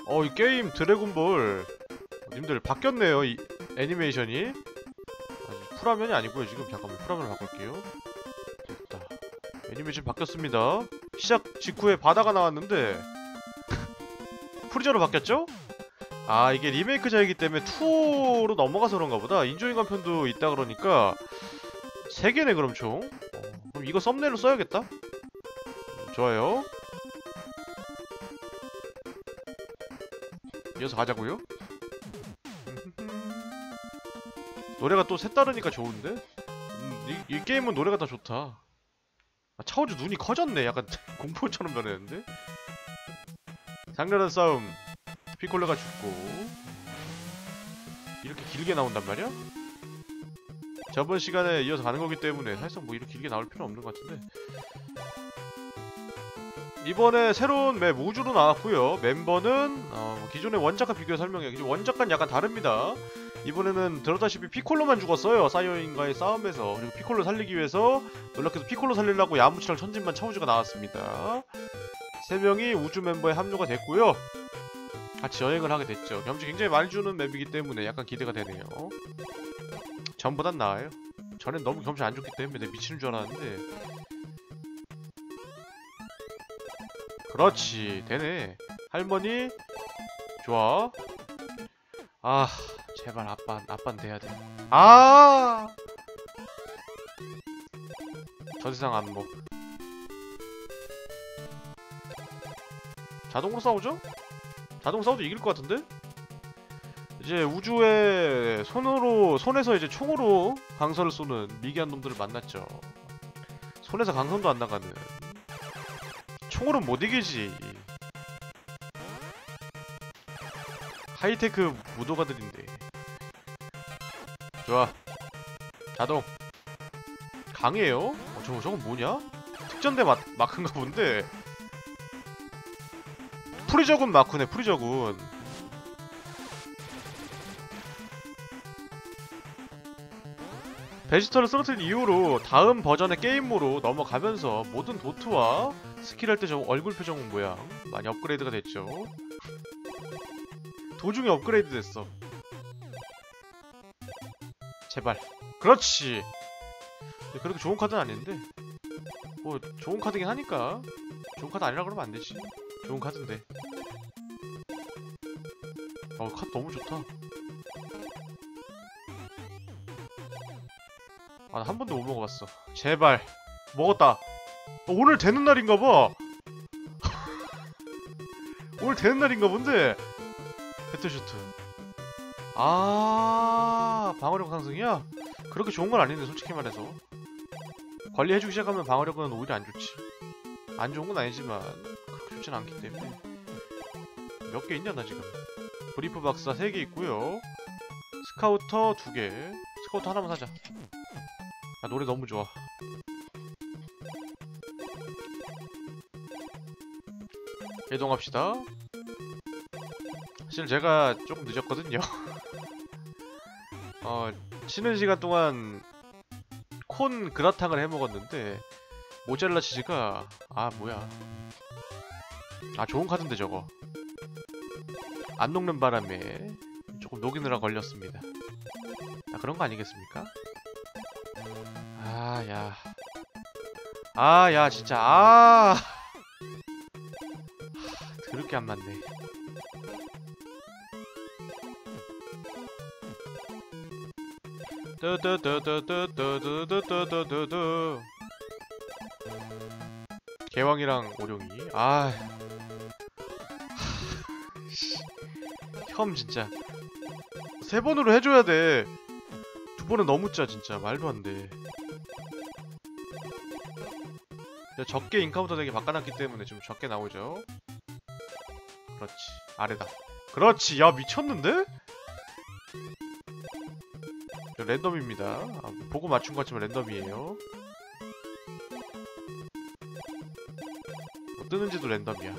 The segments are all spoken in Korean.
이 게임 드래곤볼 님들 바뀌었네요. 이 애니메이션이 아니, 풀화면이 아니고요. 지금 잠깐만 풀화면을 바꿀게요. 됐다. 애니메이션 바뀌었습니다. 시작 직후에 바다가 나왔는데 프리저로 바뀌었죠? 아, 이게 리메이크작이기 때문에 2로 넘어가서 그런가 보다. 인조인간 편도 있다 그러니까 3개네 그럼 총. 그럼 이거 썸네일로 써야겠다. 좋아요. 이어서 가자고요. 노래가 또 색다르니까 좋은데? 이 게임은 노래가 다 좋다. 아, 차오주 눈이 커졌네. 약간 공포처럼 변했는데? 장렬한 싸움. 피콜로가 죽고. 이렇게 길게 나온단 말이야? 저번 시간에 이어서 가는 거기 때문에 사실상 뭐 이렇게 길게 나올 필요는 없는 것 같은데. 이번에 새로운 맵 우주로 나왔고요. 멤버는 기존의 원작과 비교해 설명해. 원작과는 약간 다릅니다. 이번에는 들었다시피 피콜로만 죽었어요. 사이어인과의 싸움에서. 그리고 피콜로 살리기 위해서 놀랍게도 피콜로 살리려고 야무치랑 천진반 차우주가 나왔습니다. 3명이 우주 멤버에 합류가 됐고요. 같이 여행을 하게 됐죠. 경치 굉장히 많이 주는 맵이기 때문에 약간 기대가 되네요. 전보단 나아요. 전엔 너무 경치 안 좋기 때문에 내가 미치는 줄 알았는데. 그렇지, 되네. 할머니 좋아. 아, 제발 아빠는 돼야 돼. 아, 저 세상 안목. 자동으로 싸우죠? 자동 싸워도 이길 것 같은데? 이제 우주에 손에서 이제 총으로 강선을 쏘는 미개한 놈들을 만났죠. 손에서 강선도 안 나가는. 총으로는 못 이기지. 하이테크 무도가들인데. 좋아. 자동. 강해요? 저건 뭐냐? 특전대 마크인가 본데. 프리저군 마크네, 프리저군. 베지터를 쓰러뜨린 이후로 다음 버전의 게임으로 넘어가면서 모든 도트와 스킬할 때 얼굴 표정 모양 많이 업그레이드가 됐죠. 도중에 업그레이드 됐어. 제발. 그렇지. 그렇게 좋은 카드는 아닌데 뭐 좋은 카드긴 하니까. 좋은 카드 아니라 그러면 안되지. 좋은 카드인데. 카드 너무 좋다. 아, 나 한 번도 못 먹어봤어. 제발. 먹었다. 오늘 되는 날인가봐. 오늘 되는 날인가 본데. 배틀슈트. 아, 방어력 상승이야? 그렇게 좋은 건 아닌데, 솔직히 말해서. 관리해주기 시작하면 방어력은 오히려 안 좋지. 안 좋은 건 아니지만 그렇게 좋진 않기 때문에. 몇 개 있냐 나 지금. 브리프 박사 3개 있고요. 스카우터 2개. 스카우터 하나만 사자. 아, 노래 너무 좋아. 이동합시다. 사실 제가 조금 늦었거든요. 쉬는 시간 동안 콘 그라탕을 해먹었는데 모짜렐라 치즈가 뭐야. 좋은 카드인데 저거. 안 녹는 바람에 조금 녹이느라 걸렸습니다. 그런 거 아니겠습니까? 야 진짜 더럽게 안 맞네. 뚜뚜뚜뚜뚜뚜뚜뚜뚜뚜 개왕이랑 오룡이. 혐 진짜 3번으로 해줘야 돼. 2번은 너무 짜 진짜. 말도 안 돼. 적게 인카운터 되게 바꿔놨기 때문에 좀 적게 나오죠. 그렇지. 아래다. 그렇지. 야, 미쳤는데? 랜덤입니다. 보고 맞춘 것 같지만 랜덤이에요. 뜨는지도 랜덤이야.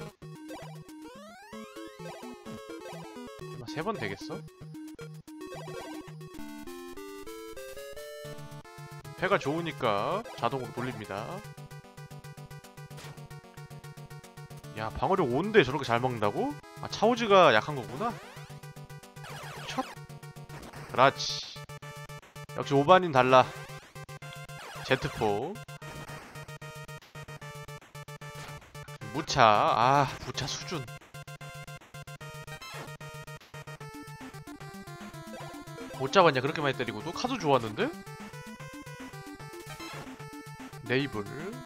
3번 되겠어? 패가 좋으니까 자동으로 돌립니다. 야, 방어력 5인데 저렇게 잘 먹는다고? 아, 차오즈가 약한 거구나? 첫! 그렇지. 역시 오반인 달라. 제트포. 무차. 아, 무차 수준. 못 잡았냐, 그렇게 많이 때리고도? 카드 좋았는데? 네이블.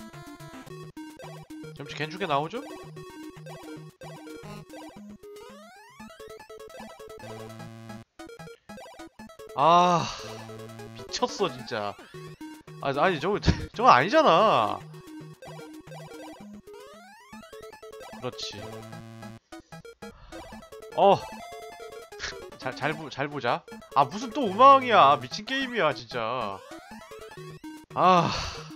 잠시 겐주게 나오죠? 아, 미쳤어 진짜. 아니 저거 아니잖아. 그렇지. 잘 보자. 아, 무슨 또 우망이야. 미친 게임이야 진짜. 아,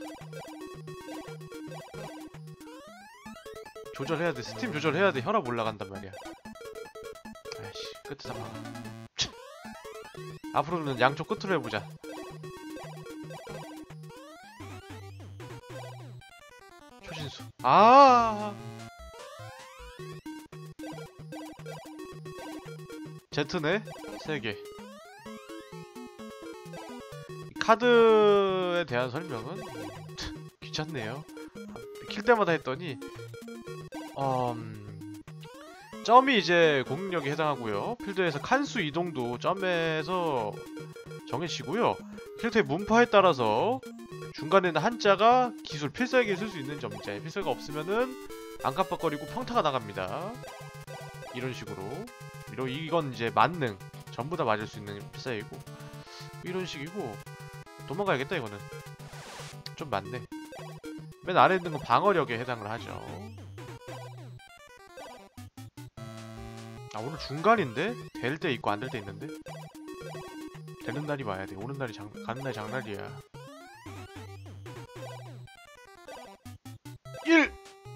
조절해야 돼. 스팀 조절해야 돼. 혈압 올라간단 말이야. 아이씨, 끝에서 봐. 앞으로는 양쪽 끝으로 해보자. 초신수. 아, 제트네? 3개. 카드에 대한 설명은 귀찮네요. 킬 때마다 했더니 점이 이제 공격력에 해당하고요. 필드에서 칸수 이동도 점에서 정해지고요. 캐릭터의 문파에 따라서 중간에는 한자가 기술 필살기에 쓸 수 있는 점자, 필살기가 없으면은 안 깜빡거리고 평타가 나갑니다. 이런 식으로. 이건 이제 만능, 전부 다 맞을 수 있는 필살기고 이런 식이고. 도망가야겠다. 이거는 좀 많네. 맨 아래에 있는 건 방어력에 해당을 하죠. 아, 오늘 중간인데? 될 때 있고 안 될 때 있는데? 되는 날이 와야 돼. 오는 날이 가는 날이 장날이야. 1!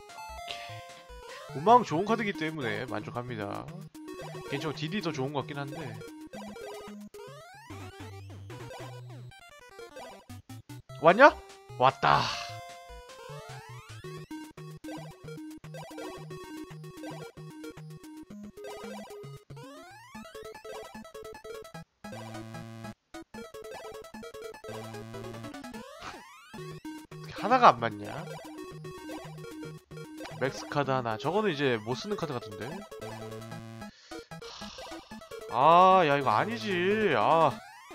우망 좋은 카드이기 때문에 만족합니다. 개인적으로 딜이 더 좋은 것 같긴 한데. 왔냐? 왔다. 하나가 안 맞냐? 맥스 카드 하나. 저거는 이제 못 쓰는 카드 같은데. 아, 야, 이거 아니지. 아.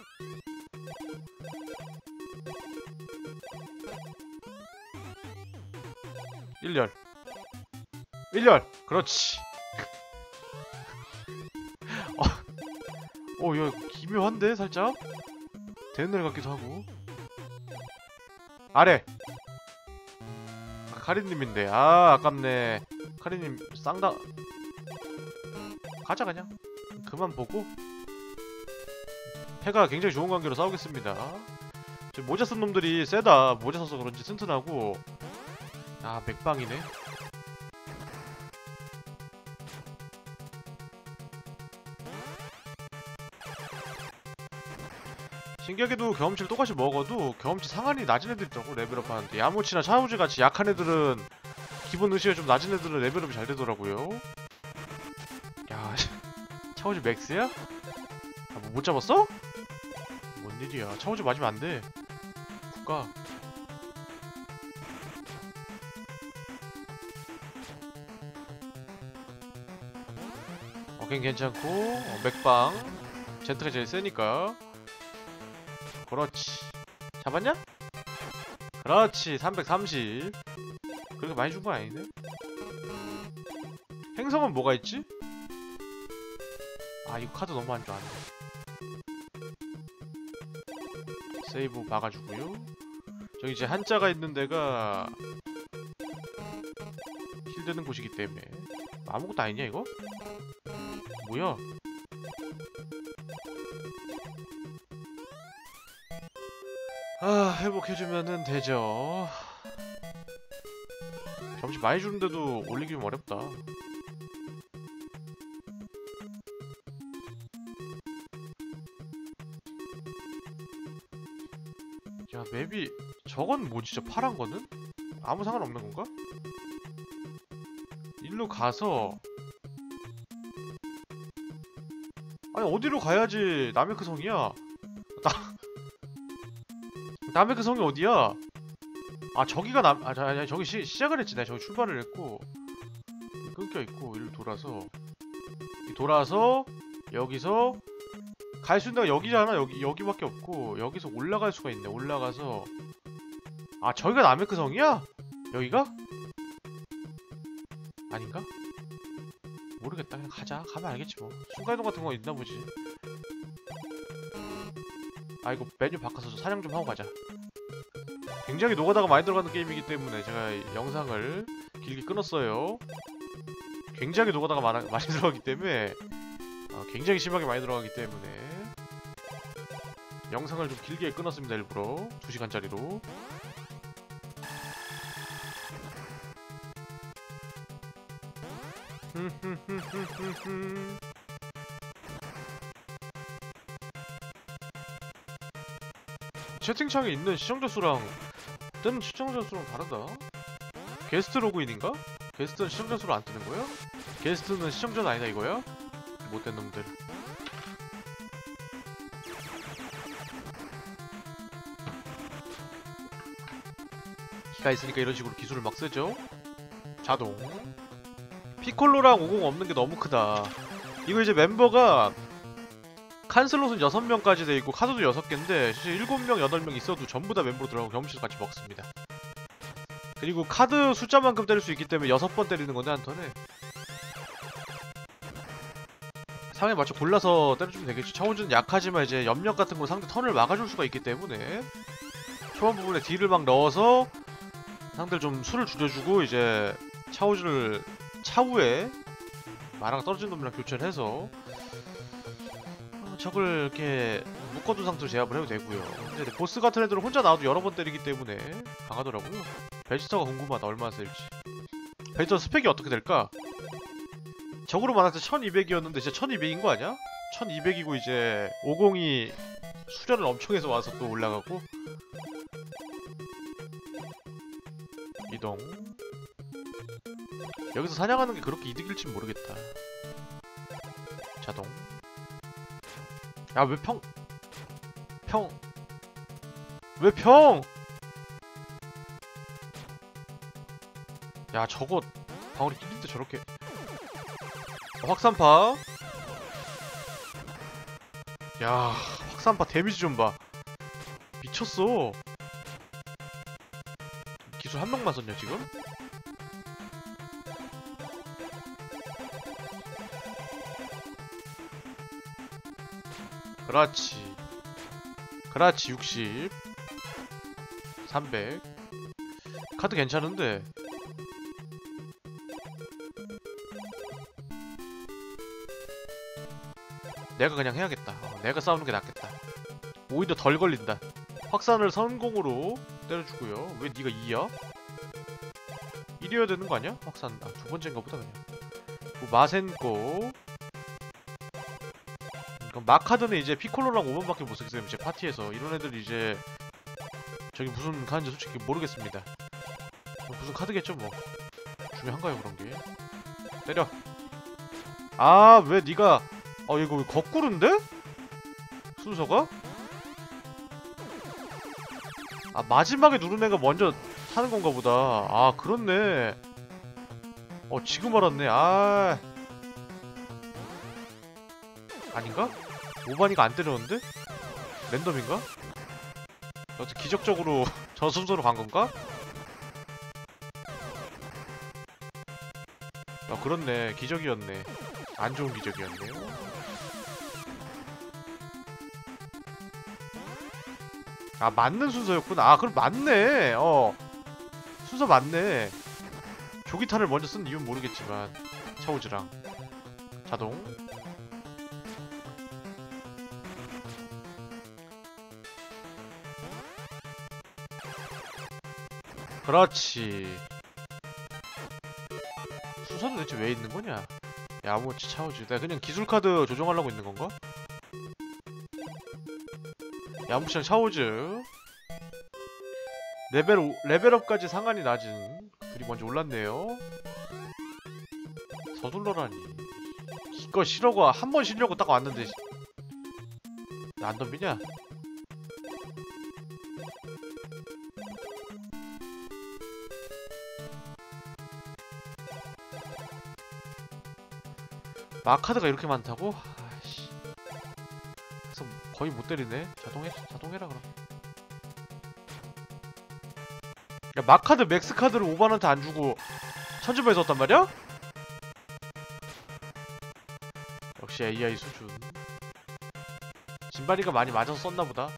일렬. 그렇지. 야, 기묘한데 살짝? 되는 날 같기도 하고. 아래. 카리님인데. 아, 아깝네. 카리님 쌍다. 가자 그냥. 그만 보고. 해가 굉장히 좋은 관계로 싸우겠습니다. 저 모자 쓴 놈들이 세다. 모자 써서 그런지 튼튼하고. 아, 맥방이네. 신기하게도 경험치를 똑같이 먹어도 경험치 상한이 낮은 애들 있더라고. 레벨업 하는데 야무치나 차우즈 같이 약한 애들은, 기본 의식이 좀 낮은 애들은 레벨업이 잘 되더라고요. 야, 차우즈 맥스야? 아, 뭐 못 잡았어? 뭔 일이야. 차우즈 맞으면 안 돼. 국가. 걘 괜찮고. 맥방. 젠트가 제일 세니까. 그렇지. 잡았냐? 그렇지. 330. 그렇게 많이 준 건 아닌데? 행성은 뭐가 있지? 아, 이거 카드 너무 안 좋아하네. 세이브 막아주고요. 저기 이제 한자가 있는 데가 힐 되는 곳이기 때문에. 아무것도 아니냐 이거? 뭐야? 아, 회복해주면은 되죠. 점심 많이 주는데도 올리기 좀 어렵다. 야, 맵이 저건 뭐지? 저 파란 거는? 아무 상관없는 건가? 일로 가서 아니 어디로 가야지 나메크 성이야? 나메크 성이 어디야? 아 저기가 저기 시작을 했지. 내가 저기 출발을 했고 끊겨있고 이리로 돌아서 여기서 갈 수 있는 데가 여기잖아. 여기밖에 없고 여기서 올라갈 수가 있네. 올라가서 아 저기가 나메크 성이야? 여기가? 아닌가? 모르겠다. 그냥 가자. 가면 알겠지 뭐. 순간이동 같은 거 있나 보지. 아 이거 메뉴 바꿔서 사냥 좀 하고 가자. 굉장히 노가다가 많이 들어가는 게임이기 때문에 제가 영상을 길게 끊었어요. 굉장히 노가다가 많이 들어가기 때문에 굉장히 심하게 많이 들어가기 때문에 영상을 좀 길게 끊었습니다. 일부러 2시간짜리로. 채팅창에 있는 시청자 수랑 뜨는 시청자 수랑 다르다. 게스트 로그인인가? 게스트는 시청자 수로 안 뜨는 거야? 게스트는 시청자는 아니다 이거야? 못된 놈들. 기가 있으니까 이런 식으로 기술을 막 쓰죠. 자동. 피콜로랑 50 없는 게 너무 크다. 이거 이제 멤버가 칸슬롯은 6명까지 돼 있고 카드도 6개인데 진짜 7명, 8명 있어도 전부 다 멤버로 들어가고 경험치도 같이 먹습니다. 그리고 카드 숫자만큼 때릴 수 있기 때문에 6번 때리는 건데 한 턴에 상황에 맞춰 골라서 때려주면 되겠지. 차원주는 약하지만 이제 염력 같은 걸로 상대 턴을 막아줄 수가 있기 때문에 초반 부분에 딜을 막 넣어서 상대를 좀 수를 줄여주고 이제 차우주를 차후에 마라가 떨어진 놈이랑 교체를 해서 적을 이렇게 묶어둔 상태로 제압을 해도 되고요. 근데 보스 같은 애들은 혼자 나와도 여러 번 때리기 때문에 강하더라고요. 베지터가 궁금하다. 얼마나 셀지. 베지터 스펙이 어떻게 될까? 적으로 말할 때 1200이었는데 진짜 1200인 거 아니야? 1200이고 이제 50이 수련을 엄청 해서 와서 또 올라가고. 이동. 여기서 사냥하는 게 그렇게 이득일진 모르겠다. 자동. 야, 왜 왜 평? 야, 저거 방울이 뚫릴 때 저렇게 확산파. 야, 확산파 데미지 좀 봐. 미쳤어. 기술 한 명만 썼냐 지금? 그렇지. 그렇지. 60 300 카드 괜찮은데 내가 그냥 해야겠다. 내가 싸우는 게 낫겠다. 오히려 덜 걸린다. 확산을 성공으로 때려주고요. 왜 니가 2야? 1이어야 되는 거 아니야? 확산. 두 번째인가 보다 그냥. 뭐 마센코. 마카드는 이제 피콜로랑 5번밖에 못 쓰기 때문에 제 파티에서 이런 애들이 이제 저기 무슨 카드인지 솔직히 모르겠습니다. 무슨 카드겠죠 뭐. 중요한가요 그런 게. 때려. 아 왜 니가 이거 왜 거꾸로인데? 순서가? 아 마지막에 누른 애가 먼저 타는 건가 보다. 아 그렇네. 지금 알았네. 아 아닌가? 오반이가 안 때렸는데? 랜덤인가? 어떻게 기적적으로 저 순서로 간 건가? 아 그렇네. 기적이었네. 안 좋은 기적이었네요. 아 맞는 순서였구나. 아 그럼 맞네. 순서 맞네. 조기탄을 먼저 쓴 이유는 모르겠지만 차오즈랑 자동. 그렇지. 순서는 대체 왜 있는 거냐? 야무치 차오즈. 내가 그냥 기술카드 조정하려고 있는 건가? 야무치랑 차오즈. 레벨업까지 상한이 낮은 둘이 먼저 올랐네요. 서둘러라니. 이거 실어가 한 번 쉬려고 딱 왔는데 안 덤비냐? 마카드가 이렇게 많다고? 아이씨. 그래서 거의 못 때리네. 자동해라 그럼. 야, 마카드 맥스카드를 5만원한테 안 주고 1000주만 썼단 말이야? 역시 AI 수준. 진바리가 많이 맞아서 썼나보다.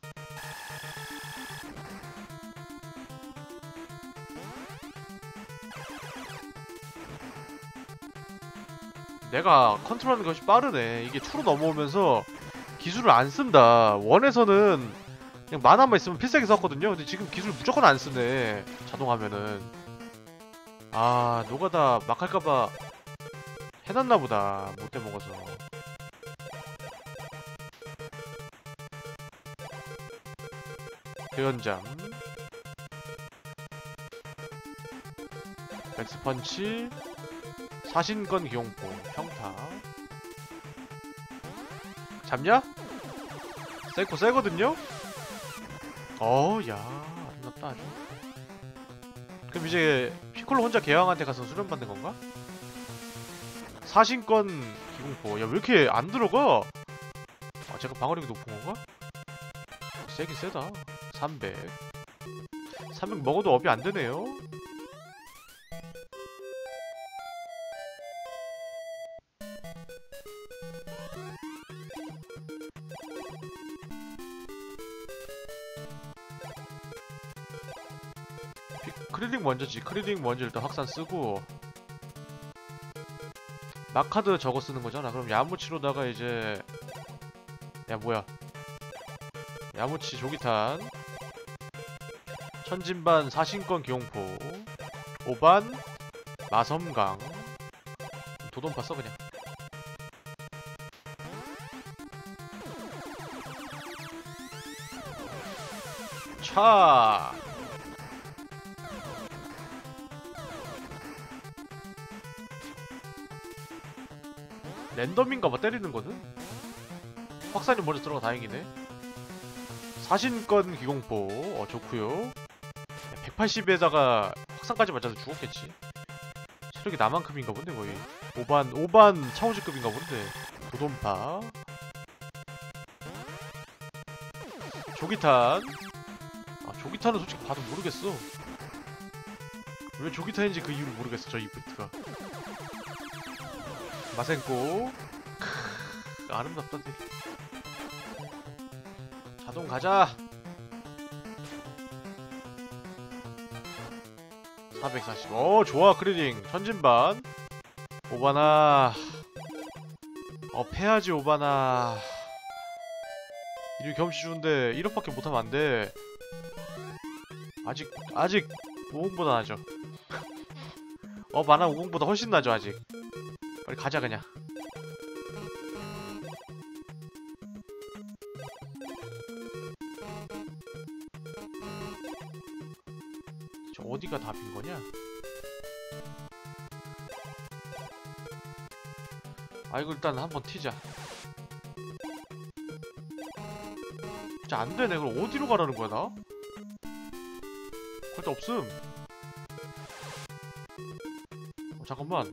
내가 컨트롤하는 것이 빠르네. 이게 2로 넘어오면서 기술을 안 쓴다. 1에서는 그냥 만화만 있으면 필살기 썼거든요. 근데 지금 기술 무조건 안 쓰네. 자동하면은. 아, 노가다 막 할까봐 해놨나보다. 못돼 먹어서. 대연장. 맥스펀치. 사신권 기용포. 평타. 잡냐? 세거든요? 야, 아름답다 아주. 그럼 이제 피콜로 혼자 개왕한테 가서 수련받는 건가? 사신권 기공포. 야, 왜 이렇게 안 들어가? 아, 제가 방어력이 높은 건가? 세긴 세다. 300 먹어도 업이 안 되네요. 크리링 먼저지. 크리링 먼저 일단 확산 쓰고. 마카드 저거 쓰는 거잖아. 그럼 야무치로다가 이제 야 뭐야? 야무치 조기탄. 천진반 사신권 기용포. 5반 마섬강. 도돈파 써 그냥. 차. 랜덤인가봐 때리는 거는? 확산이 먼저 들어가 다행이네. 사신권 기공포 좋구요. 180에다가 확산까지 맞아서 죽었겠지. 체력이 나만큼인가 본데 거의. 5반 차오지급인가 본데. 도돈파. 조기탄. 조기탄은 솔직히 봐도 모르겠어. 왜 조기탄인지 그 이유를 모르겠어. 저 이프트가. 마센코. 아름답다. 자동 가자. 440. 좋아. 크리딩 천진반. 오바나. 패야지 오바나. 이렇게 겸시 주는데 1억밖에 못하면 안돼. 아직 50보다 나죠. 만화 50보다 훨씬 나죠 아직. 빨리 가자 그냥. 저 어디가 답인 거냐? 이거 일단 한번 튀자. 진짜 안 되네. 그럼 어디로 가라는 거야 나? 절대 없음. 잠깐만.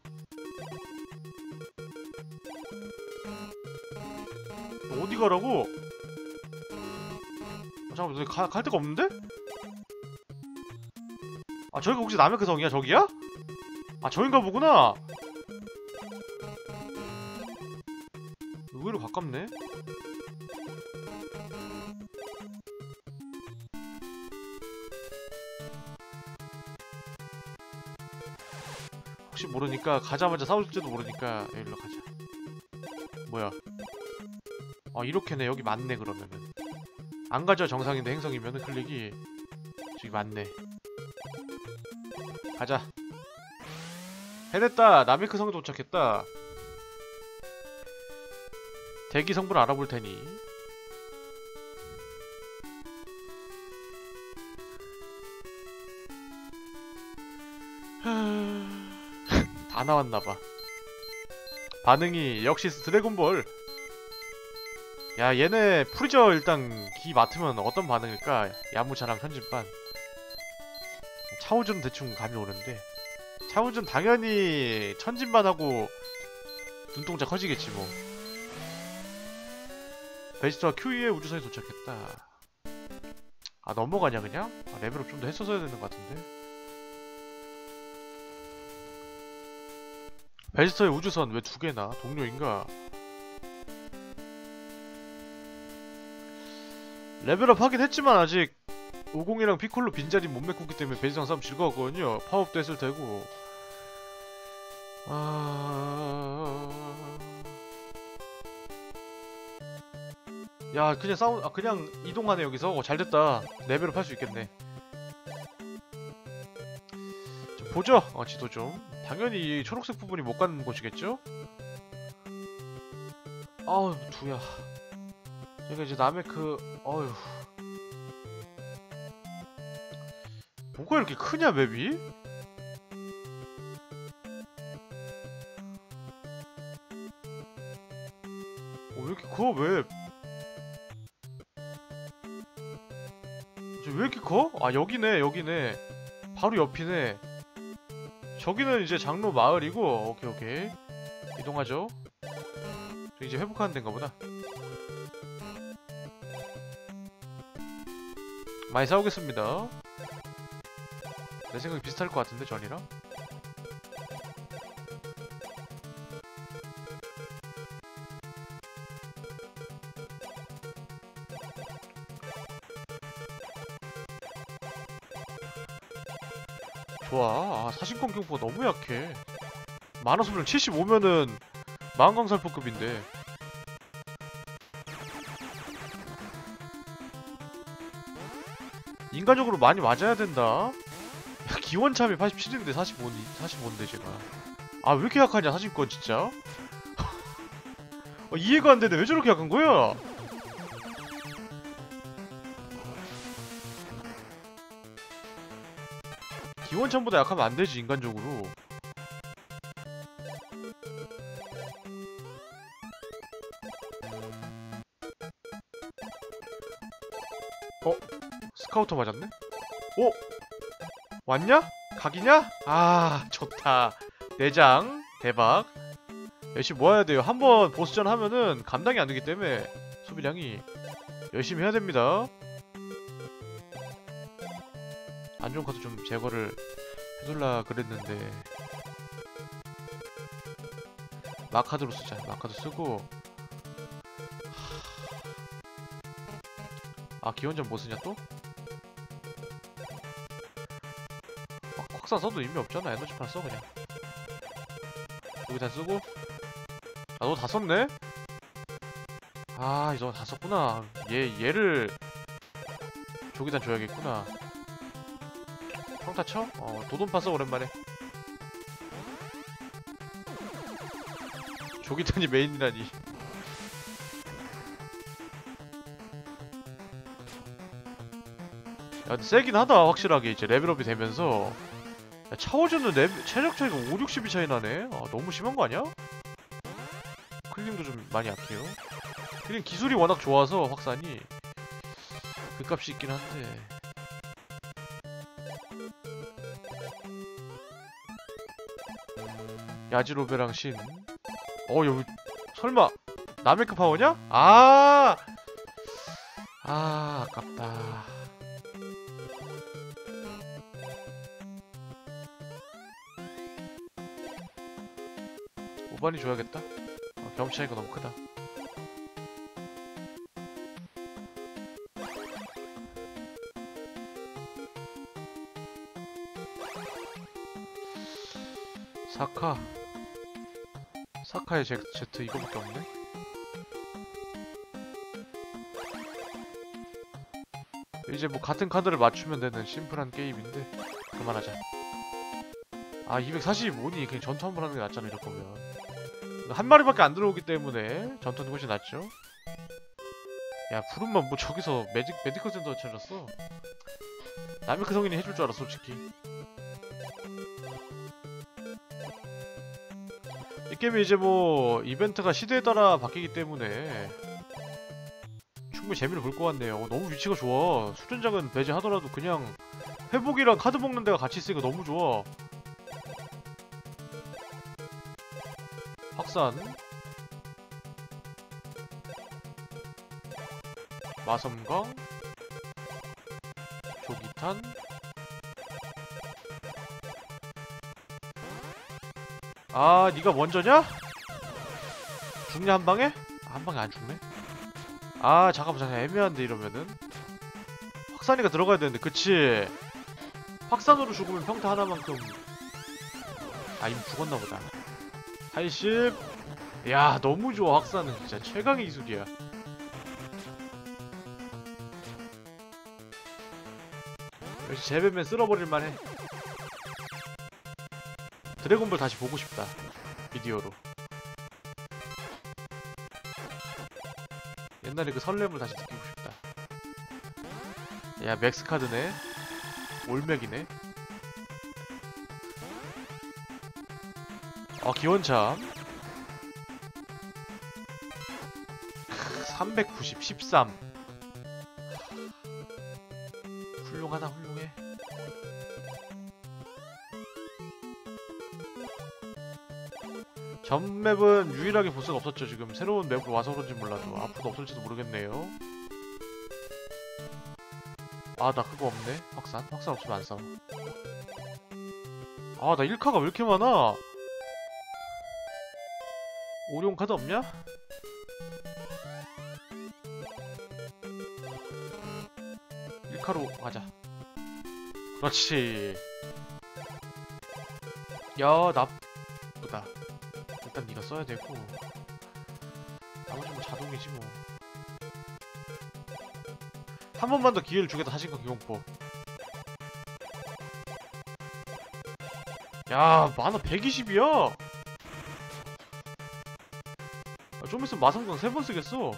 어디 가라고? 잠깐만, 갈 데가 없는데? 저기가 혹시 남의 그 성이야? 저기야? 저긴가 보구나. 의외로 가깝네. 혹시 모르니까 가자마자 싸울지도 모르니까 여기로 가자. 뭐야? 이렇게네. 여기 맞네. 그러면은 안 가죠. 정상인데 행성이면은 클릭이 저기 맞네. 가자. 해냈다. 나메크 성에 도착했다. 대기 성분을 알아볼 테니. 다 나왔나봐. 반응이 역시 드래곤볼. 야 얘네 프리저 일단 기 맡으면 어떤 반응일까? 야무차랑 현진반. 차우준 대충 감이 오는데 차우준 당연히 천진반하고 눈동자 커지겠지 뭐. 베지터가 QE의 우주선에 도착했다. 아 넘어가냐 그냥? 아, 레벨업 좀 더 했었어야 되는 것 같은데. 베지터의 우주선 왜 두 개나? 동료인가? 레벨업 하긴 했지만 아직 50이랑 피콜로 빈자리 못 메꾸기 때문에 베지터랑 싸움 즐거웠거든요. 파워업도 했을 테고. 야 그냥 그냥 이동하네 여기서. 잘됐다. 레벨업 할 수 있겠네. 보죠. 지도 좀. 당연히 초록색 부분이 못 가는 곳이겠죠? 아우 두야. 여기가 이제 남의 어휴. 뭐가 이렇게 크냐 맵이? 왜 이렇게 커 맵? 왜 이렇게 커? 아 여기네 여기네. 바로 옆이네. 저기는 이제 장로 마을이고. 오케이 오케이. 이동하죠. 저 이제 회복하는 데인가 보다. 많이 싸우겠습니다. 내 생각이 비슷할 것 같은데 전이랑. 좋아. 사신권 경포가 너무 약해. 만화소멸 75면은 마흔강살포급인데. 인간적으로 많이 맞아야 된다. 기원참이 87인데 45인데 제가. 아 왜 이렇게 약하냐 사신권 진짜. 이해가 안 되네. 왜 저렇게 약한 거야? 기원참보다 약하면 안 되지 인간적으로. 스카우터 맞았네? 왔냐? 각이냐? 아 좋다. 내장 대박. 열심히 모아야 돼요. 한번 보스전 하면은 감당이 안 되기 때문에 소비량이 열심히 해야 됩니다. 안 좋은 카드 좀 제거를 해둘라 그랬는데 마카드로 쓰자. 마카드 쓰고. 기원전 뭐 쓰냐 또? 확산 써도 의미 없잖아. 에너지판 써 그냥. 여기 다 쓰고. 너 다 썼네? 이거 다 썼구나. 얘를 조기단 줘야겠구나. 평타 쳐? 도돈파 써 오랜만에. 조기단이 메인이라니. 야 근데 세긴 하다 확실하게. 이제 레벨업이 되면서. 야, 차오즈는 체력 차이가 5, 60이 차이 나네? 너무 심한 거 아니야? 클링도 좀 많이 약해요. 클링 기술이 워낙 좋아서 확산이 그 값이 있긴 한데. 야지로베랑 신. 여기 설마 나메크 파워냐? 아깝다. 오반이 줘야겠다. 경험치 차이가 너무 크다. 사카의 제트 이거밖에 없네? 이제 뭐 같은 카드를 맞추면 되는 심플한 게임인데 그만하자. 245니 그냥 전투 한번 하는 게 낫잖아 이럴 거면. 한 마리밖에 안 들어오기 때문에 전투는 훨씬 낫죠. 야 푸른만 뭐 저기서 메디컬 센터 찾았어. 나미크 성인이 해줄 줄 알았어 솔직히. 이 게임이 이제 뭐 이벤트가 시대에 따라 바뀌기 때문에 충분히 재미를 볼 것 같네요. 너무 위치가 좋아. 수전작은 배제하더라도 그냥 회복이랑 카드 먹는 데가 같이 있으니까 너무 좋아. 확산, 마섬강, 조기탄, 아 니가 먼저냐? 죽냐 한방에? 한방에 안 죽네? 아 잠깐만 애매한데 이러면은 확산이가 들어가야 되는데. 그치, 확산으로 죽으면 평타 하나만큼. 아 이미 죽었나보다. 80. 야 너무 좋아. 확산은 진짜 최강의 기술이야. 역시 제배면 쓸어버릴만해. 드래곤볼 다시 보고 싶다 비디오로. 옛날에 그 설렘을 다시 느끼고 싶다. 야 맥스카드네. 올맥이네. 기원참 390 13. 훌륭하다 훌륭해. 전 맵은 유일하게 보스가 없었죠. 지금 새로운 맵으로 와서 그런지 몰라도 앞으로 없을지도 모르겠네요. 아 나 그거 없네. 확산 없으면 안 싸워. 아 나 1카가 왜 이렇게 많아? 오룡 카드 없냐? 일카로 가자. 그렇지. 야 나쁘다. 일단 네가 써야 되고 나머지 뭐 자동이지 뭐. 한 번만 더 기회를 주겠다. 사신과 기공포. 야 만화 120이야. 좀 있으면 마성강 3번 쓰겠어.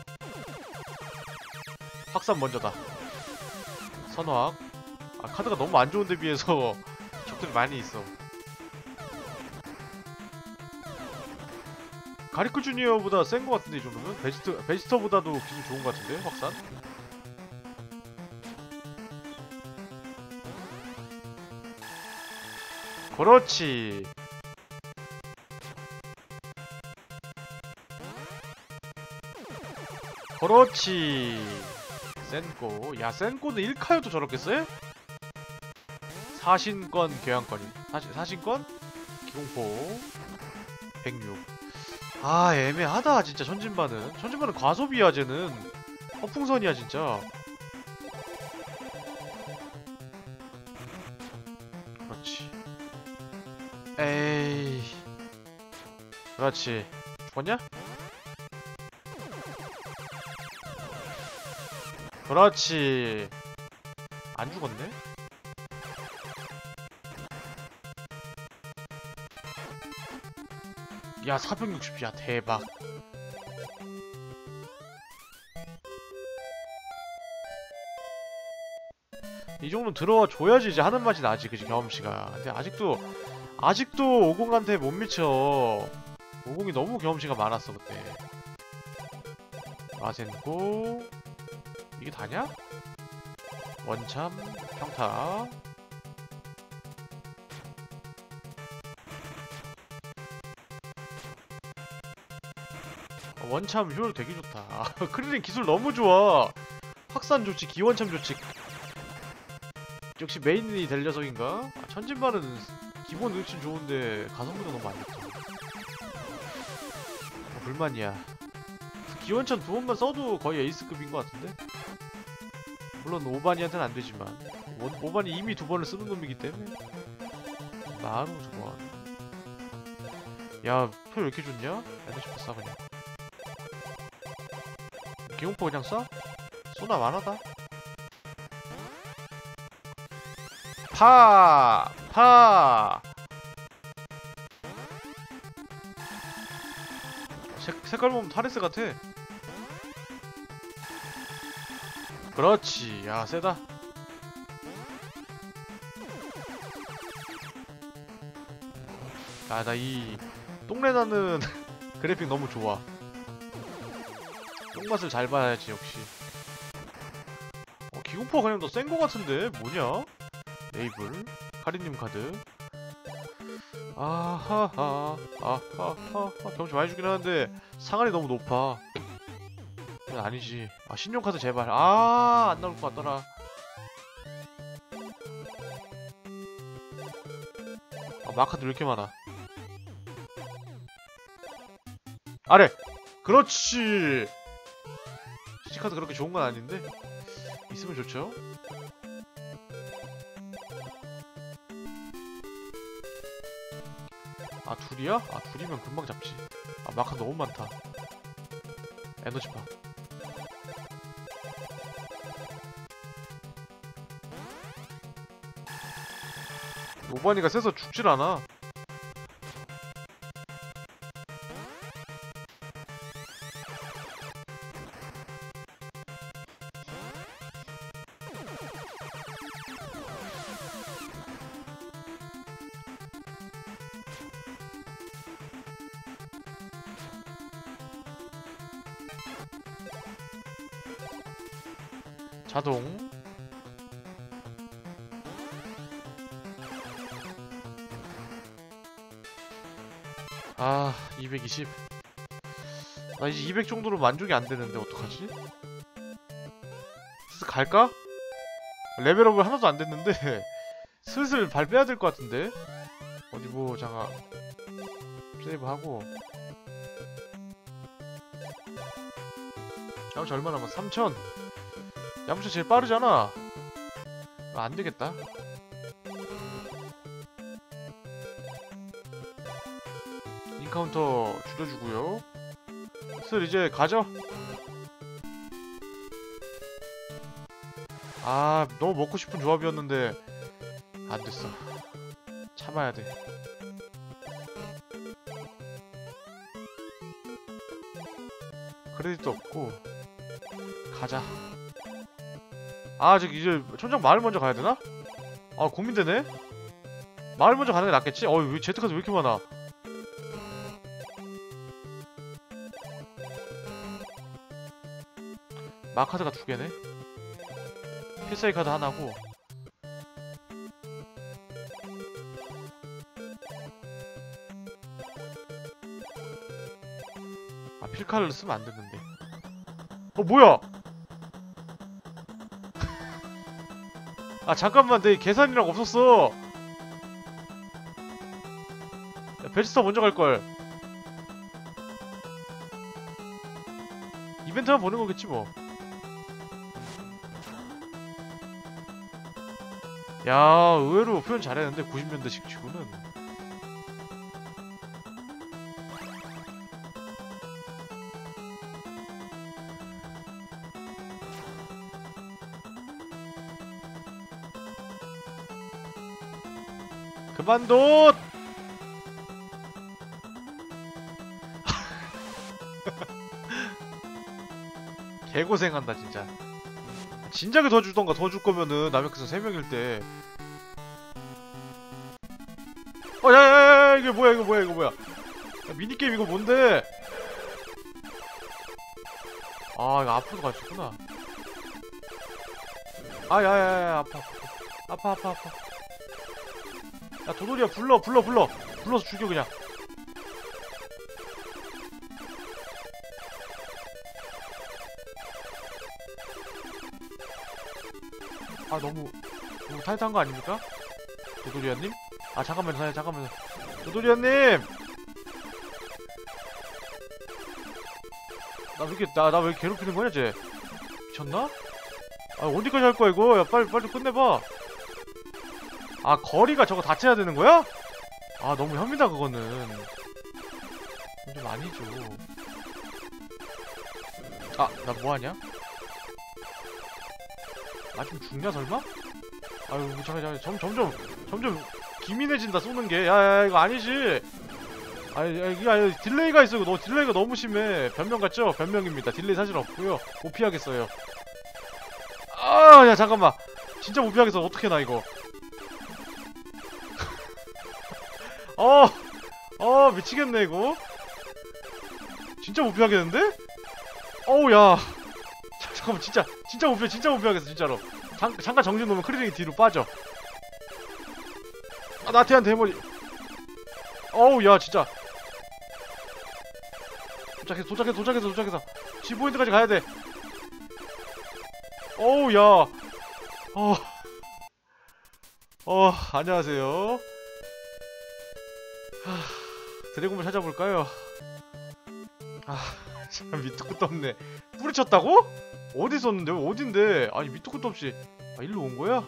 확산 먼저다. 선화학. 아 카드가 너무 안 좋은데 비해서 적들이 많이 있어. 가리크 주니어보다 센 거 같은데 이 정도면? 베지터보다도 기술 좋은 거 같은데 확산? 그렇지. 그렇지. 센꼬. 야 센꼬는 1카여도 저렇게 쎄? 사신권 교양권이. 사신권? 기공포 106. 아 애매하다 진짜. 천진반은 과소비야. 쟤는 허풍선이야 진짜. 그렇지. 에이 그렇지. 죽었냐? 그렇지. 안 죽었네? 야 460이야 대박. 이 정도는 들어줘야지 이제 하는 맛이 나지. 그지 경험치가. 근데 아직도 50한테 못 미쳐. 50이 너무 경험치가 많았어 그때. 마센코. 이게 다냐? 원참 평타. 원참 효율 되게 좋다. 크릴린 기술 너무 좋아. 확산 좋지. 기원참 좋지. 역시 메인이 될 녀석인가? 천진반은 기본 능력치 좋은데 가성비가 너무 안 좋다. 불만이야. 기원참 2번만 써도 거의 에이스급인 것 같은데? 물론 오바니한테는 안 되지만 오바니 이미 2번을 쓰는 놈이기 때문에 나로 좋아. 야, 표 왜 이렇게 좋냐? 에너지 파 쏴 그냥. 기공포 그냥 쏴? 쏘나 만하다. 파! 색깔 보면 타레스 같아. 그렇지. 야 세다. 아 나 이 똥내 나는 그래픽 너무 좋아. 똥맛을 잘 봐야지 역시. 기공포가 그냥 더 센 거 같은데 뭐냐? 네이블 카리님 카드. 아하하 아하하 경치 많이 주긴 하는데 상한이 너무 높아. 그건 아니지. 신용카드 제발. 안 나올 것 같더라. 마카드 왜 이렇게 많아? 아래! 그렇지! CC카드 그렇게 좋은 건 아닌데? 있으면 좋죠? 둘이야? 둘이면 금방 잡지. 마카 너무 많다. 에너지파. 오바니가 세서 죽질 않아. 자동 220. 나 이제 200 정도로 만족이 안 되는데 어떡하지? 슬슬 갈까? 레벨업을 하나도 안 됐는데 슬슬 발 빼야 될 것 같은데. 어디 뭐 잠깐 세이브하고. 야무차 얼마 남았어? 3000. 야무차 제일 빠르잖아. 안 되겠다. 인카운터 줄여주고요. 슬 이제 가죠. 너무 먹고 싶은 조합이었는데 안 됐어. 참아야 돼. 크레딧도 없고 가자. 저기 이제 천장 마을 먼저 가야 되나? 고민되네. 마을 먼저 가는 게 낫겠지? 왜 제트카드 왜 이렇게 많아? 마카드가 2개네. 필살기 카드 하나고. 필카를 쓰면 안 됐는데. 뭐야? 잠깐만, 내 계산이랑 없었어. 베지스타 먼저 갈걸. 이벤트만 보는 거겠지 뭐. 야, 의외로 표현 잘했는데 90년대식 치고는. 그만둬! 개고생한다 진짜. 진작에 더 주던가. 더 줄 거면은 남역에서 3명일 때. 야야야야, 이게 뭐야 이거 뭐야. 야, 미니게임 이거 뭔데? 이거 앞으로 갈 수 있구나. 야야야야, 아파. 야, 도돌이야, 불러서 죽여 그냥. 너무 타이트한 거 아닙니까? 도돌이야님? 잠깐만요. 도돌이야님! 나 왜 이렇게 괴롭히는 거냐, 쟤? 미쳤나? 어디까지 할 거야, 이거? 야, 빨리 끝내봐. 거리가 저거 다 채야 되는 거야? 너무 혐이다, 그거는. 좀 아니죠. 나 뭐하냐? 좀 죽냐, 설마? 잠깐, 점점 기민해진다, 쏘는 게. 야, 이거 아니지. 이게 딜레이가 있어. 너 딜레이가 너무 심해. 변명 같죠? 변명입니다. 딜레이 사실 없고요. 못 피하겠어요. 야, 잠깐만. 진짜 못 피하겠어. 어떻게 나 이거. 미치겠네 이거. 진짜 못 피하겠는데? 어우 야 잠깐만 진짜 못 피하겠어 진짜로. 잠깐 정신 놓으면 크리링이 뒤로 빠져. 아 나태한 대머리. 어우 야 진짜. 도착해서 G포인트까지 가야돼. 어우 야 안녕하세요. 드래곤을 찾아볼까요? 참 밑도 끝도 없네. 뿌리쳤다고? 어디 있었는데? 어딘데? 아니 밑도 끝도 없이. 일로 온 거야?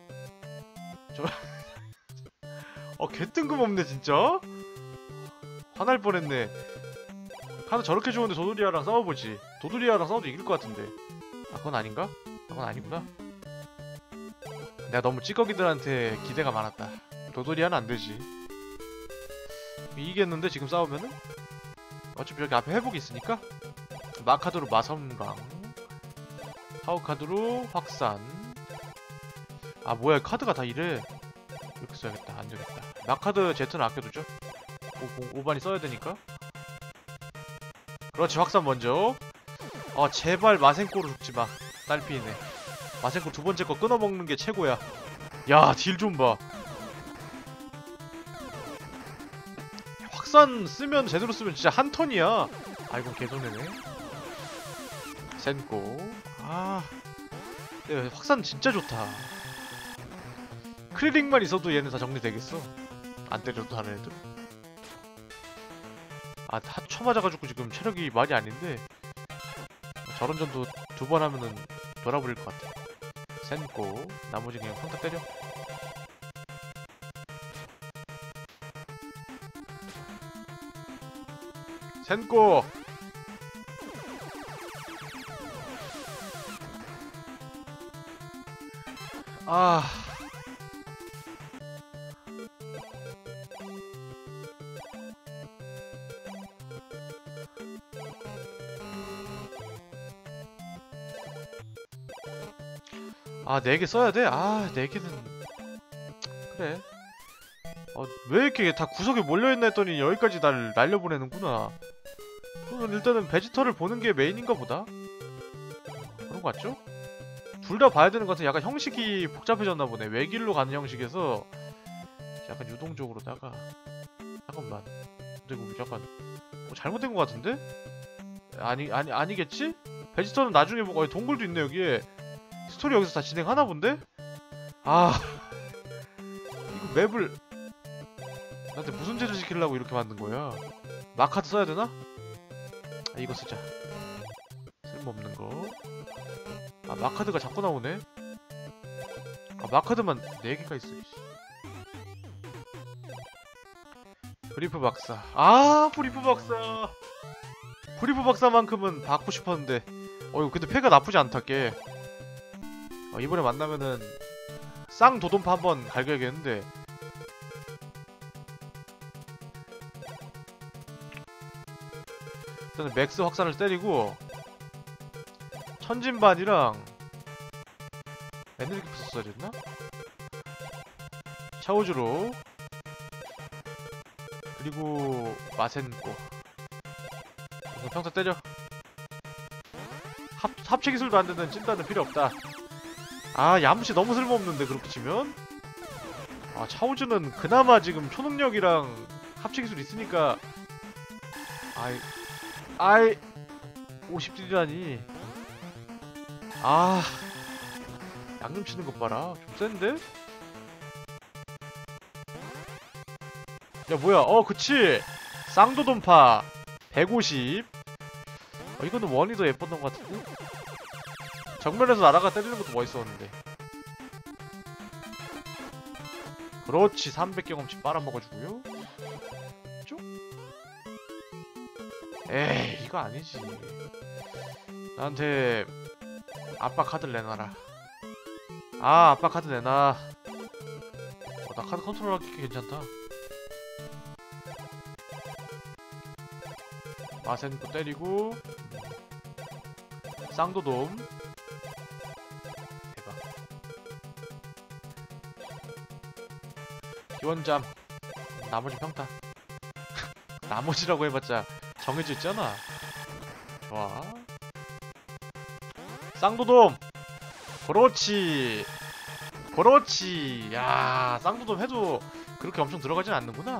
개 뜬금없네 진짜. 화날 뻔했네. 카드 저렇게 좋은데 도돌이아랑 싸워보지. 도돌이아랑 싸워도 이길 것 같은데. 그건 아닌가? 그건 아니구나. 내가 너무 찌꺼기들한테 기대가 많았다. 도돌이아는 안 되지. 이기겠는데 지금 싸우면은? 어차피 여기 앞에 회복이 있으니까. 마카드로 마성강, 하우카드로 확산. 뭐야 카드가 다 이래. 이렇게 써야겠다. 안되겠다. 마카드 Z는 아껴두죠. 5반이 써야 되니까. 그렇지 확산 먼저. 제발 마생코로 죽지마. 딸피이네. 마생코 두 번째 거 끊어먹는 게 최고야. 야 딜 좀 봐. 확산 쓰면 제대로 쓰면 진짜 한 턴이야. 이건 개손해네. 센코. 네, 확산 진짜 좋다. 크리링만 있어도 얘는 다 정리되겠어. 안 때려도 다른 애들. 쳐 맞아가지고 지금 체력이 말이 아닌데 저런 전도 두 번 하면은 돌아버릴 것 같아. 센코. 나머지 그냥 평타 때려. 센코. 네 개 써야 돼? 4개는 그래. 왜 이렇게 다 구석에 몰려있나 했더니 여기까지 날 날려보내는구나. 그러면 일단은 베지터를 보는 게 메인인가 보다. 그런 거 같죠? 둘 다 봐야 되는 것 같아. 약간 형식이 복잡해졌나 보네. 외길로 가는 형식에서 약간 유동적으로다가. 잠깐만. 근데 이거 약간 잘못된 것 같은데? 아니겠지? 베지터는 나중에 보고 동굴도 있네 여기에. 스토리 여기서 다 진행하나 본데? 이거 맵을 나한테 무슨 죄를 지키려고 이렇게 만든 거야? 마카드 써야 되나? 이거 쓰자. 쓸모없는 거. 마카드가 자꾸 나오네? 마카드만 4개가 있어. 브리프 박사. 브리프 박사. 브리프 박사만큼은 받고 싶었는데. 이거 근데 패가 나쁘지 않다, 꽤. 이번에 만나면은 쌍도돈파 한번 갈겨야겠는데. 일단은 맥스 확산을 때리고 천진반이랑 에너지 부스 써야 됐나? 샤오즈로 그리고 마센코. 평타 때려. 합체 기술도 안 되는 찐따는 필요 없다. 야무치 너무 쓸모없는데 그렇게 치면? 차오즈는 그나마 지금 초능력이랑 합체 기술 있으니까 50딜이라니. 양념 치는 것 봐라. 좀 센데? 야 뭐야 그치 쌍도돈파 150. 이거는 원이 더 예뻤던 것 같은데? 정면에서 날아가 때리는 것도 멋있었는데. 그렇지 300경험치 빨아먹어주고요. 쭉? 에이 이거 아니지. 나한테 아빠 카드를 내놔라. 아빠 카드 내놔. 나 카드 컨트롤하기 괜찮다. 마센코 때리고 쌍도돔. 대박. 기원잠. 나머지 평타. 나머지라고 해봤자 정해져 있잖아. 좋아. 쌍도돔. 그렇지. 그렇지. 야, 쌍도돔 해도 그렇게 엄청 들어가진 않는구나.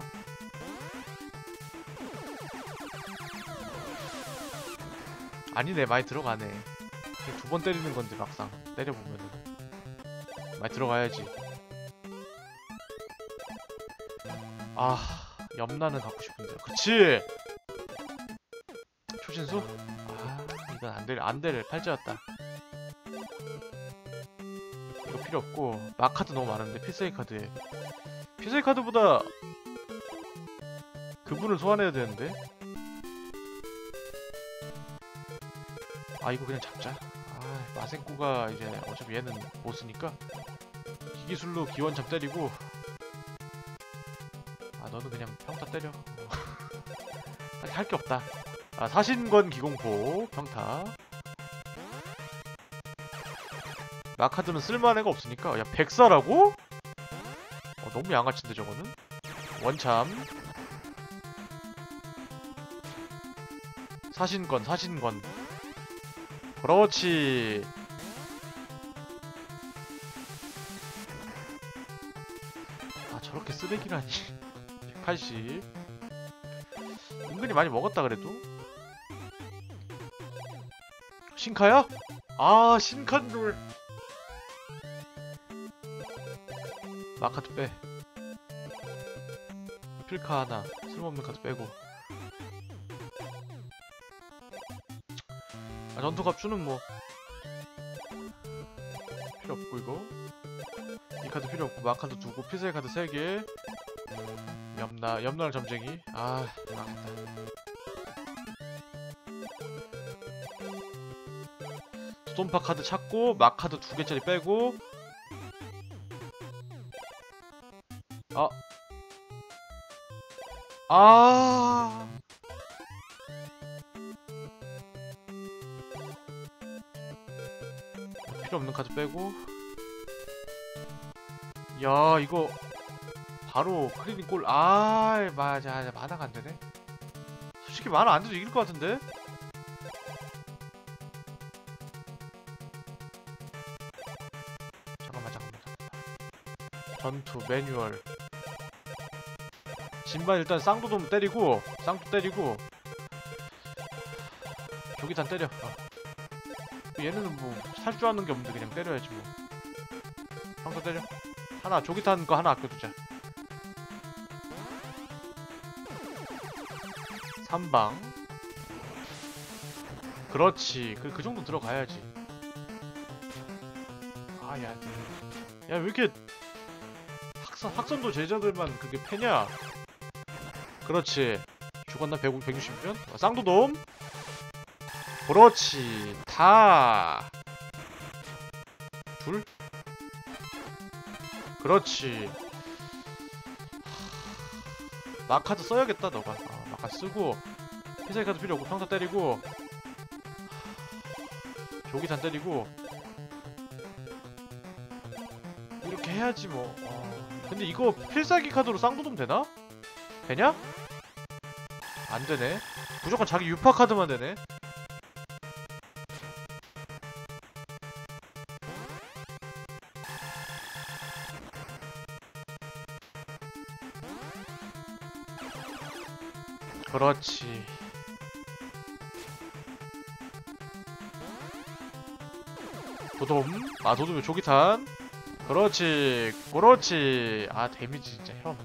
아니네, 많이 들어가네. 두 번 때리는 건데 막상 때려보면은 많이 들어가야지. 아, 염라는 갖고 싶은데. 그치. 초신수? 아, 이건 안될 팔자였다. 이거 필요 없고 마카드 너무 많은데. 필살기 카드에 필살기 카드보다 그분을 소환해야 되는데. 아, 이거 그냥 잡자. 아, 마생코가 이제 어차피 얘는 보스니까 기기술로 기원참 때리고. 아, 너는 그냥 평타 때려. 딱히 할 게 없다. 아, 사신권 기공포 평타. 마카드는 쓸만한 애가 없으니까. 야, 백사라고? 너무 양아치인데 저거는. 원참. 사신권. 그렇지. 아, 저렇게 쓰레기라니. 180. 은근히 많이 먹었다 그래도. 신카야? 아, 신칸돌. 마카드 빼. 필카 하나. 쓸모없는 카드 빼고. 아, 전투갑주는 뭐 필요 없고. 이거 이 카드 필요 없고. 마카드 두고 피셀 카드 3개. 염라랑 점쟁이. 아, 망했다. 스톰파 카드 찾고 마카드 2개짜리 빼고. 아, 필요 없는 카드 빼고. 야, 이거 바로 크리딩 골. 아, 맞아. 만화가 안 되네. 솔직히 만화 안 돼도 이길 것 같은데. 잠깐만. 전투 매뉴얼. 진반 일단 쌍도돔 때리고. 쌍도 때리고. 조기탄 때려. 얘네는 뭐 살 줄 아는 게 없는데 그냥 때려야지 뭐. 쌍도 때려. 하나, 조기탄 거 하나 아껴두자. 3방. 그렇지. 그 정도 들어가야지. 아, 야, 왜 이렇게 학선도 제자들만 그게 패냐? 그렇지. 죽었나? 160면? 쌍도돔. 그렇지. 다. 둘. 그렇지. 마카드 써야겠다 너가. 마카드 쓰고. 피사기 카드 필요 없고 평타 때리고. 조기탄 때리고. 이렇게 해야지 뭐. 근데 이거 필살기 카드로 쌍도돔 되나? 되냐? 안 되네. 무조건 자기 유파 카드만 되네. 그렇지. 도돔. 아, 도돔이 조기탄. 그렇지. 아, 데미지 진짜 형.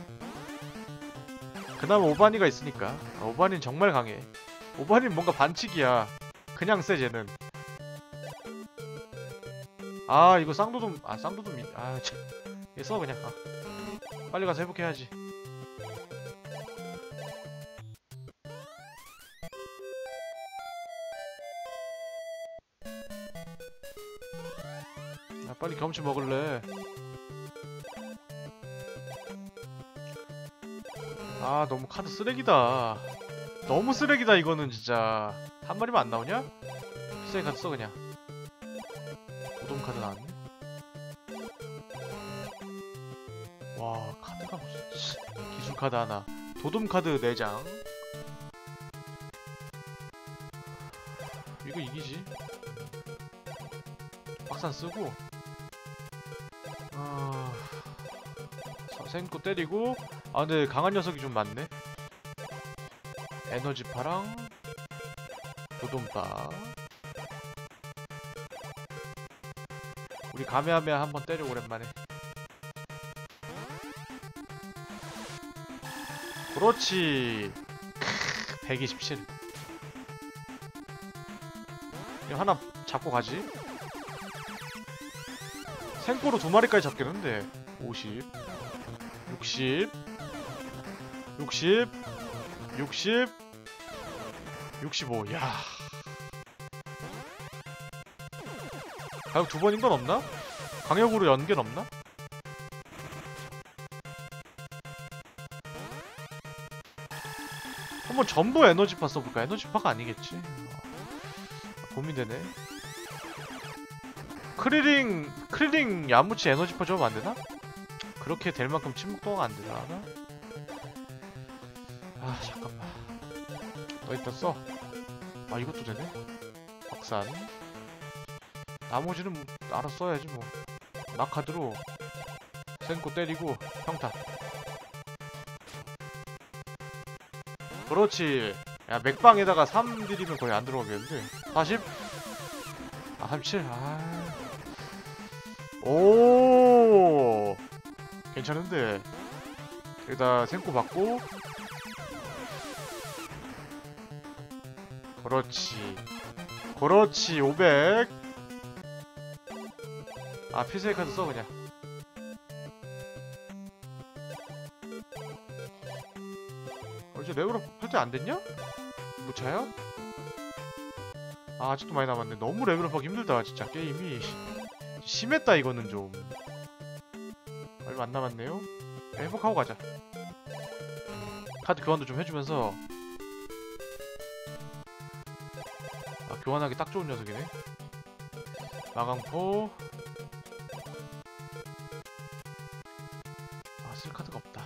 그나마 오바니가 있으니까. 오바니는 정말 강해. 오바니는 뭔가 반칙이야. 그냥 쎄 쟤는. 아, 이거 쌍도돔. 아, 쌍도돔. 아, 참. 얘 써 그냥. 빨리 가서 회복해야지. 빨리 경험치 먹을래. 아, 너무 카드 쓰레기다. 너무 쓰레기다 이거는 진짜. 한 마리만 안 나오냐? 비싸게 카드 써 그냥. 도돔 카드 나왔네. 와, 카드가 무슨 기준 카드 하나. 도돔 카드 4장. 이거 이기지. 확산 쓰고 생코 때리고. 아 근데 강한 녀석이 좀 많네. 에너지파랑 노돈파. 우리 가메하메 한번 때려 오랜만에. 그렇지. 127. 이거 하나 잡고 가지. 생코로 2마리까지 잡겠는데. 50 60 60 60 65. 야 가격 2번인 건 없나? 강력으로 연계는 없나? 한번 전부 에너지파 써볼까? 에너지파가 아니겠지? 고민되네. 크리링 야무치 에너지파 좀 안되나? 그렇게 될 만큼 침묵도가 안되나? 아 잠깐만. 너 일단 써. 아 이것도 되네? 확산. 나머지는 뭐 알아서 써야지 뭐. 마카드로 센코 때리고 평타. 그렇지. 야 맥방에다가 3 들이면 거의 안 들어가겠는데. 40? 아 37? 아 오 괜찮은데. 여기다 생코 받고. 그렇지 그렇지. 500. 아 필살 카드 써 그냥. 이제 레벨업 할 때 안 됐냐? 뭐 차야? 아 아직도 많이 남았네. 너무 레벨업 하기 힘들다 진짜. 게임이 심했다 이거는. 좀 얼마 안 남았네요. 회복하고 가자. 카드 교환도 좀 해주면서. 아 교환하기 딱 좋은 녀석이네. 마강포. 아 쓸 카드가 없다.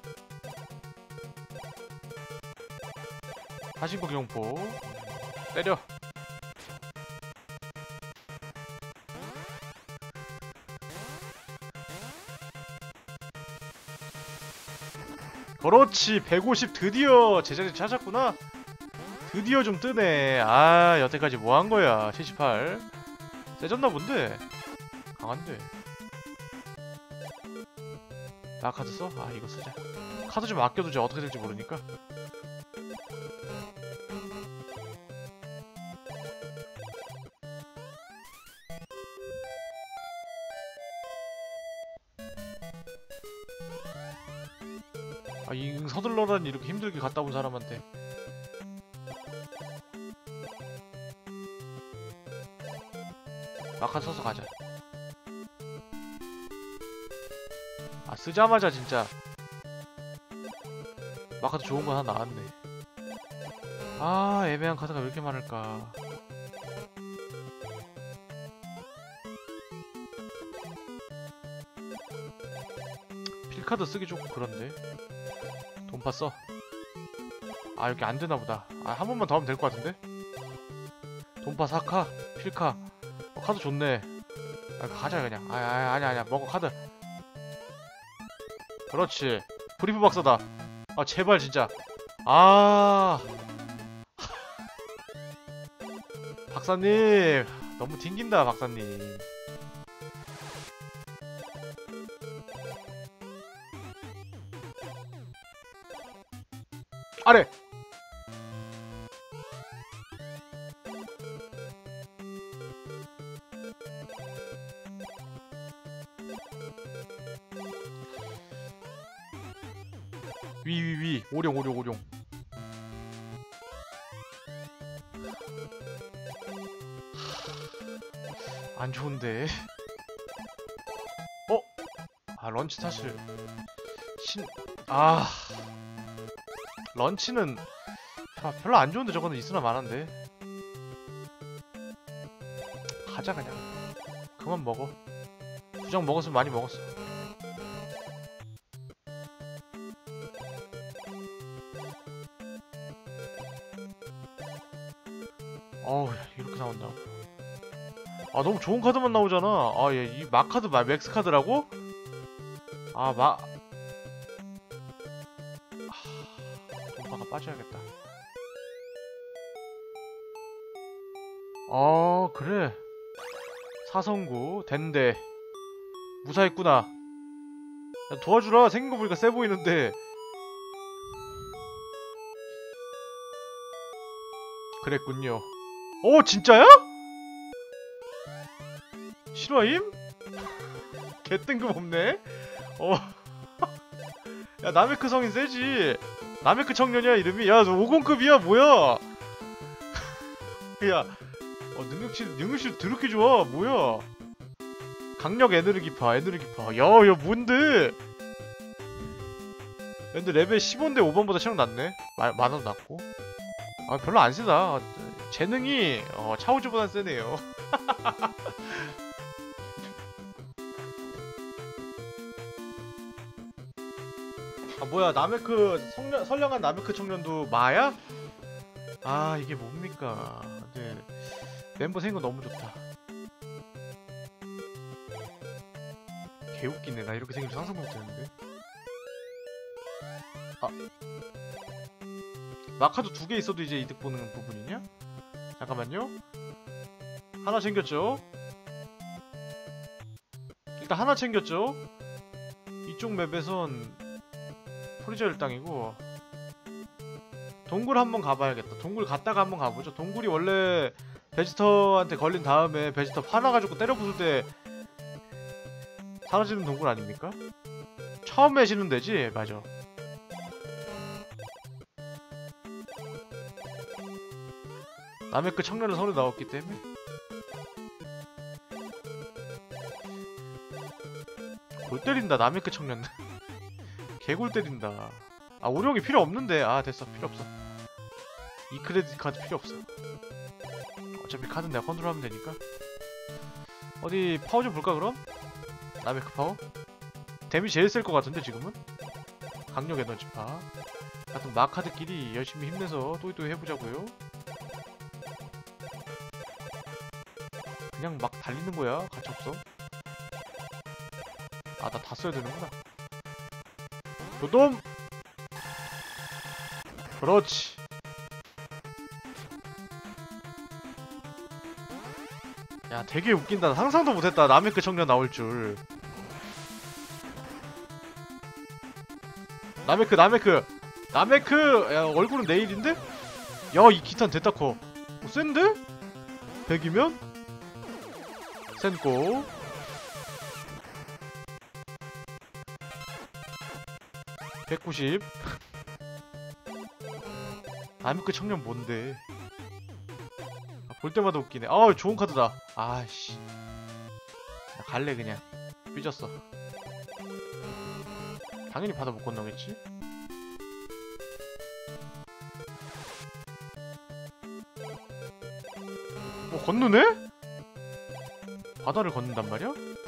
하신거 경포 때려. 그렇지. 150 드디어 제자리 찾았구나. 드디어 좀 뜨네. 아 여태까지 뭐 한거야. 78 세졌나 본데. 강한데. 나 카드 써? 아 이거 쓰자. 카드 좀 아껴두자. 어떻게 될지 모르니까. 아, 이 서둘러라니 이렇게 힘들게 갔다 온 사람한테. 마카드 써서 가자. 아, 쓰자마자 진짜 마카드 좋은 거 하나 나왔네. 아, 애매한 카드가 왜 이렇게 많을까. 필카드 쓰기 조금 그런데. 돈파 써. 아 여기 안되나보다. 아 한번만 더 하면 될 것 같은데? 돈파 4카 필카. 카드 좋네. 아 가자 그냥. 아니야 먹어 카드. 그렇지. 브리프 박사다. 아 제발 진짜. 아 박사님 너무 튕긴다 박사님. 아래! 위 오룡 안 좋은데. 어? 아 런치 사실 런치는 별로 안 좋은데. 저거는 있으나 마나인데. 가자 그냥. 그만 먹어. 2장 먹었으면 많이 먹었어. 어우 이렇게 나온다고. 아 너무 좋은 카드만 나오잖아. 아 얘 이 마카드 맥스 카드라고? 돈바가 빠져야겠다. 그래. 사성구 덴데 무사했구나. 야, 도와주라. 생긴 거 보니까 세 보이는데. 그랬군요. 오 진짜야? 실화임? 개 뜬금없네. 어. 야 나메크 성인 세지. 나메크 청년이야 이름이. 야 너 50급이야 뭐야? 야 능력치 드럽게 좋아. 뭐야? 강력 에너지파. 야 뭔데? 근데 레벨 15인데 5번보다 체력 낮네. 만원 낮고. 아 별로 안 세다. 재능이 차우즈보단 세네요. 아 뭐야 나메크 선량한 나메크 청년도 마야? 아 이게 뭡니까? 근데 멤버 생긴 거 너무 좋다. 개웃기네. 나 이렇게 생긴 줄 상상도 못했는데. 아 마카도 2개 있어도 이제 이득 보는 부분이냐? 잠깐만요. 하나 챙겼죠? 일단 하나 챙겼죠? 이쪽 맵에선 프리저 일당이고 동굴 한번 가봐야겠다. 동굴 갔다가 한번 가보죠. 동굴이 원래 베지터한테 걸린 다음에 베지터 화나가지고 때려 부술 때 사라지는 동굴 아닙니까? 처음 해지는 데지? 맞아. 남의 그 청년은 서로 나왔기 때문에 골 때린다. 남의 그 청년 개골 때린다. 아 오력이 필요 없는데. 아 됐어. 필요 없어. 이 크레딧 카드 필요 없어. 어차피 카드는 내가 컨트롤하면 되니까. 어디 파워 좀 볼까 그럼? 남의 그 파워? 데미 제일 셀 것 같은데 지금은? 강력 에너지파. 하여튼 마카드끼리 열심히 힘내서 또이또이 해보자고요. 그냥 막 달리는 거야. 가차없어. 아 나 다 써야 되는구나. 도돔! 그렇지. 야 되게 웃긴다. 상상도 못했다. 남의 그 청년 나올 줄. 나메크 야 얼굴은 내일인데? 야 이 기탄 됐다 커. 센데? 100이면? 센고 190. 나메크 청년 뭔데? 볼 때마다 웃기네. 좋은 카드다. 아씨 나 갈래 그냥. 삐졌어. 당연히 바다 못 건너겠지? 건너네? 바다를 걷는단 말이야?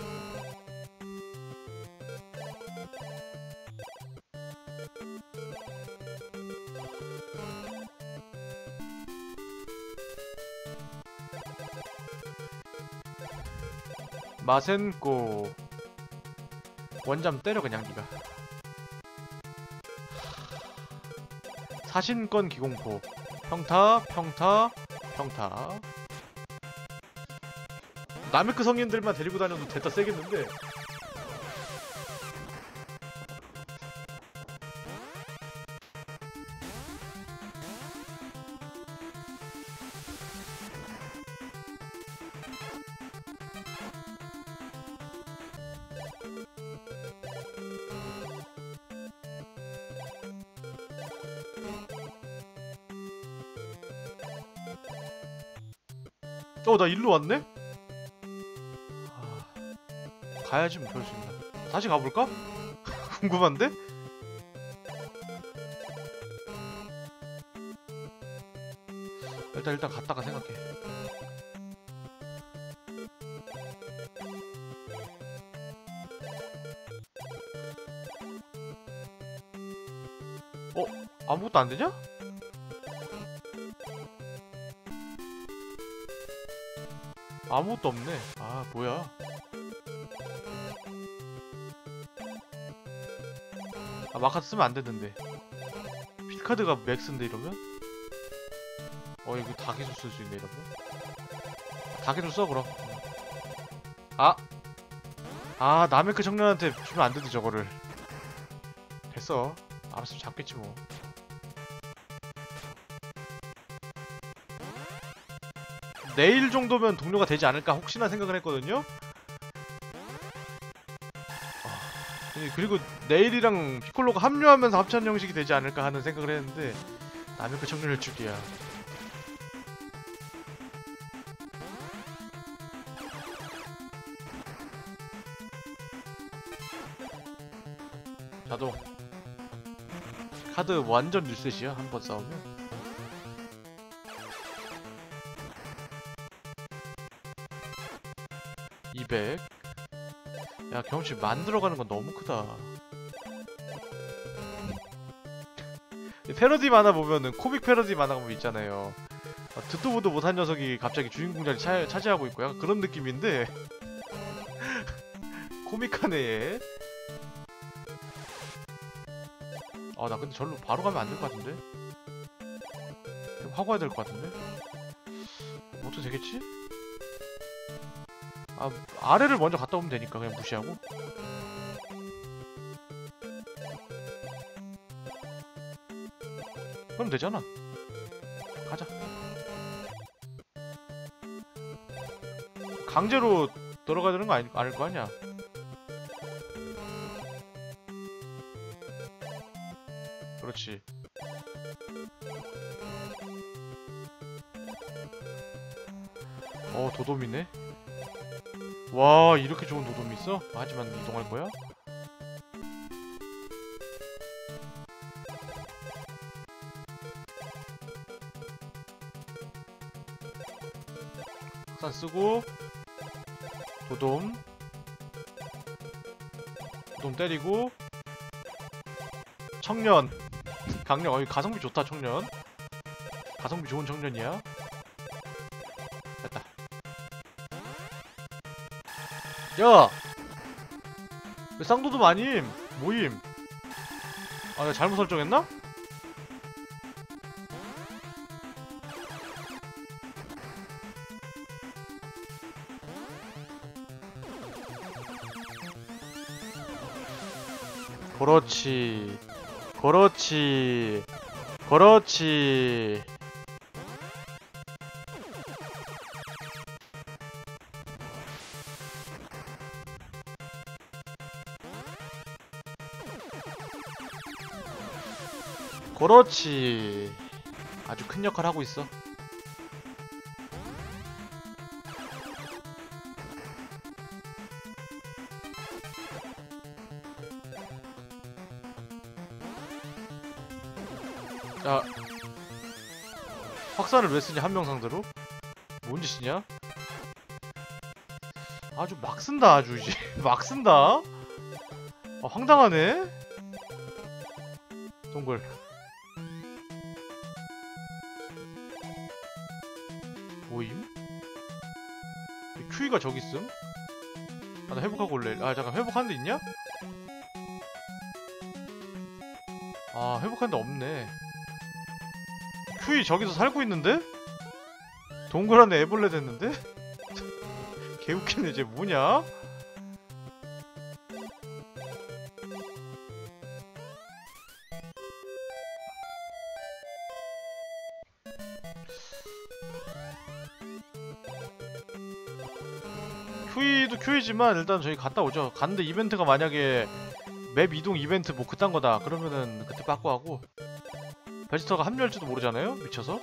마센코 원잠 때려 그냥 니가. 사신권 기공포 평타 나메크 성인들만 데리고 다녀도 됐다 세겠는데. 나 일로 왔네? 가야지 뭐 볼 수 있나. 다시 가볼까? 궁금한데? 일단 갔다가 생각해. 아무것도 안 되냐? 아무것도 없네. 아 뭐야. 아 마카드 쓰면 안 되는데. 필카드가 맥스인데 이러면? 이거 다 기술 쓸 수 있네 이러면. 다 기술 써 그럼. 나메크 청년한테 주면 안 되지 저거를. 됐어. 알았으면 잡겠지 뭐. 내일 정도면 동료가 되지 않을까 혹시나 생각을 했거든요. 그리고 내일이랑 피콜로가 합류하면서 합천 형식이 되지 않을까 하는 생각을 했는데 나메크 청년일 줄이야. 자동 카드 완전 리셋이야 한번 싸우면. 200. 야 경험치 만들어가는 건 너무 크다. 패러디 만화 보면은 코믹 패러디 만화 보면 있잖아요. 듣도 보도 못한 녀석이 갑자기 주인공 자리 차지하고 있고 약간 그런 느낌인데 코믹하네 얘. 나 근데 절로 바로 가면 안 될 것 같은데? 좀 하고 와야 될 것 같은데? 어떻게 되겠지? 아래를 먼저 갔다 오면 되니까 그냥 무시하고. 그럼 되잖아. 가자. 강제로 들어가야 되는 거 아닐 거 아니야. 그렇지. 도돔이네. 와 이렇게 좋은 도돔이 있어? 하지만 이동할 거야? 석산 쓰고 도돔 때리고 청년 강력. 가성비 좋다 청년. 가성비 좋은 청년이야. 됐다. 야! 왜 쌍도돔 아님? 모임. 내가 잘못 설정했나? 그렇지. 그렇지. 그렇지. 그렇지. 아주 큰 역할 하고 있어. 야, 확산을 왜 쓰냐 한 명 상대로? 뭔 짓이냐? 아주 막 쓴다 아주 이제 막 쓴다. 황당하네. 동글. 모임? 큐이가 저기 있음? 나 회복하고 올래. 잠깐 회복하는 데 있냐? 회복하는 데 없네. 큐이 저기서 살고 있는데? 동그란데 애벌레 됐는데? 개웃기네. 쟤 뭐냐? 큐이도 큐이지만 일단 저희 갔다 오죠. 갔는데 이벤트가 만약에 맵 이동 이벤트 뭐 그딴 거다 그러면은 그때 빠꾸 하고. 베지터가 합류할지도 모르잖아요? 미쳐서?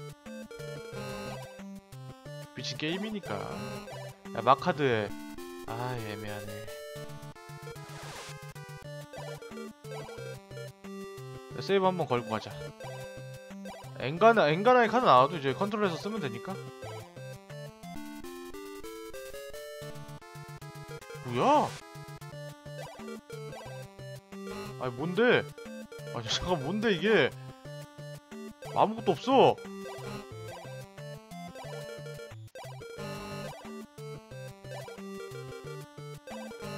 미친 게임이니까. 야 마카드에 애매하네. 세이브 한번 걸고 가자. 엔가나의 카드 나와도 이제 컨트롤해서 쓰면 되니까. 뭐야? 뭔데? 잠깐 뭔데 이게? 아무것도 없어.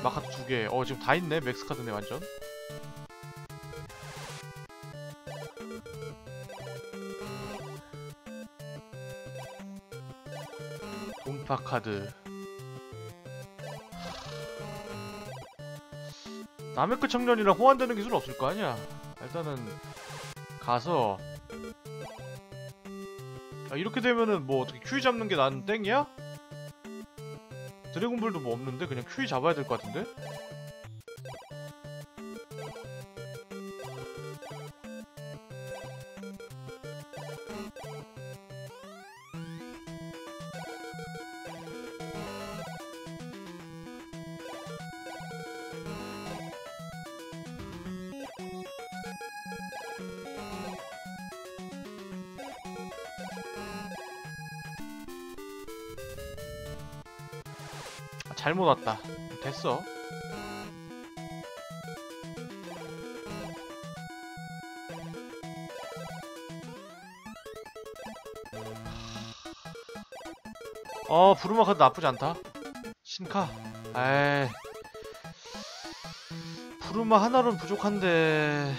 마카드 2개. 지금 다 있네. 맥스 카드네 완전. 동파 카드. 나메크 청년이랑 호환되는 기술은 없을 거 아니야. 일단은 가서 이렇게 되면은 뭐 어떻게 큐이 잡는 게 난 땡이야? 드래곤볼도 뭐 없는데 그냥 큐이 잡아야 될 것 같은데? 잘못 왔다. 됐어. 부르마 카드 나쁘지 않다. 신카. 에이. 부르마 하나로는 부족한데.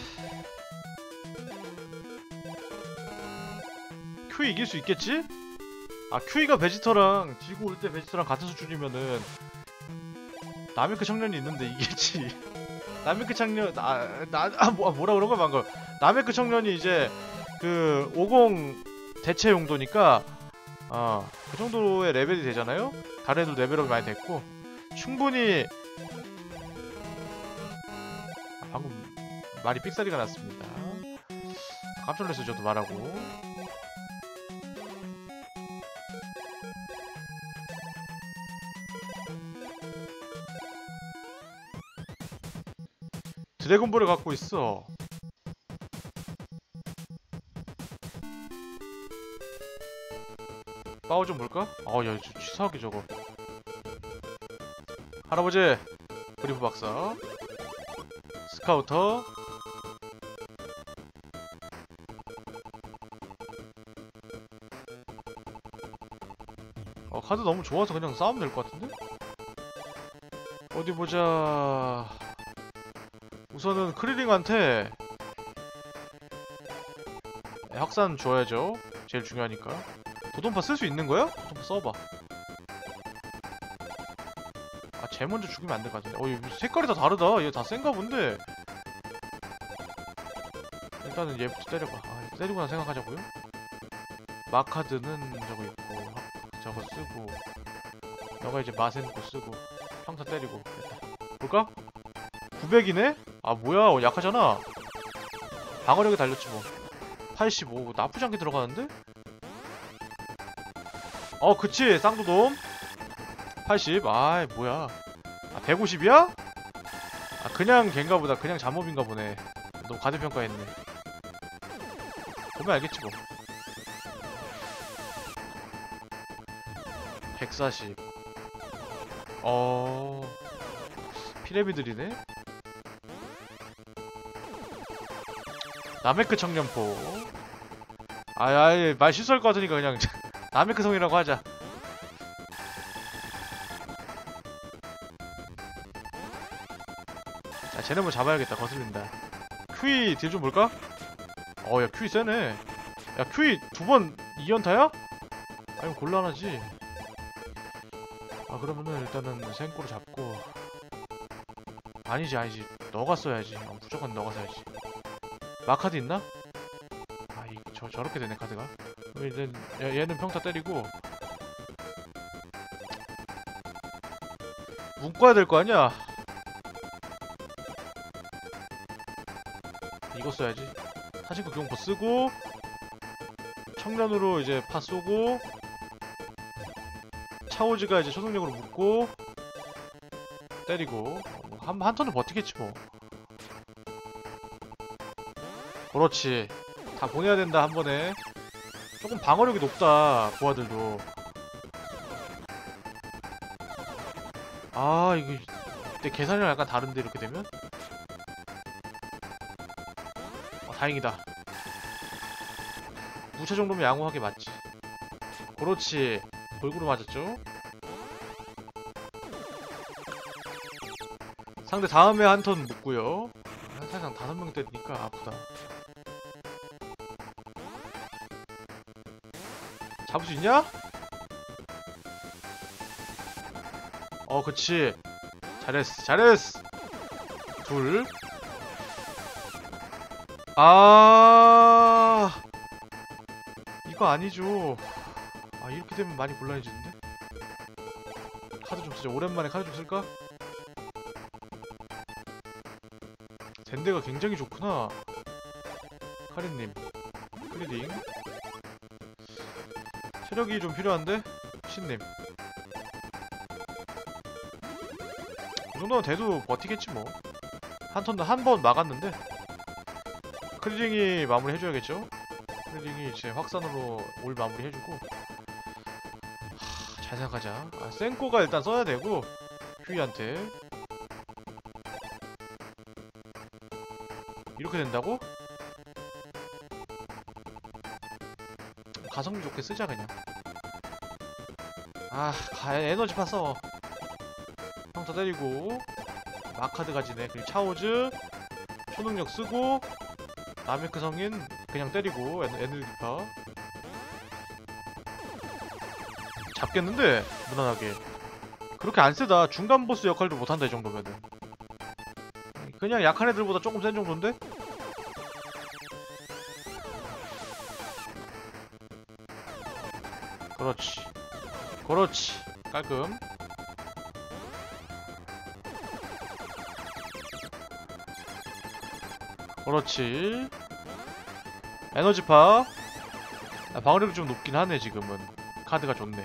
큐이 이길 수 있겠지? 큐이가 베지터랑 지고 올 때 베지터랑 같은 수준이면은 나메크 청년이 있는데 이기지. 나메크 청년 뭐라 그런 거야 방금. 나메크 청년이 이제 그 50 대체 용도니까 그 정도의 레벨이 되잖아요. 다른 애들 레벨업이 많이 됐고 충분히 방금 말이 삑사리가 났습니다. 깜짝 놀랐어요 저도 말하고. 드래곤볼을 갖고 있어. 파워 좀 볼까? 야, 치사하게 저거. 할아버지! 브리프 박사. 스카우터. 카드 너무 좋아서 그냥 싸우면 될 것 같은데? 어디 보자. 우선은 크리링한테 확산 줘야죠. 제일 중요하니까. 도돈파 쓸 수 있는 거야? 도돈파 써봐. 쟤 먼저 죽이면 안 될 것 같은데. 색깔이 다 다르다. 얘 다 센가 본데. 일단은 얘부터 때려봐. 때리고나 생각하자고요. 마카드는 저거 있고 저거 쓰고 너가 이제 마센코 쓰고 평타 때리고. 됐다. 볼까? 900이네? 뭐야 약하잖아. 방어력이 달렸지 뭐. 85 나쁘지 않게 들어가는데? 그치 쌍도돔 80. 뭐야 150이야? 그냥 걘가 보다. 그냥 잠업인가 보네. 너무 과대평가했네. 보면 알겠지 뭐. 140. 피레미들이네? 나메크 청년포. 말 실수할 것 같으니까 그냥 나메크 성이라고 하자. 쟤네 뭐 잡아야겠다. 거슬린다. 큐이 딜 좀 볼까? 야 큐이 세네. 야 큐이 2번 2연타야? 이거 곤란하지. 그러면은 일단은 생꼬로 잡고. 아니지 너가 써야지. 무조건 너가 써야지. 마카드 있나? 저렇게 되네 카드가. 얘는 평타 때리고 묶어야 될 거 아니야. 이거 써야지. 사신코 교공포 쓰고 청년으로 이제 파 쏘고 차오즈가 이제 초능력으로 묶고 때리고 한 턴을 버티겠지 뭐. 그렇지. 다 보내야 된다 한 번에. 조금 방어력이 높다 부하들도. 이거 내 계산이랑 약간 다른데 이렇게 되면? 다행이다. 무차 정도면 양호하게 맞지. 그렇지. 골고루 맞았죠? 상대 다음에 한 턴 묶고요. 사실상 5명 때리니까 아프다. 잡을 수 있냐? 그치. 잘했어, 잘했어. 둘. 이거 아니죠. 이렇게 되면 많이 곤란해지는데? 카드 좀 쓰자. 오랜만에 카드 좀 쓸까? 젠데가 굉장히 좋구나. 카린님 클리딩. 체력이 좀 필요한데? 신님 이 정도면 돼도 버티겠지 뭐. 한 턴도 한 번 막았는데 클리딩이 마무리 해줘야겠죠? 클리딩이 이제 확산으로 올 마무리 해주고. 잘 생각하자. 센코가 일단 써야 되고 휴이한테. 이렇게 된다고? 가성비 좋게 쓰자 그냥. 에너지파 써. 평타 때리고 마카드 가지네. 그리고 차오즈 초능력 쓰고 나메크 성인 그냥 때리고 에너지파 잡겠는데? 무난하게. 그렇게 안 세다. 중간 보스 역할도 못한다 이 정도면은. 그냥 약한 애들보다 조금 센 정도인데? 그렇지. 그렇지. 깔끔. 그렇지. 에너지파. 방어력이 좀 높긴 하네 지금은. 카드가 좋네.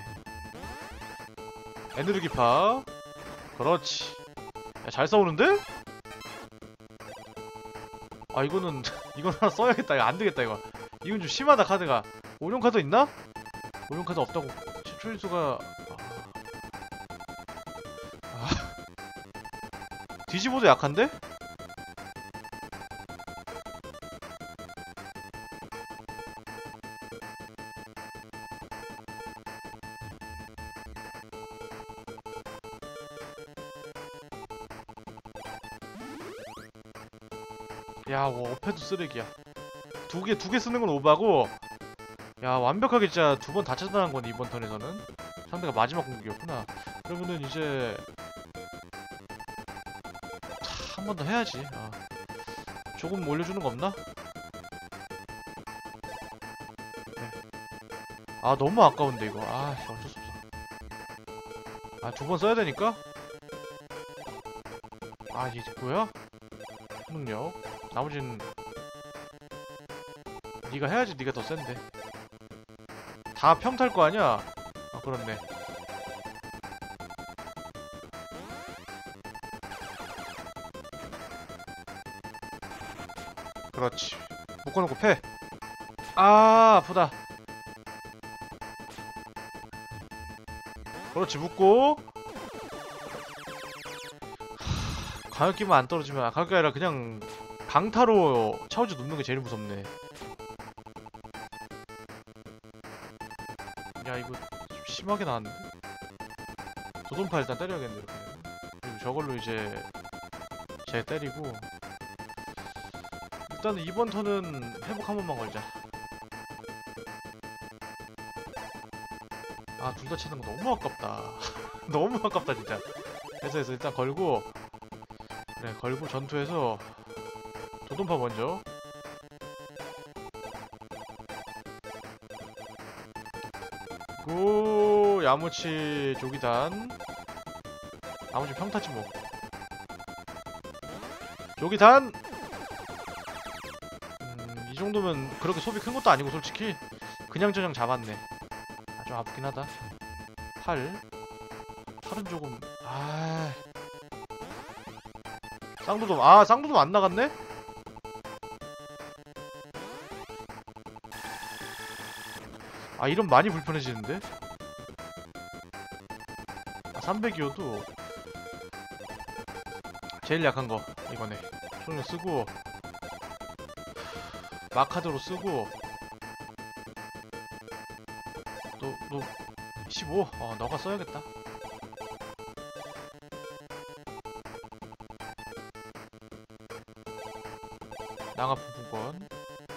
에너지파. 그렇지. 잘 싸우는데? 이거는 이건 하나 써야겠다. 이거 안되겠다 이거. 이건 좀 심하다 카드가. 오룡 카드 있나? 오룡 카드 없다고. 최초일수가 뒤집어도 약한데? 야, 어패도 쓰레기야. 두 개 쓰는 건 오바고. 야, 완벽하게 진짜 2번 다 차단한 거네 이번 턴에서는. 상대가 마지막 공격이었구나. 그러면은 이제 한 번 더 해야지. 조금 올려주는 거 없나? 네. 너무 아까운데 이거. 어쩔 수 없어. 2번 써야 되니까. 이게 뭐야? 능력. 나머지는 네가 해야지. 네가 더 센데. 다 평탈 거 아니야? 그렇네. 그렇지. 묶어놓고 패. 아프다. 그렇지. 묶고. 가격기만 안 떨어지면. 가격기 아니라 그냥 강타로 차오즈 눕는 게 제일 무섭네. 야, 이거 좀 심하게 나왔는데? 도돈파 일단 때려야겠네 이렇게. 그리고 저걸로 이제 쟤 때리고. 일단은 이번 턴은 회복 한 번만 걸자. 둘 다 치는 거 너무 아깝다. 너무 아깝다 진짜. 그래서 일단 걸고. 그래, 걸고 전투해서 도돈파 먼저. 고 야무치 조기단. 나머지 평타치 뭐. 조기단. 이 정도면 그렇게 소비 큰 것도 아니고 솔직히 그냥저냥 잡았네. 좀 아프긴 하다. 팔은 조금. 쌍도도 안 나갔네? 이러면 많이 불편해지는데? 300이어도 제일 약한 거 이거네. 손을 쓰고 마카드로 쓰고. 너 15? 너가 써야겠다. 낭하품품권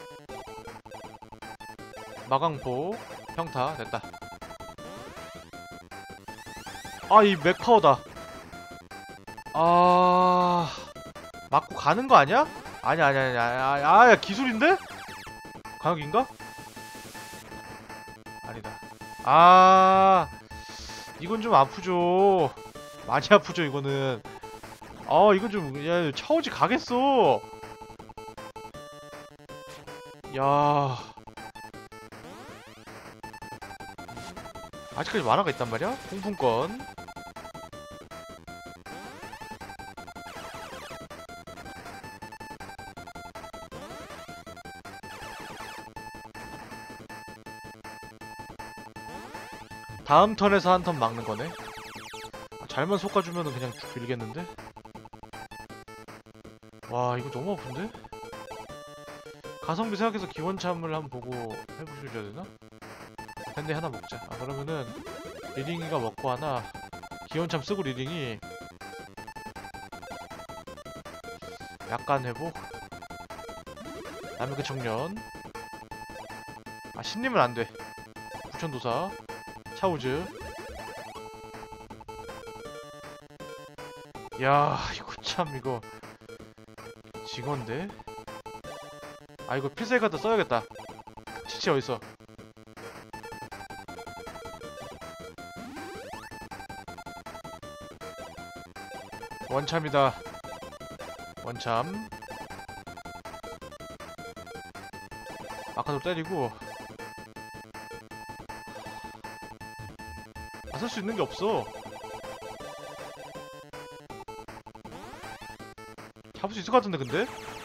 마강포 평타 됐다. 아 이 맥파워다. 아 맞고 가는 거 아니야? 아니야 야 기술인데? 강력인가? 아니다. 아 이건 좀 아프죠. 많이 아프죠 이거는. 아 이건 좀 야 차오지 가겠어. 야 아직까지 만화가 있단 말이야? 풍풍권 다음 턴에서 한 턴 막는 거네. 잘만 솎아주면은 그냥 쭉 빌겠는데? 와 이거 너무 아픈데? 가성비 생각해서 기원참을 한번 보고 해보셔야 되나? 밴드 하나 먹자. 아 그러면은 리링이가 먹고 하나 기원참 쓰고 리링이 약간 회복. 남의 청년. 아 신님은 안돼. 부천도사 차우즈. 야 이거 참 이거 징언데? 아 이거 필살카드 써야겠다. 치치 어딨어? 원참이다. 원참 아까도 때리고 안 쓸 수 있는 게 없어. 잡을 수 있을 것 같은데 근데?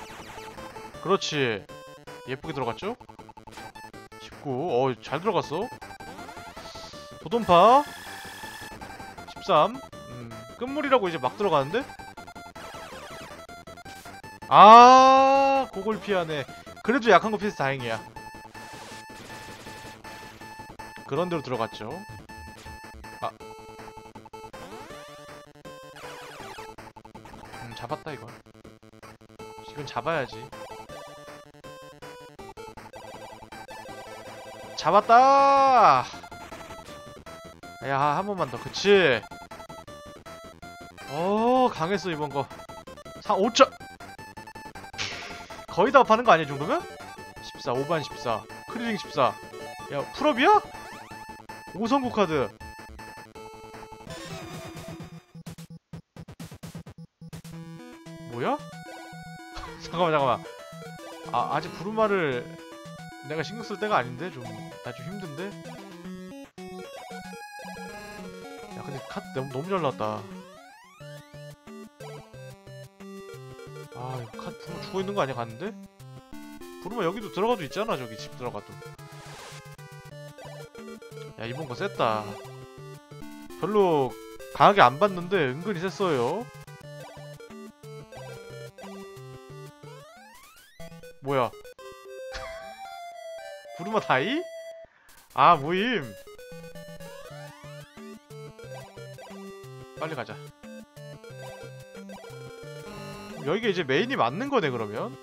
그렇지. 예쁘게 들어갔죠? 19. 잘 들어갔어. 도돈파 13. 끝물이라고 이제 막 들어가는데? 아 그걸 피하네. 그래도 약한 거 피해서 다행이야. 그런 대로 들어갔죠. 아 잡았다 이거. 이건 잡아야지. 잡았다! 야, 한 번만 더. 그치? 강했어, 이번 거. 5점! 거의 다 파는 거 아니야, 이 정도면? 14, 5반 14. 크리링 14. 야, 풀업이야? 5성구 카드. 뭐야? 잠깐만. 아직 부르마를 내가 신경 쓸 때가 아닌데? 나 좀 힘든데? 야, 근데 카드 너무 잘 나왔다. 아, 이거 카드 부르마 죽어 있는 거 아니야, 갔는데? 부르마 여기도 들어가도 있잖아, 저기 집 들어가도. 야, 이번 거 셌다. 별로 강하게 안 봤는데 은근히 셌어요. 뭐야? 부르마 다이? 아 모임. 빨리 가자. 여기가 이제 메인이 맞는 거네 그러면.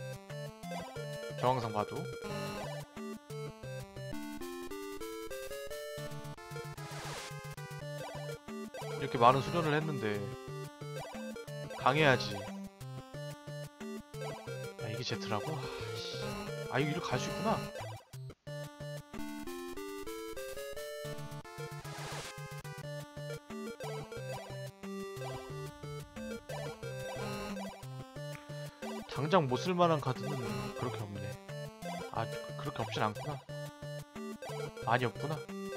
정황상 봐도. 이렇게 많은 수련을 했는데 강해야지. 아 이게 제트라고? 아 이거 이렇게 갈 수 있구나. 당장 못 쓸만한 카드는 그렇게 없네. 아 그렇게 없진 않구나. 많이 없구나.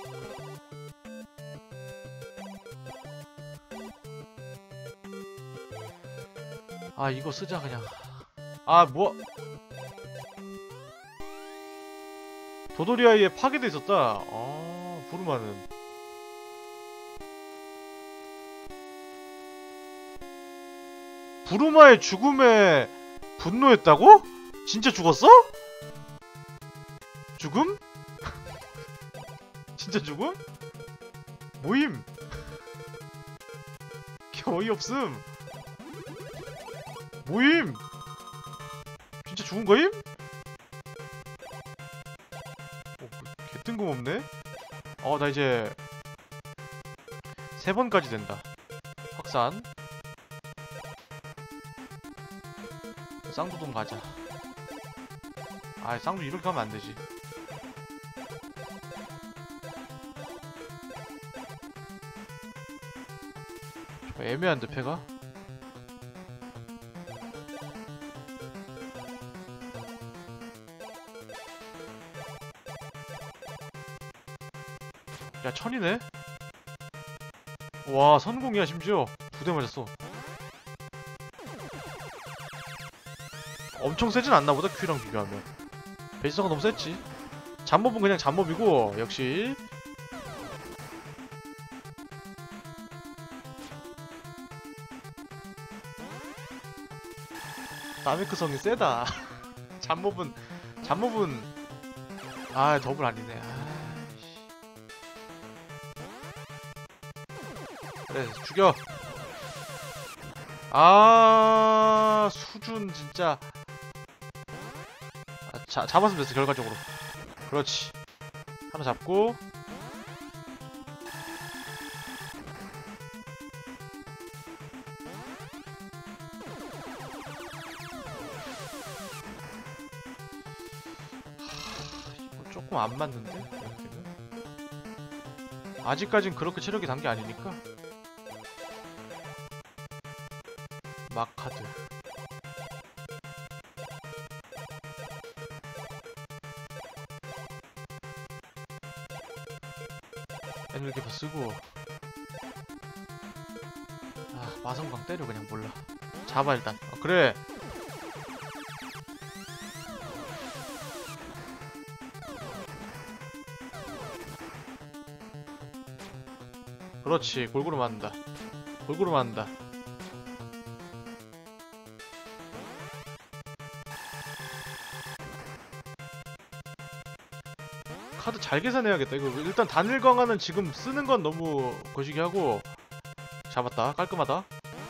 아 이거 쓰자 그냥. 아 뭐 도도리아이에 파괴돼 있었다. 부르마는 부르마의 죽음에 분노했다고? 진짜 죽었어? 죽음? 진짜 죽음? 모임. 어이없음. 모임. 진짜 죽은 거임? 개 뜬금없네? 나 이제 3번까지 된다. 확산. 쌍두동 가자. 아, 쌍두 이렇게 가면 안 되지. 애매한데 패가? 야, 천이네? 와, 선공이야 심지어. 2대 맞았어. 엄청 세진 않나 보다, 큐랑 비교하면. 베이스가 너무 셌지. 잡몹은 그냥 잡몹이고, 역시. 나메크성이 세다. 잡몹은 아, 더블 아니네. 아이씨. 그래, 죽여. 아, 수준 진짜. 잡았으면 됐어, 결과적으로. 그렇지. 하나 잡고. 이거 조금 안 맞는데? 아직까진 그렇게 체력이 단 게 아니니까. 마카드. 에너지파 쓰고. 아, 마성광 때려 그냥 몰라. 잡아 일단. 그래. 그렇지. 골고루 맞는다. 골고루 맞는다. 카드 잘 계산해야겠다. 이거 일단 단일 강화는 지금 쓰는 건 너무 거시기 하고. 잡았다. 깔끔하다.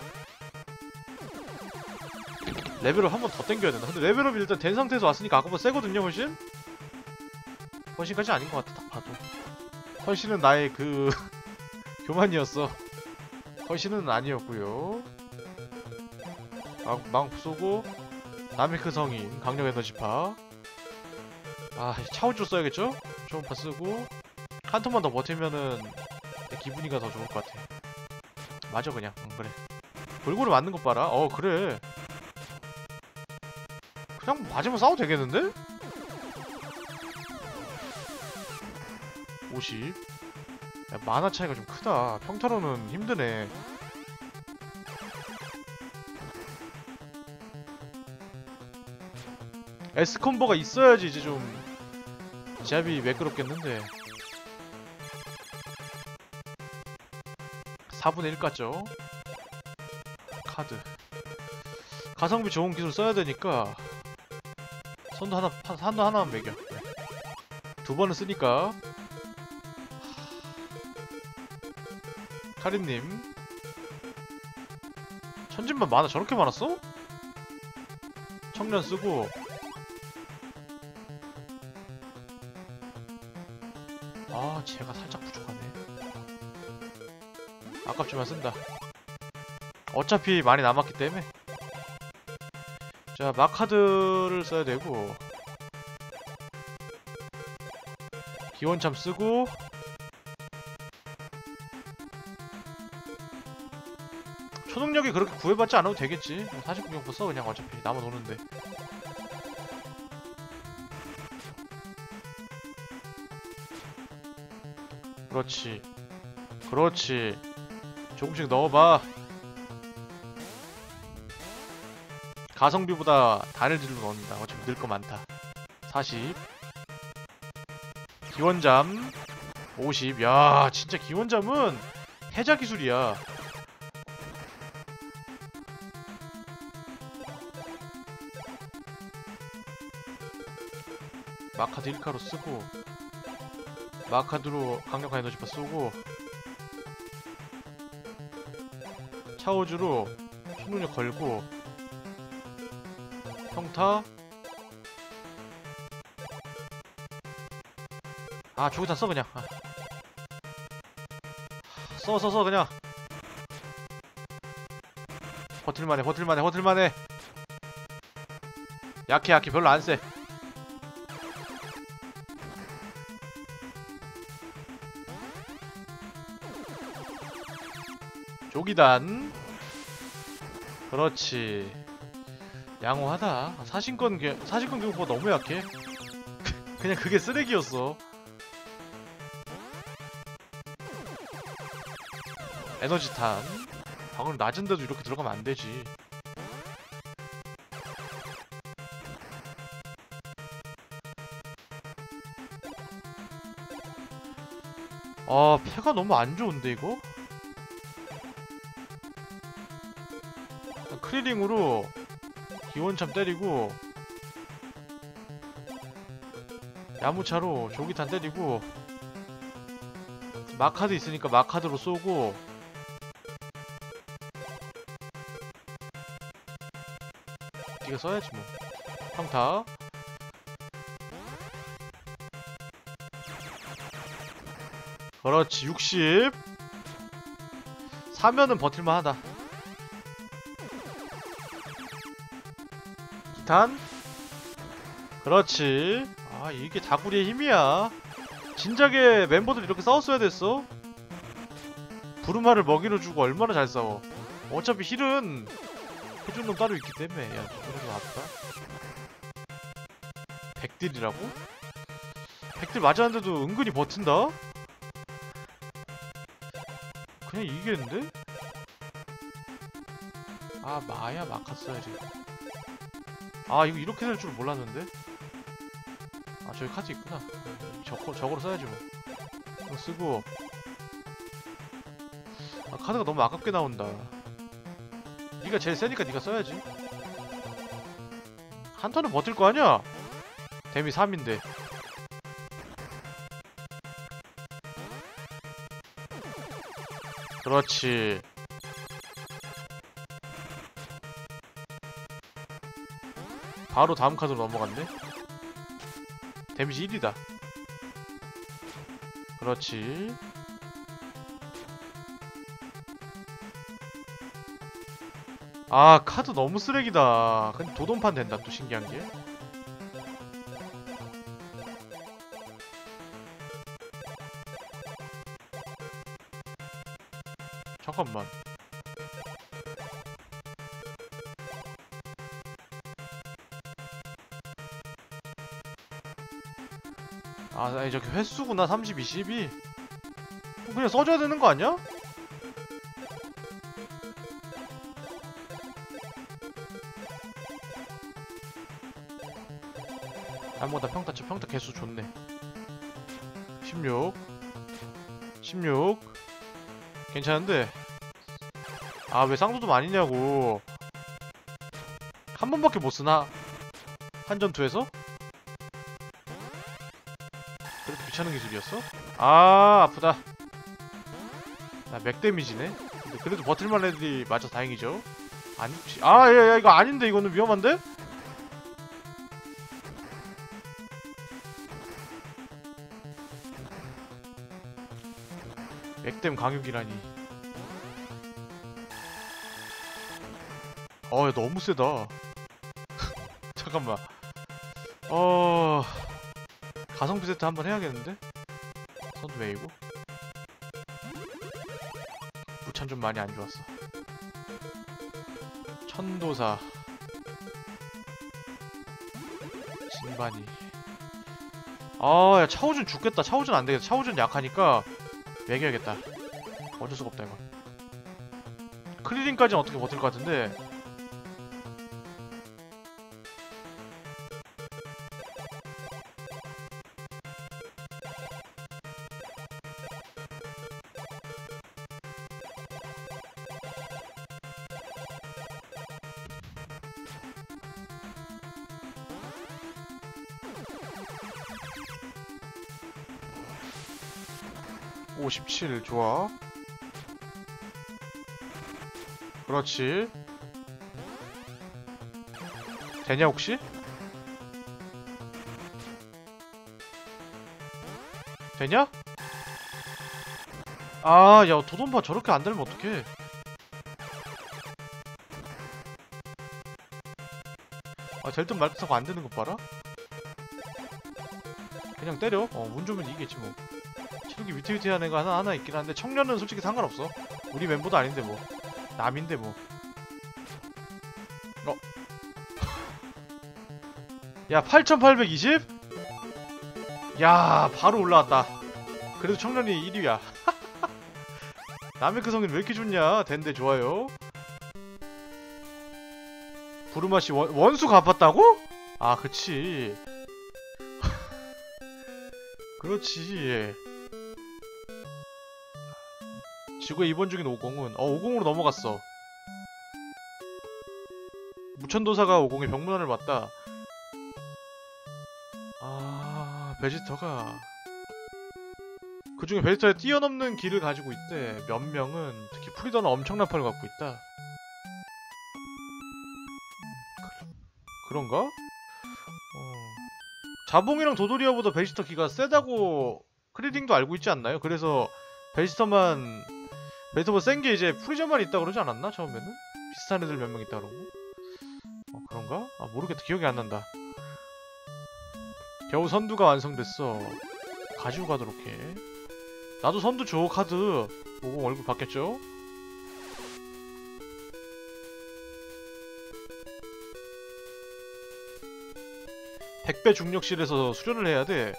레벨업 한 번 더 땡겨야 된다. 근데 레벨업이 일단 된 상태에서 왔으니까 아까보다 세거든요, 훨씬? 훨씬까지 아닌 것 같아, 딱 봐도. 훨씬은 나의 그 교만이었어. 훨씬은 아니었고요. 망 쏘고. 나메크 성인 강력 에너지파. 아, 차우주 써야겠죠? 초음파 쓰고. 한 턴만 더 버티면은 기분이가 더 좋을 것 같아. 맞아 그냥. 그래. 골고루 맞는 것 봐라. 그래. 그냥 맞으면 싸워도 되겠는데? 50. 야, 만화 차이가 좀 크다. 평타로는 힘드네. S콤보가 있어야지 이제 좀 제압이 매끄럽겠는데. 4분의 1 깠죠. 카드. 가성비 좋은 기술 써야 되니까 선도 하나만 매겨. 2번은 쓰니까. 카린님. 천진만 많아. 저렇게 많았어? 청년 쓰고. 아, 제가 살짝 부족하네. 아깝지만 쓴다. 어차피 많이 남았기 때문에. 자, 마카드를 써야 되고. 기원참 쓰고. 초능력이 그렇게 구애받지 않아도 되겠지. 49경포 써 그냥. 어차피 남아 도는데. 그렇지. 그렇지. 조금씩 넣어봐. 가성비보다 단일질로 넣는다. 어차피 늘 거 많다. 40. 기원잠 50. 야, 진짜 기원잠은 해자 기술이야. 마카드 1카로 쓰고. 마카드로 강력한 에너지파 쏘고. 차오주로 초능력 걸고. 평타 아 저기 다 써 그냥. 아. 써 그냥. 버틸만해. 약해 별로 안 세. 조기단. 그렇지. 양호하다. 사신권 교육보다 너무 약해. 그냥 그게 쓰레기였어. 에너지탄. 방금 낮은데도 이렇게 들어가면 안 되지. 아, 패가 너무 안 좋은데 이거? 크리링으로 기원참 때리고 야무차로 조기탄 때리고 마카드 있으니까 마카드로 쏘고 이거 써야지 뭐. 평타. 그렇지. 60 사면은 버틸만하다. 기탄. 그렇지. 아 이게 다구리의 힘이야. 진작에 멤버들 이렇게 싸웠어야 됐어. 부르마를 먹이로 주고 얼마나 잘 싸워. 어차피 힐은 해준 놈 따로 있기 때문에. 야 저런 거 아프다. 100딜이라고? 100딜 맞았는데도 은근히 버틴다? 그냥 이기겠는데? 아 마야 마카 써야지. 아 이거 이렇게 될 줄 몰랐는데? 아 저기 카드 있구나. 저거로 써야지 뭐. 이거 쓰고. 아 카드가 너무 아깝게 나온다. 니가 제일 세니까 니가 써야지. 한 턴은 버틸 거 아니야? 데미 3인데. 그렇지. 바로 다음 카드로 넘어갔네. 데미지 1이다. 그렇지. 아 카드 너무 쓰레기다. 근데 도돈판 된다. 또 신기한게 잠깐만. 아 저기 횟수구나. 30, 20이 그냥 써줘야 되는 거 아니야? 아무거나 평타 쳐. 평타 개수 좋네. 16 괜찮은데? 아 왜 쌍도도 아니냐고. 한 번밖에 못 쓰나? 한전투에서? 그렇게 귀찮은 기술이었어? 아 아프다. 나 맥 데미지네? 근데 그래도 버틸만 애들이 맞아 다행이죠. 아니 혹시 야 이거 아닌데. 이거는 위험한데? 맥댐 강육이라니. 야 너무 세다. 잠깐만. 가성비 세트 한번 해야겠는데? 선두 웨이고. 무찬 좀 많이 안 좋았어. 천도사. 진반이. 야 차오준 죽겠다. 차오준 안 되겠다. 차오준 약하니까 매겨야겠다. 어쩔 수가 없다 이건. 크리링까지는 어떻게 버틸 것 같은데. (57) 좋아. 그렇지. 되냐 혹시? 되냐? 아, 야, 도돈파 저렇게 안 달면 어떡해. 아, 될 듯 말 듯 하고 안 되는 것 봐라? 그냥 때려. 운 좋으면 이기겠지, 뭐. 체력이 위태위태한 애가 하나 있긴 한데, 청년은 솔직히 상관없어. 우리 멤버도 아닌데, 뭐. 남인데, 뭐. 야, 8820? 야, 바로 올라왔다. 그래도 청년이 1위야. 남의 그 성인 왜 이렇게 좋냐? 된대, 좋아요. 부르마씨 원수 갚았다고? 아, 그치. 그렇지. 지구의 2번 중인 50은 50으로 넘어갔어. 무천도사가 50의 병문안을 맞다. 아, 베지터가 그 중에 베지터의 뛰어넘는 길을 가지고 있대. 몇 명은 특히 프리더는 엄청난 팔을 갖고 있다. 그런가? 자봉이랑 도도리아보다 베지터 기가 세다고 크리딩도 알고 있지 않나요? 그래서 베지터보다 센 게 이제 프리저만 있다 그러지 않았나? 처음에는? 비슷한 애들 몇 명 있다 그러고? 그런가? 아, 모르겠다. 기억이 안 난다. 겨우 선두가 완성됐어. 가지고 가도록 해. 나도 선두 줘, 카드. 50 얼굴 바뀌었죠? 백배 중력실에서 수련을 해야 돼.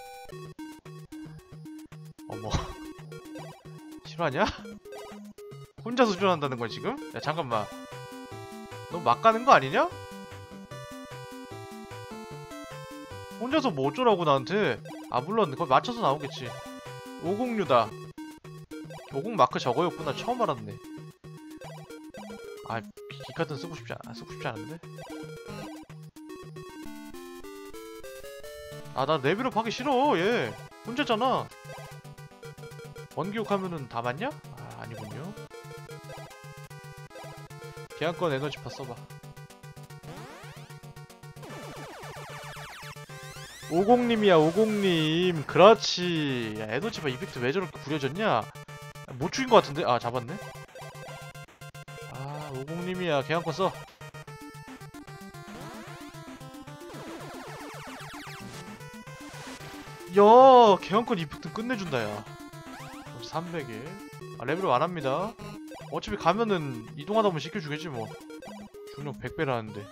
어머. 실화냐? 혼자서 수련한다는 거야, 지금? 야, 잠깐만. 너 막 가는 거 아니냐? 혼자서 뭐 어쩌라고 나한테. 아, 물론 그거 맞춰서 나오겠지. 50류다. 50 마크 저거였구나. 처음 알았네. 아, 기카드는 쓰고 싶지 않은데. 아, 나 레벨업 하기 싫어. 얘 혼자잖아. 원기옥하면은 다 맞냐? 아, 아니군요. 계약권 에너지파 써봐. 50님이야, 50님. 그렇지. 야, 에너지파 이펙트 왜 저렇게 구려졌냐? 못 죽인 것 같은데? 아, 잡았네. 아, 50님이야. 계약권 써. 야, 개헌권 이펙트 끝내준다, 야. 300에. 아, 레벨업 안 합니다. 어차피 가면은 이동하다 보면 시켜주겠지, 뭐. 중력 100배라는데.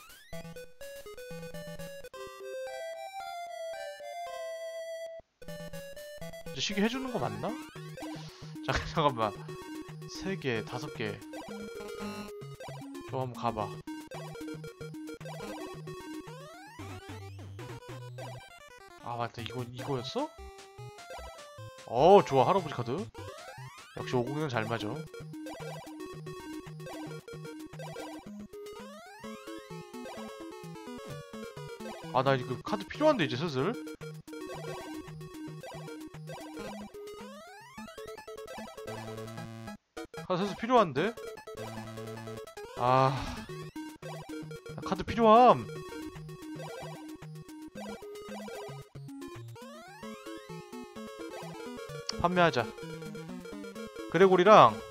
이제 시계 해주는 거 맞나? 잠깐만. 3개, 5개. 저 한번 가봐. 아, 맞다. 이거였어? 좋아. 할아버지 카드. 역시 50은 잘 맞아. 아, 나 이거 카드 필요한데, 이제 슬슬. 카드 슬슬 필요한데? 아, 나 카드 필요함. 판매하자. 그레고리랑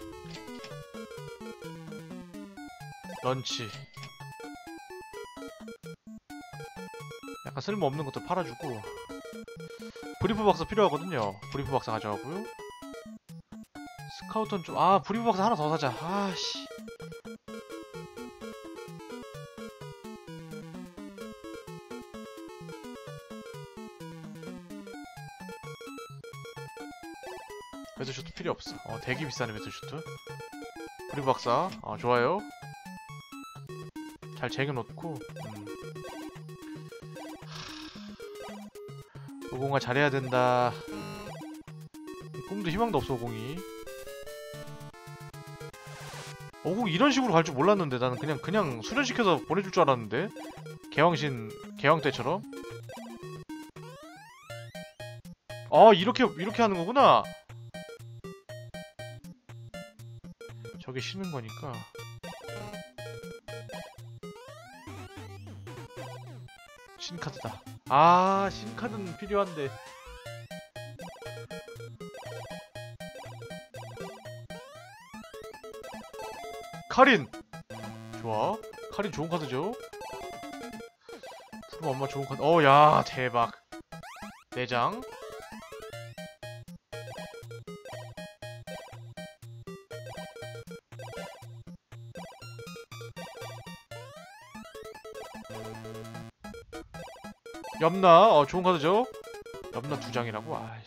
런치. 약간 쓸모없는 것도 팔아주고. 브리프 박사 필요하거든요. 브리프 박사 가져가고요. 스카우터는 좀... 아, 브리프 박사 하나 더 사자. 아씨. 배틀슈트 필요 없어. 되게 비싸네, 배틀슈트. 브리프 박사. 좋아요. 잘 쟁여놓고. 50아 잘해야 된다. 꿈도 희망도 없어, 50이. 50 이런 식으로 갈 줄 몰랐는데. 나는 그냥 수련시켜서 보내줄 줄 알았는데. 개왕 때처럼. 이렇게 하는 거구나. 저게 쉬는 거니까. 신카드다. 아, 신카드는 필요한데. 카린! 좋아. 카린 좋은 카드죠? 푸른 엄마 좋은 카드. 야, 대박. 4장. 염나, 좋은 카드죠? 염나 2장이라고? 아이씨.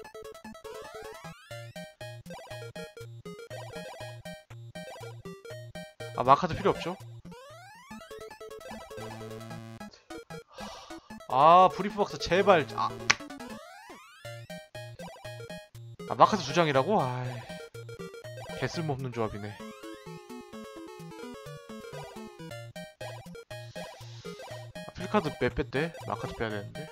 마카드 필요 없죠? 브리프박스 제발. 마카드 2장이라고? 아이. 개쓸모없는 조합이네. 필카드 몇 뺐대? 마카드 빼야 되는데.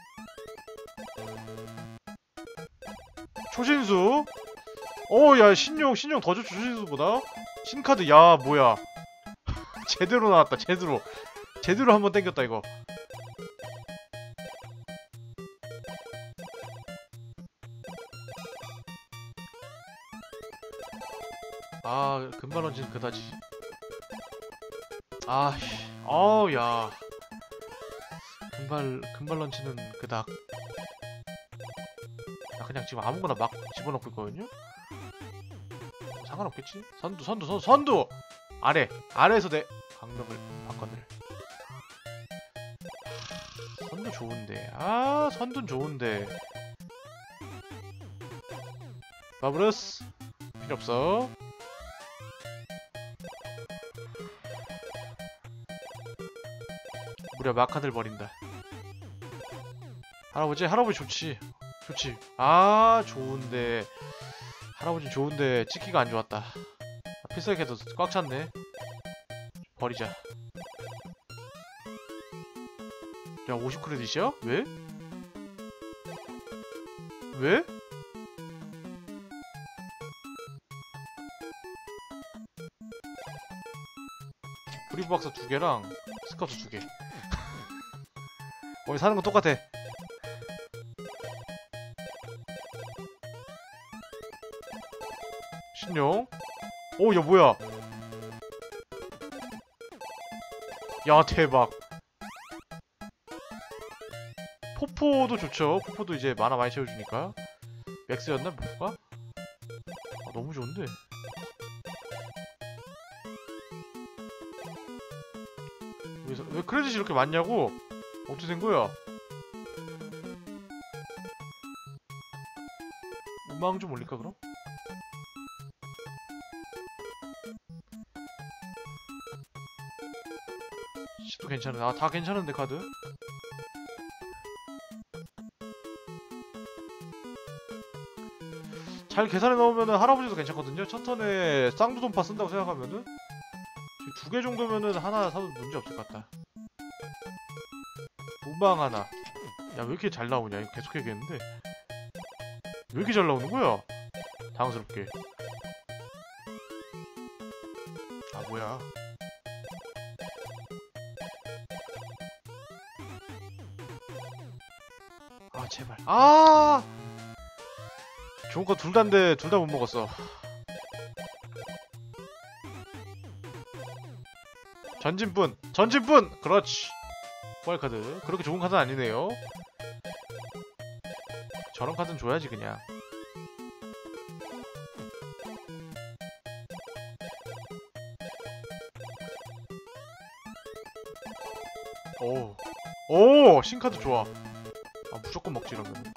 초신수? 야, 신용 더 좋죠, 초신수보다? 신카드, 야, 뭐야. 제대로 나왔다, 제대로. 제대로 한번 땡겼다, 이거. 금발 런치는 그다지. 야. 금발 런치는 그닥. 그냥 지금 아무거나 막 집어넣고 있거든요? 상관없겠지? 선두! 아래에서 내 강력을 바꿔낼. 선두 좋은데. 선두는 좋은데. 바브루스 필요 없어. 무려 마카드를 버린다. 할아버지 좋지. 좋은데. 할아버지 좋은데 찍기가 안 좋았다. 필살기도 꽉 찼네. 버리자. 야, 50크레딧이야? 왜? 왜? 브리브박스 2개랑 스카우트 2개. 사는 건 똑같아. 신용. 야, 뭐야. 야, 대박. 포포도 좋죠. 포포도 이제 만화 많이 채워주니까. 맥스였나? 뭐가? 너무 좋은데. 왜 크레딧이 이렇게 많냐고? 어떻게 된 거야? 음악 좀 올릴까, 그럼? 시도 괜찮은. 다 괜찮은데, 카드? 잘 계산해 넣으면은 할아버지도 괜찮거든요? 첫 턴에 쌍두돈파 쓴다고 생각하면은 2개 정도면은 하나 사도 문제 없을 것 같다. 우방 하나. 야, 왜 이렇게 잘 나오냐? 이거 계속 얘기했는데. 왜 이렇게 잘 나오는 거야? 당황스럽게. 뭐야. 제발. 좋은 거 둘 다인데 둘 다 못 먹었어. 전진뿐! 그렇지. 포괄 카드. 그렇게 좋은 카드는 아니네요. 저런 카드는 줘야지 그냥. 오! 신카드 좋아. 무조건 먹지 이러면.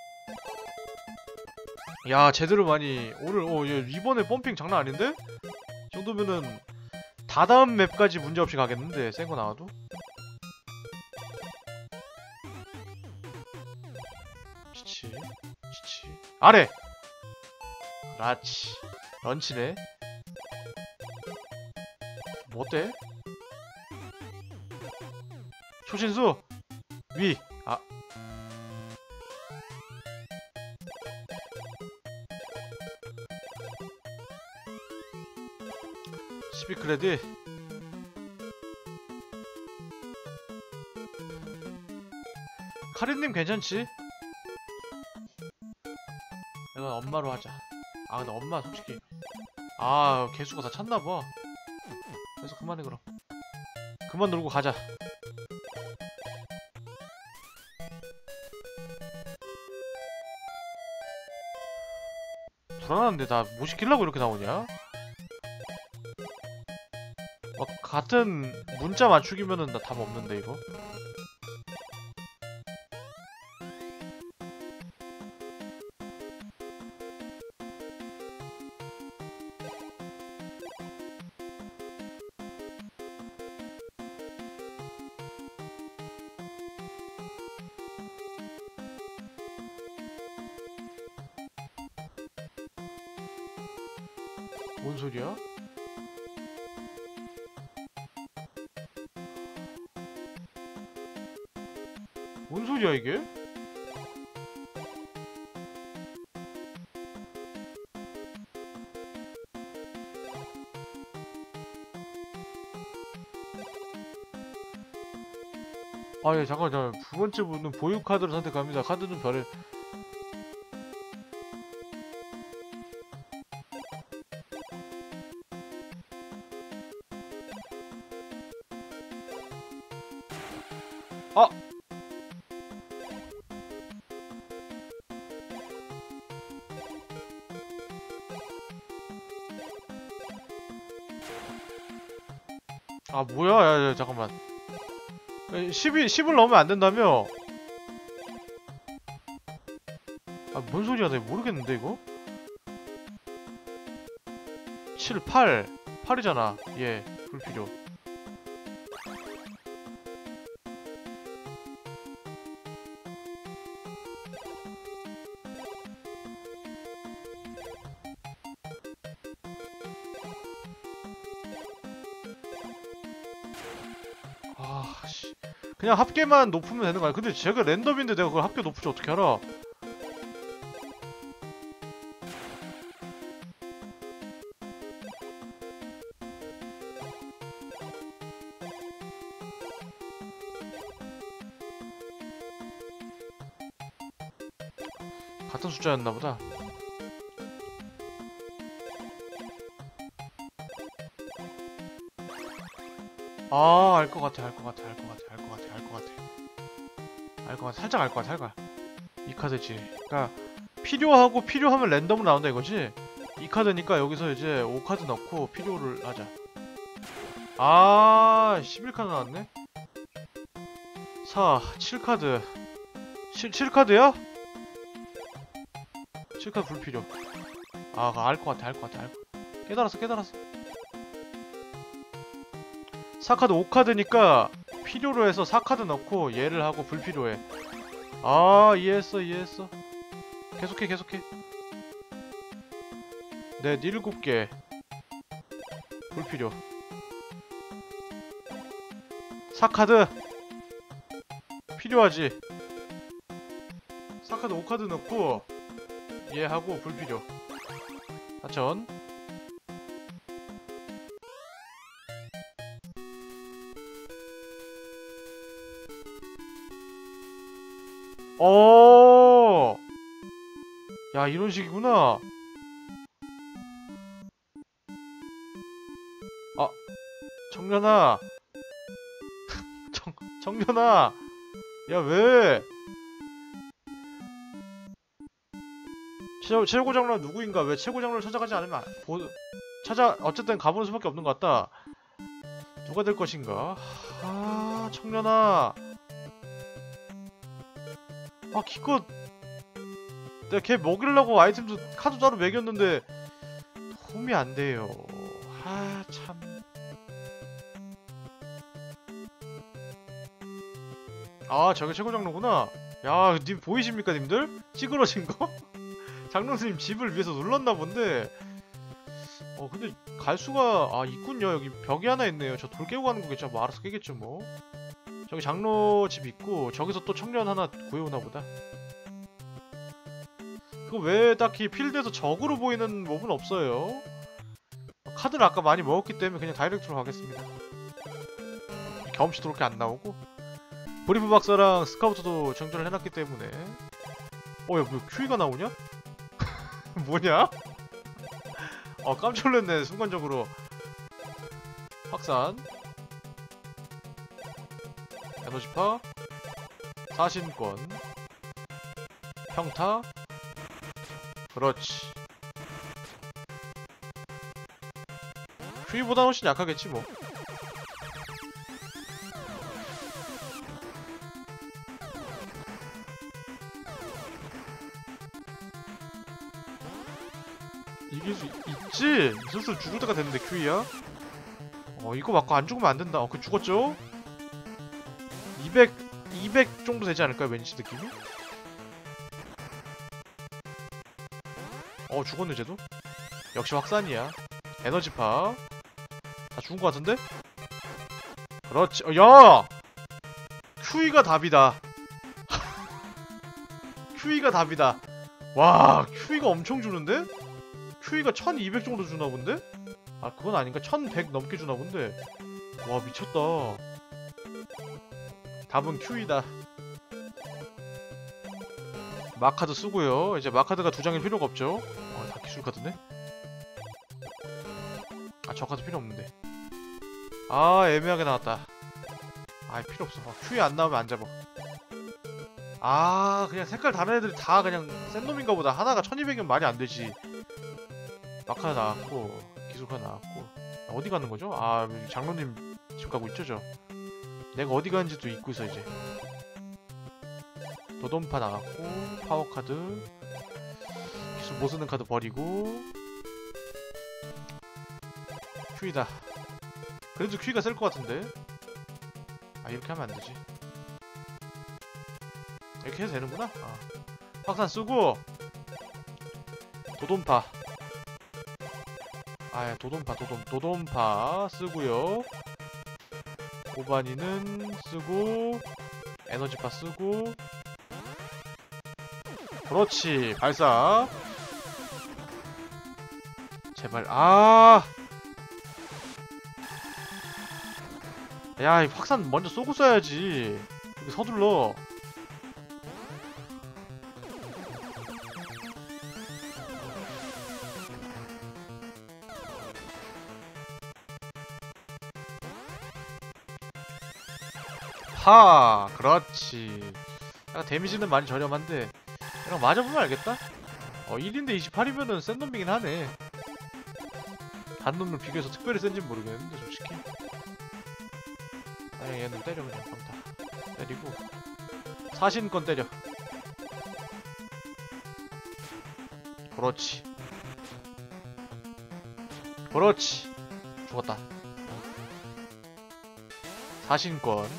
야, 제대로 많이. 오늘 이번에 펌핑 장난 아닌데? 이 정도면은 다다음 맵까지 문제없이 가겠는데, 센 거 나와도? 치치. 아래! 그렇지. 런치네. 뭐 어때? 초신수! 위! 크레딧. 카린님 괜찮지? 이건 엄마로 하자. 근데 엄마 솔직히 개수가 다 찼나봐. 그래서 그만해 그럼. 그만 놀고 가자. 불안한데 나 뭐 시키려고 이렇게 나오냐? 같은 문자 맞추기면은 나 답 없는데 이거? 뭔 소리야? 뭔 소리야 이게? 예, 잠깐. 두 번째 분은 보유 카드를 선택합니다. 카드는 별을. 아! 뭐야? 야, 잠깐만. 10을 넣으면 안 된다며? 뭔 소리야? 내가 모르겠는데 이거? 7, 8. 8이잖아. 예, 불필요. 씨. 그냥 합계만 높으면 되는 거 아니야? 근데 제가 랜덤인데 내가 그걸 합계 높을지 어떻게 알아? 같은 숫자였나 보다. 알 것 같아. 살짝 알 것 같아. 이 카드지. 그러니까 필요하고 필요하면 랜덤으로 나온다 이거지? 이 카드니까 여기서 이제 5카드 넣고 필요를 하자. 11카드 나왔네? 4, 7카드. 7카드야? 7카드 불필요. 알 것 같아. 깨달았어. 4카드 5카드니까 필요로 해서 4카드 넣고 얘를 하고 불필요해. 이해했어. 계속해. 네, 7개. 불필요. 4카드 필요하지. 4카드 5카드 넣고 얘 하고 불필요. 4천. 야, 이런 식이구나. 청년아. 청년아. 야, 왜? 최고 장로는 누구인가? 왜 최고 장로를 찾아가지 않으면 어쨌든 가보는 수밖에 없는 것 같다. 누가 될 것인가? 청년아. 기껏 내가 걔 먹이려고 아이템도 카드 따로 매겼는데 도움이 안 돼요. 참. 저게 최고 장로구나. 야, 님 보이십니까, 님들? 찌그러진 거? 장로님 집을 위해서 눌렀나 본데. 근데 갈 수가 있군요. 여기 벽이 하나 있네요. 저 돌 깨고 가는 거겠죠. 뭐 알아서 깨겠죠 뭐. 저기 장로 집 있고 저기서 또 청년 하나 구해오나 보다. 그거 왜 딱히 필드에서 적으로 보이는 몹은 없어요. 카드를 아까 많이 먹었기 때문에 그냥 다이렉트로 가겠습니다. 경험치 그렇게 안 나오고 브리프 박사랑 스카우트도 정전을 해놨기 때문에. 야, 뭐 큐이가 나오냐? 뭐냐? 깜짝 놀랐네 순간적으로. 확산, 에너지파, 사신권, 평타. 그렇지. 큐이보다 훨씬 약하겠지 뭐. 이길 수 있지? 슬슬 죽을 때가 됐는데 큐이야? 이거 맞고 안 죽으면 안 된다. 그 죽었죠? 200 정도 되지 않을까요? 왠지 느낌이? 죽었네 쟤도? 역시 확산이야. 에너지파. 다 죽은 것 같은데? 그렇지. 야! 큐이가 답이다. 큐이가 답이다. 와, 큐이가 엄청 주는데? 큐이가 1200 정도 주나 본데? 아, 그건 아닌가? 1100 넘게 주나 본데? 와, 미쳤다. 답은 큐이다. 마카드 쓰고요. 이제 마카드가 2장일 필요가 없죠. 다 기술 카드네? 저 카드 필요 없는데. 애매하게 나왔다. 필요 없어. 큐이 안 나오면 안 잡아. 그냥 색깔 다른 애들이 다 그냥 센 놈인가 보다. 하나가 1200이면 말이 안 되지. 마카드 나왔고, 기술 카드 나왔고. 어디 가는 거죠? 장로님 집 가고 있죠, 저? 내가 어디 가는지도 잊고 있어, 이제. 도돈파 나갔고, 파워카드. 기술 못 쓰는 카드 버리고. 큐이다. 그래도 큐이가 셀 것 같은데? 이렇게 하면 안 되지. 이렇게 해도 되는구나? 확산 쓰고, 도돈파. 도돈파 쓰고요. 오바니는 쓰고, 에너지파 쓰고. 그렇지, 발사. 제발. 야, 이 확산 먼저 쏘고 써야지. 이렇게 서둘러. 그렇지. 약간 데미지는 많이 저렴한데 그냥 맞아보면 알겠다? 1인데 28이면은 센 놈이긴 하네. 다른 놈을 비교해서 특별히 센진 모르겠는데 솔직히. 얘는 때려 그냥 평타. 때리고 사신권 때려. 그렇지. 그렇지. 죽었다. 사신권.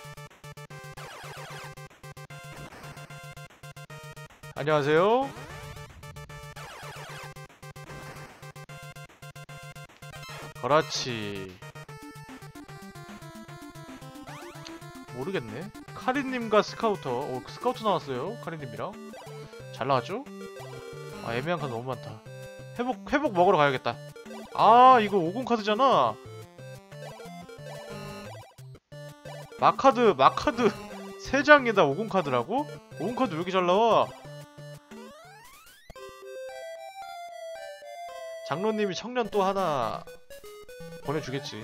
안녕하세요. 그렇지. 모르겠네. 카리님과 스카우터. 스카우터 나왔어요. 카리님이랑. 잘 나왔죠? 애매한 카드 너무 많다. 회복 먹으러 가야겠다. 이거 50 카드잖아. 마카드 3장에다 50 카드라고? 50 카드 왜 이렇게 잘 나와? 장로님이 청년 또 하나 보내주겠지.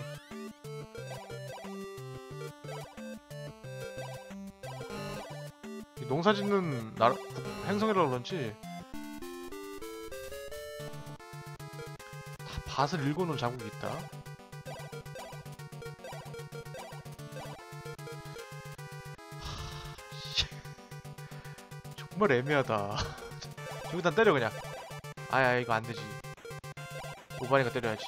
농사짓는 행성이라 그런지 다 밭을 읽어놓은 자국이 있다. 정말 애매하다. 저기다 때려 그냥. 이거 안되지. 오바니가 때려야지.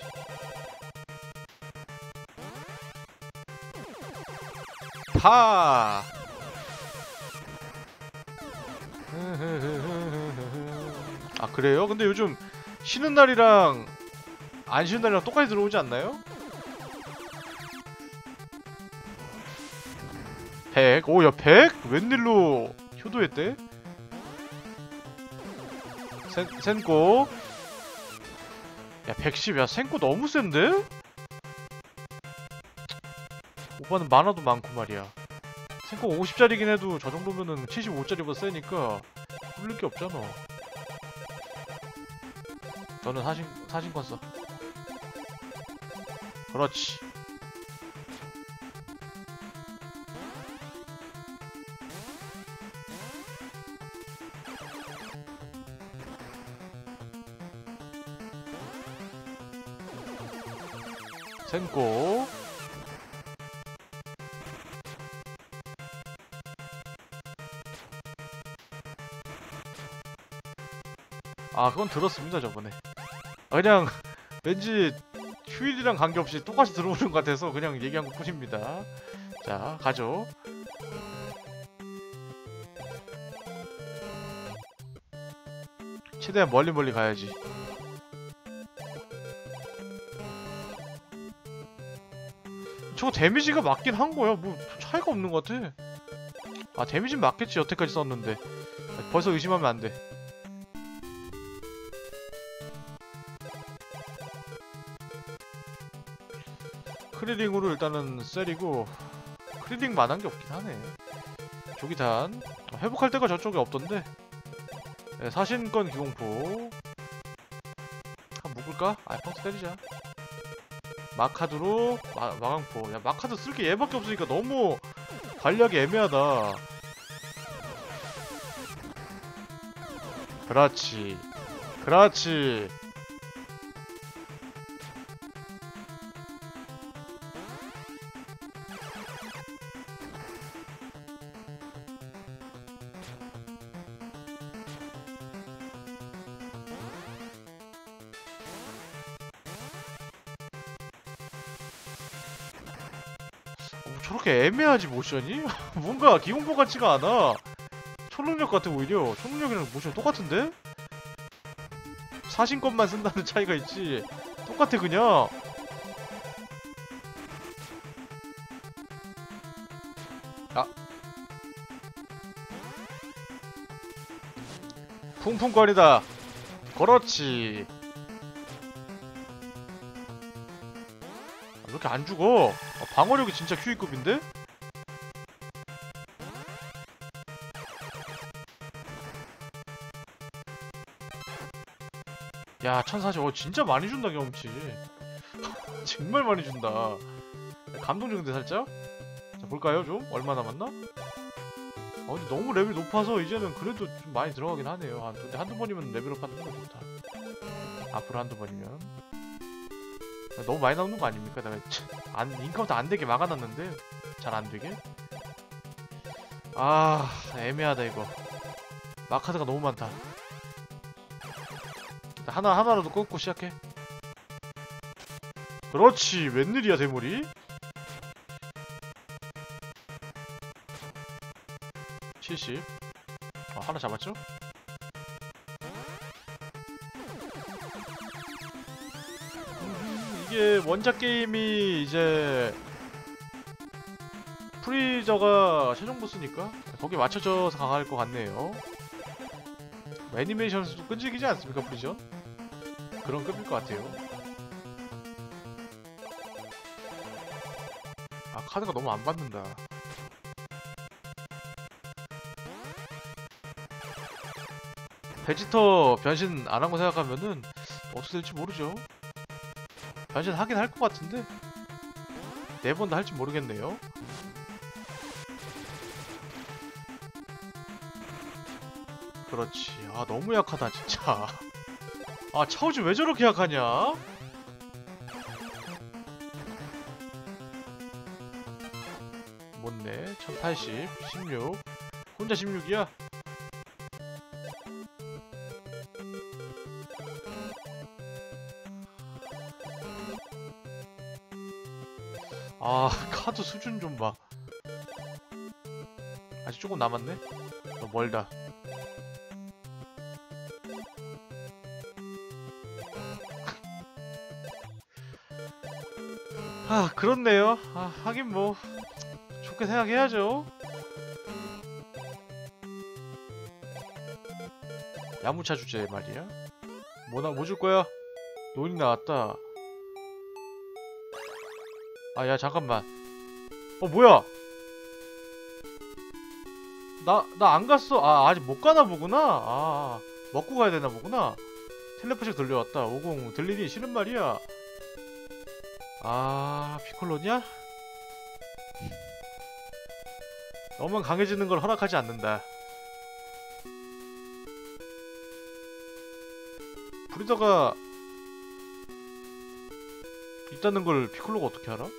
그래요? 근데 요즘 쉬는 날이랑 안 쉬는 날이랑 똑같이 들어오지 않나요? 100. 야 100? 웬일로 효도했대? 센코. 야 110. 야 센코 너무 센데? 오빠는 만화도 많고 말이야. 센코 50짜리긴 해도 저 정도면은 75짜리보다 세니까 뚫릴 게 없잖아. 너는 사신권 써. 그렇지. 센고. 아 그건 들었습니다 저번에. 그냥 왠지 휴일이랑 관계없이 똑같이 들어오는 것 같아서 그냥 얘기한 것 뿐입니다. 자 가죠. 최대한 멀리 가야지. 저거 데미지가 맞긴 한 거야. 뭐 차이가 없는 것 같아. 아 데미지는 맞겠지 여태까지 썼는데. 벌써 의심하면 안 돼. 크리링으로 일단은 세리고, 크리링 만한 게 없긴 하네. 조기단 회복할 때가 저쪽에 없던데. 네, 사신권 기공포 한 묶을까? 아 펑스 때리자. 마카드로 마강포. 야 마카드 쓸 게 얘밖에 없으니까 너무 관리하기 애매하다. 그렇지 그렇지. 저렇게 애매하지 모션이? 뭔가 기공포 같지가 않아. 초능력 같아 오히려. 초능력이랑 모션 똑같은데? 사신권만 쓴다는 차이가 있지. 똑같아 그냥. 아 풍풍거리다. 그렇지. 왜 이렇게 안 죽어? 방어력이 진짜 QE급인데? 야 1040. 진짜 많이 준다 경험치. 정말 많이 준다. 감동적인데 살짝? 자 볼까요 좀? 얼마 남았나? 근데 너무 레벨 높아서 이제는 그래도 좀 많이 들어가긴 하네요. 근데 한두 번이면 레벨업 하는 건 좋다. 앞으로 한두 번이면. 너무 많이 나오는 거 아닙니까? 내가 인카운트 안 되게 막아놨는데 잘 안 되게. 아 애매하다 이거. 마카드가 너무 많다. 하나라도 끊고 시작해. 그렇지. 웬일이야 대물이. 70. 하나 잡았죠? 이게 원작 게임이 이제 프리저가 최종 보스니까 거기에 맞춰져서 강할 것 같네요. 애니메이션도 끈질기지 않습니까 프리저? 그런 급일 것 같아요. 아 카드가 너무 안 받는다. 베지터 변신 안 한 거 생각하면은 어떻게 될지 모르죠. 변신 하긴 할 것 같은데 4번 다 할지 모르겠네요. 그렇지. 아 너무 약하다 진짜. 아 차오지 왜 저렇게 약하냐? 못네. 1080 16. 혼자 16이야? 아 카드 수준 좀 봐. 아직 조금 남았네? 너무 멀다. 아 그렇네요. 하긴 뭐 좋게 생각해야죠. 야무차 주제 말이야. 뭐 줄 거야? 논이 나왔다. 아 야 잠깐만. 뭐야? 나 안 갔어. 아직 못 가나 보구나. 먹고 가야 되나 보구나. 텔레포식 들려왔다. 50 들리니 싫은 말이야. 피콜로냐? 너무 강해지는 걸 허락하지 않는다. 브리더가 있다는 걸 피콜로가 어떻게 알아?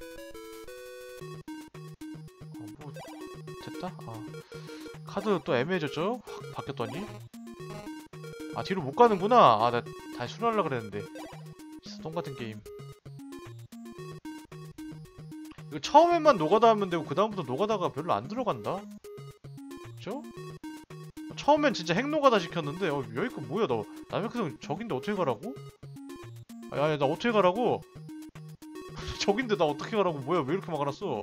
뭐 됐다? 카드 또 애매해졌죠? 확 바뀌었더니? 뒤로 못 가는구나. 나 다시 순환하려고 그랬는데. 진짜 똥같은 게임. 이거 처음에만 노가다 하면 되고 그 다음부터 노가다가 별로 안 들어간다? 그쵸? 처음엔 진짜 핵노가다 시켰는데 여기가 뭐야 너 남의 크성 적인데 어떻게 가라고? 나 어떻게 가라고? 적인데 나 어떻게 가라고? 뭐야 왜 이렇게 막아놨어?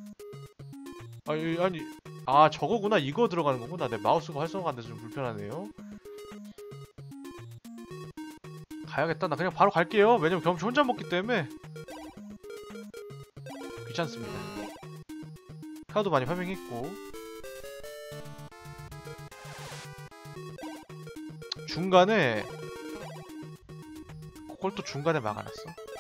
아니 저거구나. 이거 들어가는 거구나. 내 마우스가 활성화가 안 돼서 좀 불편하네요. 가야겠다. 나 그냥 바로 갈게요. 왜냐면 경험치 혼자 먹기 때문에 귀찮습니다. 카드 많이 파밍했고 중간에 그걸 또 중간에 막아놨어.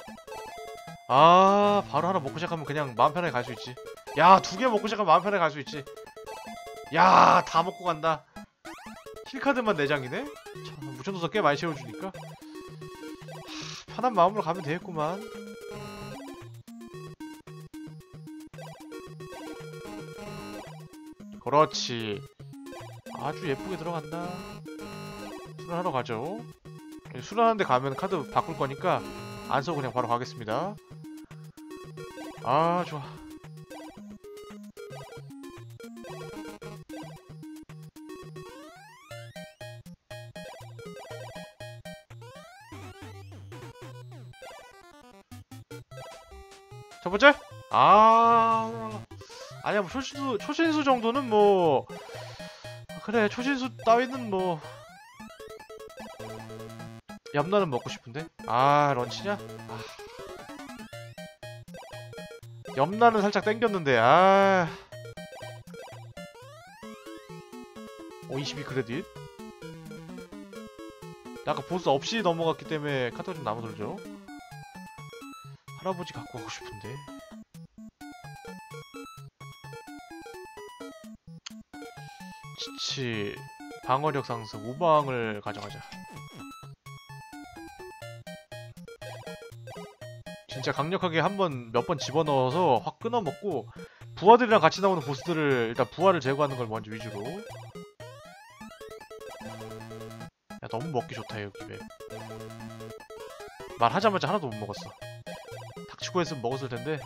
바로 하나 먹고 시작하면 그냥 마음 편하게 갈 수 있지. 야, 2개 먹고 시작하면 마음 편하게 갈 수 있지. 야, 다 먹고 간다. 힐카드만 4장이네? 참, 무천도서 꽤 많이 채워주니까 편한 마음으로 가면 되겠구만. 그렇지. 아주 예쁘게 들어간다. 수련하러 가죠. 수련하는데 가면 카드 바꿀 거니까 안 써고 그냥 바로 가겠습니다. 좋아. 첫 번째? 아니야, 뭐, 초신수 정도는 뭐, 그래, 초신수 따위는 뭐, 엽나는 먹고 싶은데? 런치냐? 엽나는 살짝 땡겼는데, 22 크레딧. 아까 보스 없이 넘어갔기 때문에 카드가 좀 남아돌죠? 할아버지 갖고 가고 싶은데. 지치, 방어력 상승, 우방을 가져가자. 진짜 강력하게 몇 번 집어넣어서 확 끊어먹고 부하들이랑 같이 나오는 보스들을 일단 부하를 제거하는 걸 먼저 위주로. 야, 너무 먹기 좋다 여기 맵. 말하자마자 하나도 못 먹었어. 닥치고 했으면 먹었을 텐데.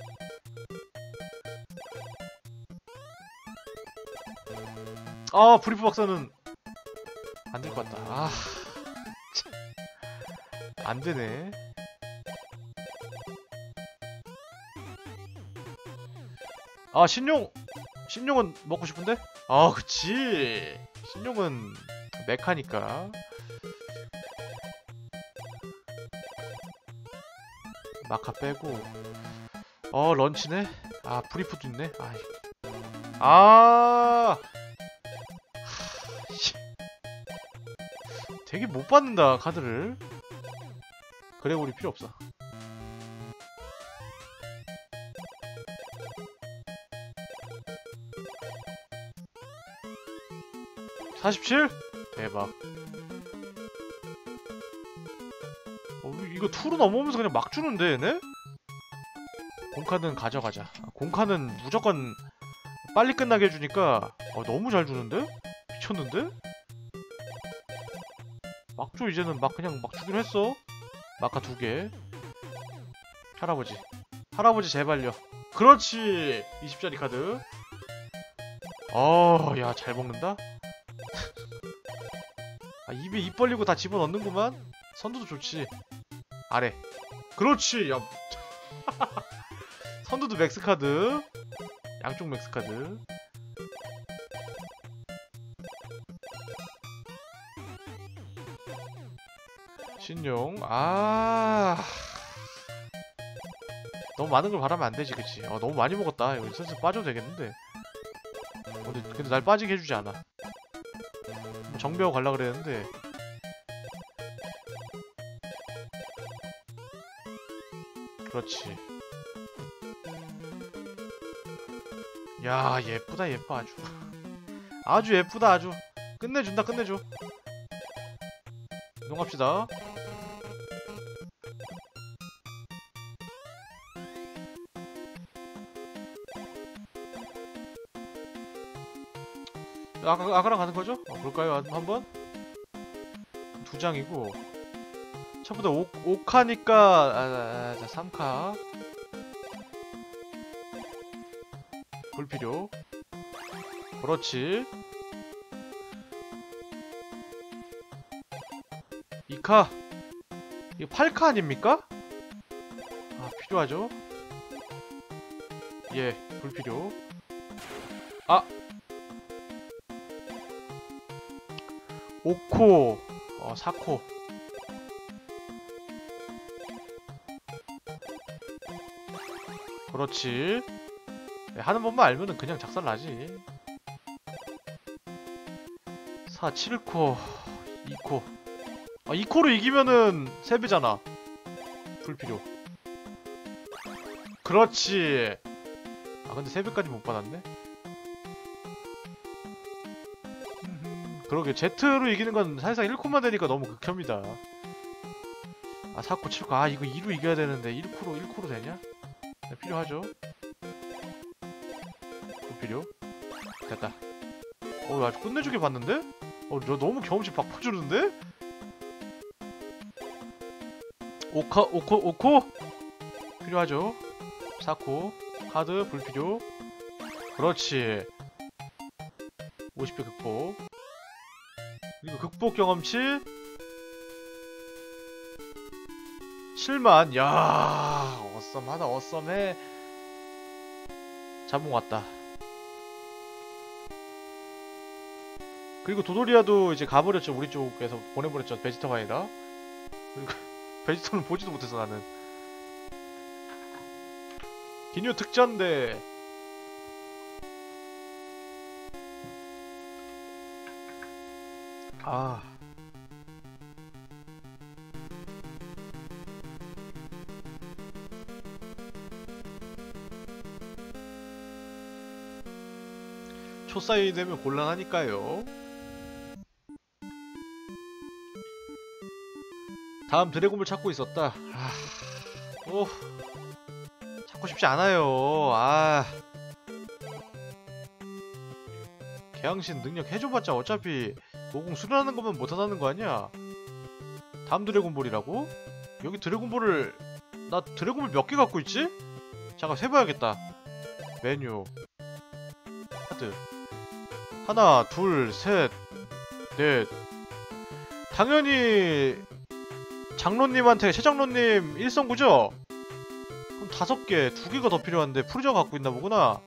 브리프 박사는 안 될 것 같다. 안 되네. 신용은 먹고 싶은데? 그치. 신용은 메카니까. 마카 빼고. 런치네? 브리프도 있네? 되게 못 받는다, 카드를. 그래, 우리 필요 없어. 47? 대박. 이거 2로 넘어오면서 그냥 막 주는데, 얘네? 공카는 가져가자. 공카는 무조건 빨리 끝나게 해주니까 너무 잘 주는데? 미쳤는데? 막 줘, 이제는 그냥 막 주긴 했어. 마카 2개. 할아버지 제발요. 그렇지! 20짜리 카드. 야, 잘 먹는다? 입에 입 벌리고 다 집어넣는구만? 선두도 좋지. 아래. 그렇지! 야. 선두도 맥스카드. 양쪽 맥스카드. 신용. 너무 많은 걸 바라면 안 되지, 그치? 너무 많이 먹었다. 이거 슬슬 빠져도 되겠는데. 근데 날 빠지게 해주지 않아. 정비하고 갈라 그랬는데. 그렇지. 야, 예쁘다, 예뻐, 아주. 아주 예쁘다, 아주. 끝내준다, 끝내줘. 이동합시다. 아까랑 가는 거죠? 그럴까요? 한번? 두 장이고 첫번째 5카니까 자 3카 불필요. 그렇지. 2카 이거 8카 아닙니까? 아 필요하죠? 예 불필요. 아 5코 4코 그렇지. 네, 하는 법만 알면은 그냥 작살나지. 4 7코 2코 2코로 이기면은 3배잖아. 불필요. 그렇지. 근데 3배까지 못 받았네. 그러게 Z로 이기는 건 사실상 1코만 되니까 너무 극혐이다. 4코 7코 이거 2로 이겨야 되는데 1코로 되냐? 네, 필요하죠. 불필요. 됐다. 아주 끝내주게 봤는데? 너 너무 경험치 팍팍 주는데? 5코? 필요하죠. 4코 카드 불필요. 그렇지. 50배 극복. 그리고 극복 경험치 7만. 야 어썸하다. 어썸해. 자몽 왔다. 그리고 도도리아도 이제 가버렸죠. 우리 쪽에서 보내버렸죠. 베지터가 아니라. 그리고 베지터는 보지도 못해서 나는. 기뉴 특전대. 초사이 되면 곤란하니까요. 다음 드래곤을 찾고 있었다. 찾고 싶지 않아요. 개양신 능력 해줘봤자 어차피 모공 수련하는 것만 못하다는 거 아니야? 다음 드래곤볼이라고? 여기 드래곤볼을 나 드래곤볼 몇 개 갖고 있지? 잠깐 세봐야겠다. 메뉴 카드 하나 둘 셋 넷. 당연히 장로님한테 최장로님 1성구죠? 그럼 5개 2개가 더 필요한데 프리저 갖고 있나 보구나.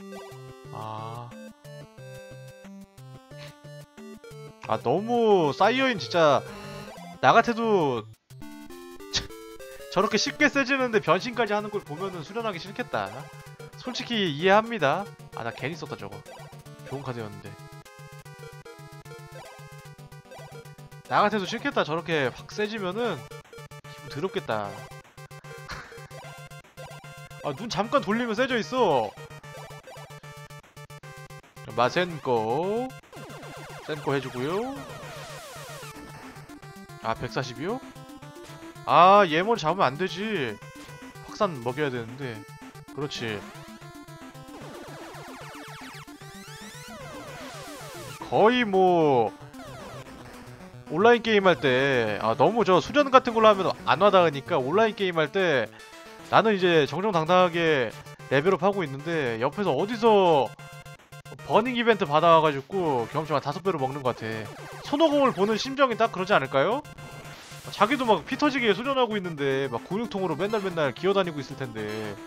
너무 사이어인 진짜 나 같아도 저렇게 쉽게 세지는데 변신까지 하는 걸 보면은 수련하기 싫겠다. 솔직히 이해합니다. 나 괜히 썼다 저거. 좋은 카드였는데. 나 같아도 싫겠다. 저렇게 확 세지면은 기분 더럽겠다. 눈 잠깐 돌리면 세져 있어. 마센코 센코 해주고요. 140이요? 얘 머리 잡으면 안 되지. 확산 먹여야 되는데. 그렇지. 거의 뭐 온라인 게임 할 때 너무 저 수련 같은 걸로 하면 안 와닿으니까 온라인 게임 할 때 나는 이제 정정당당하게 레벨업 하고 있는데 옆에서 어디서 버닝 이벤트 받아와가지고 경험치만 5배로 먹는 것 같아. 손오공을 보는 심정이 딱 그러지 않을까요? 자기도 막 피 터지게 수련하고 있는데 막 근육통으로 맨날 기어다니고 있을 텐데.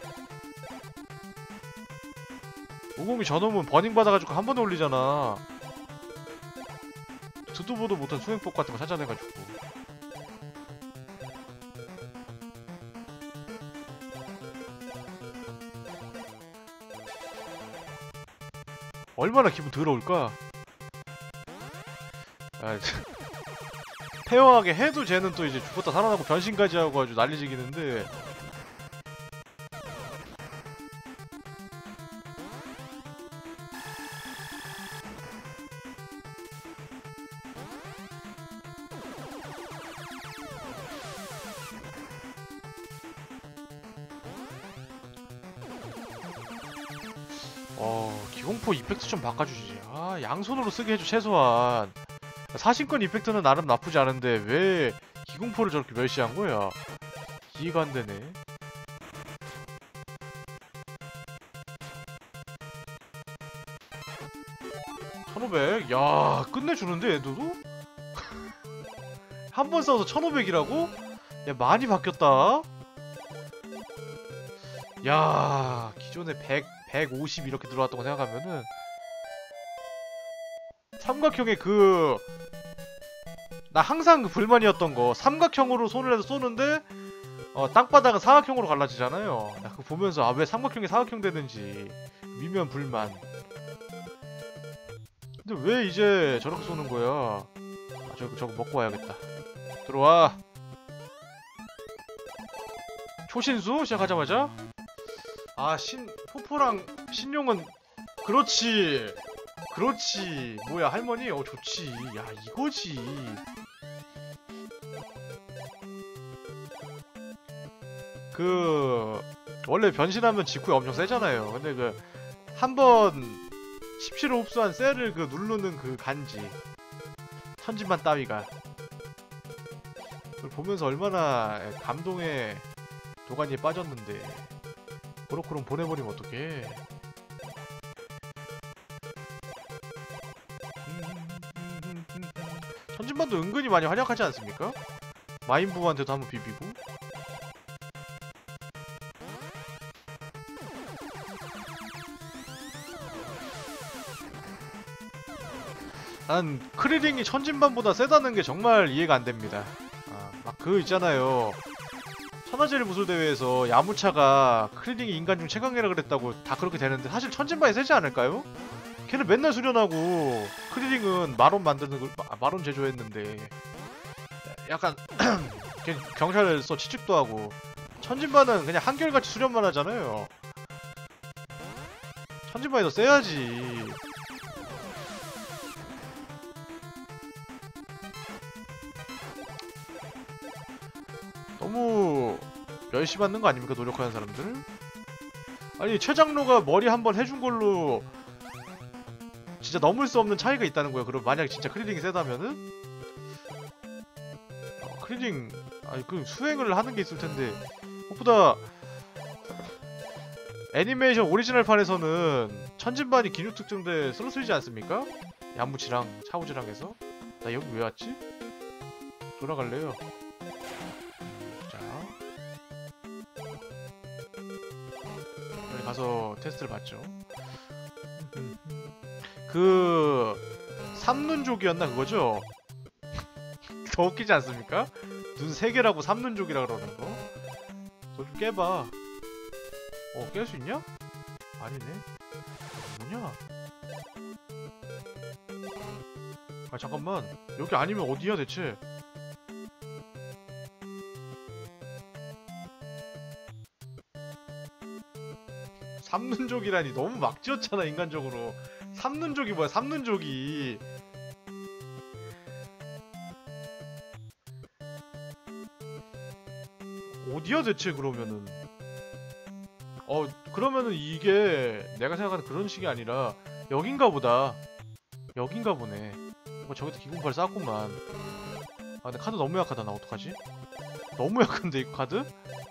오공이 저놈은 버닝 받아가지고 한 번에 올리잖아. 듣도 보도 못한 수행법 같은 거 찾아내가지고. 얼마나 기분 더러울까? 페어하게 해도 쟤는 또 이제 죽었다 살아나고 변신까지 하고 아주 난리지기는데. 기공포 이펙트 좀 바꿔주지. 아, 양손으로 쓰게 해줘 최소한. 사신권 이펙트는 나름 나쁘지 않은데 왜 기공포를 저렇게 멸시한 거야? 이해가 안 되네. (1500) 야, 끝내주는데 얘들도? 한 번 싸워서 1500이라고? 야, 많이 바뀌었다. 야, 기존에 100, 150 이렇게 들어왔던 거 생각하면은 삼각형의 나 항상 그 불만이었던 거, 삼각형으로 손을 해서 쏘는데 땅바닥은 사각형으로 갈라지잖아요. 나 그거 보면서 아, 왜 삼각형이 사각형 되는지 미면 불만. 근데 왜 이제 저렇게 쏘는 거야? 아, 저거 먹고 와야겠다. 들어와. 초신수 시작하자마자 아, 포포랑 신용은 그렇지. 그렇지. 뭐야, 할머니? 좋지. 야, 이거지. 원래 변신하면 직후에 엄청 세잖아요. 근데 한번 17호 흡수한 셀을 누르는 간지. 천진만 따위가. 그걸 보면서 얼마나 감동에 도가니에 빠졌는데. 그렇구럼 보내버리면 어떡해. 천진반도 은근히 많이 활약하지 않습니까? 마인부한테도 한번 비비고. 난 크리링이 천진반보다 세다는 게 정말 이해가 안 됩니다. 막 있잖아요. 천하제일 무술대회에서 야무차가 크리링이 인간 중 최강이라 그랬다고 다 그렇게 되는데 사실 천진반이 세지 않을까요? 걔는 맨날 수련하고 크리링은 마론 만드는 마론 제조했는데 약간 걔 경찰서 취직도 하고 천진반은 그냥 한결같이 수련만 하잖아요. 천진반이 더 세야지. 너무 멸시받는 거 아닙니까, 노력하는 사람들? 아니, 최장로가 머리 한번 해준 걸로 진짜 넘을 수 없는 차이가 있다는 거야. 그럼 만약에 진짜 크리링이 세다면은? 크리링, 아니, 수행을 하는 게 있을 텐데. 무엇보다 애니메이션 오리지널판에서는 천진반이 기류 특정대 쓰러쓰이지 않습니까? 야무치랑 차우지랑 해서. 나 여기 왜 왔지? 돌아갈래요. 자, 여기 가서 테스트를 받죠. 삼눈족이었나 그거죠? 더 웃기지 않습니까? 눈 3개라고 삼눈족이라 그러는 거. 너 좀 깨봐. 깰 수 있냐? 아니네. 뭐냐? 아, 잠깐만. 여기 아니면 어디야 대체? 삼눈족이라니 너무 막 지었잖아, 인간적으로. 삼눈족이 뭐야, 삼눈족이. 어디야 대체 그러면은. 그러면은 이게 내가 생각하는 그런 식이 아니라 여긴가 보다. 여긴가 보네. 저기도 기공팔 쌌구만. 아, 근데 카드 너무 약하다. 나 어떡하지? 너무 약한데 이 카드?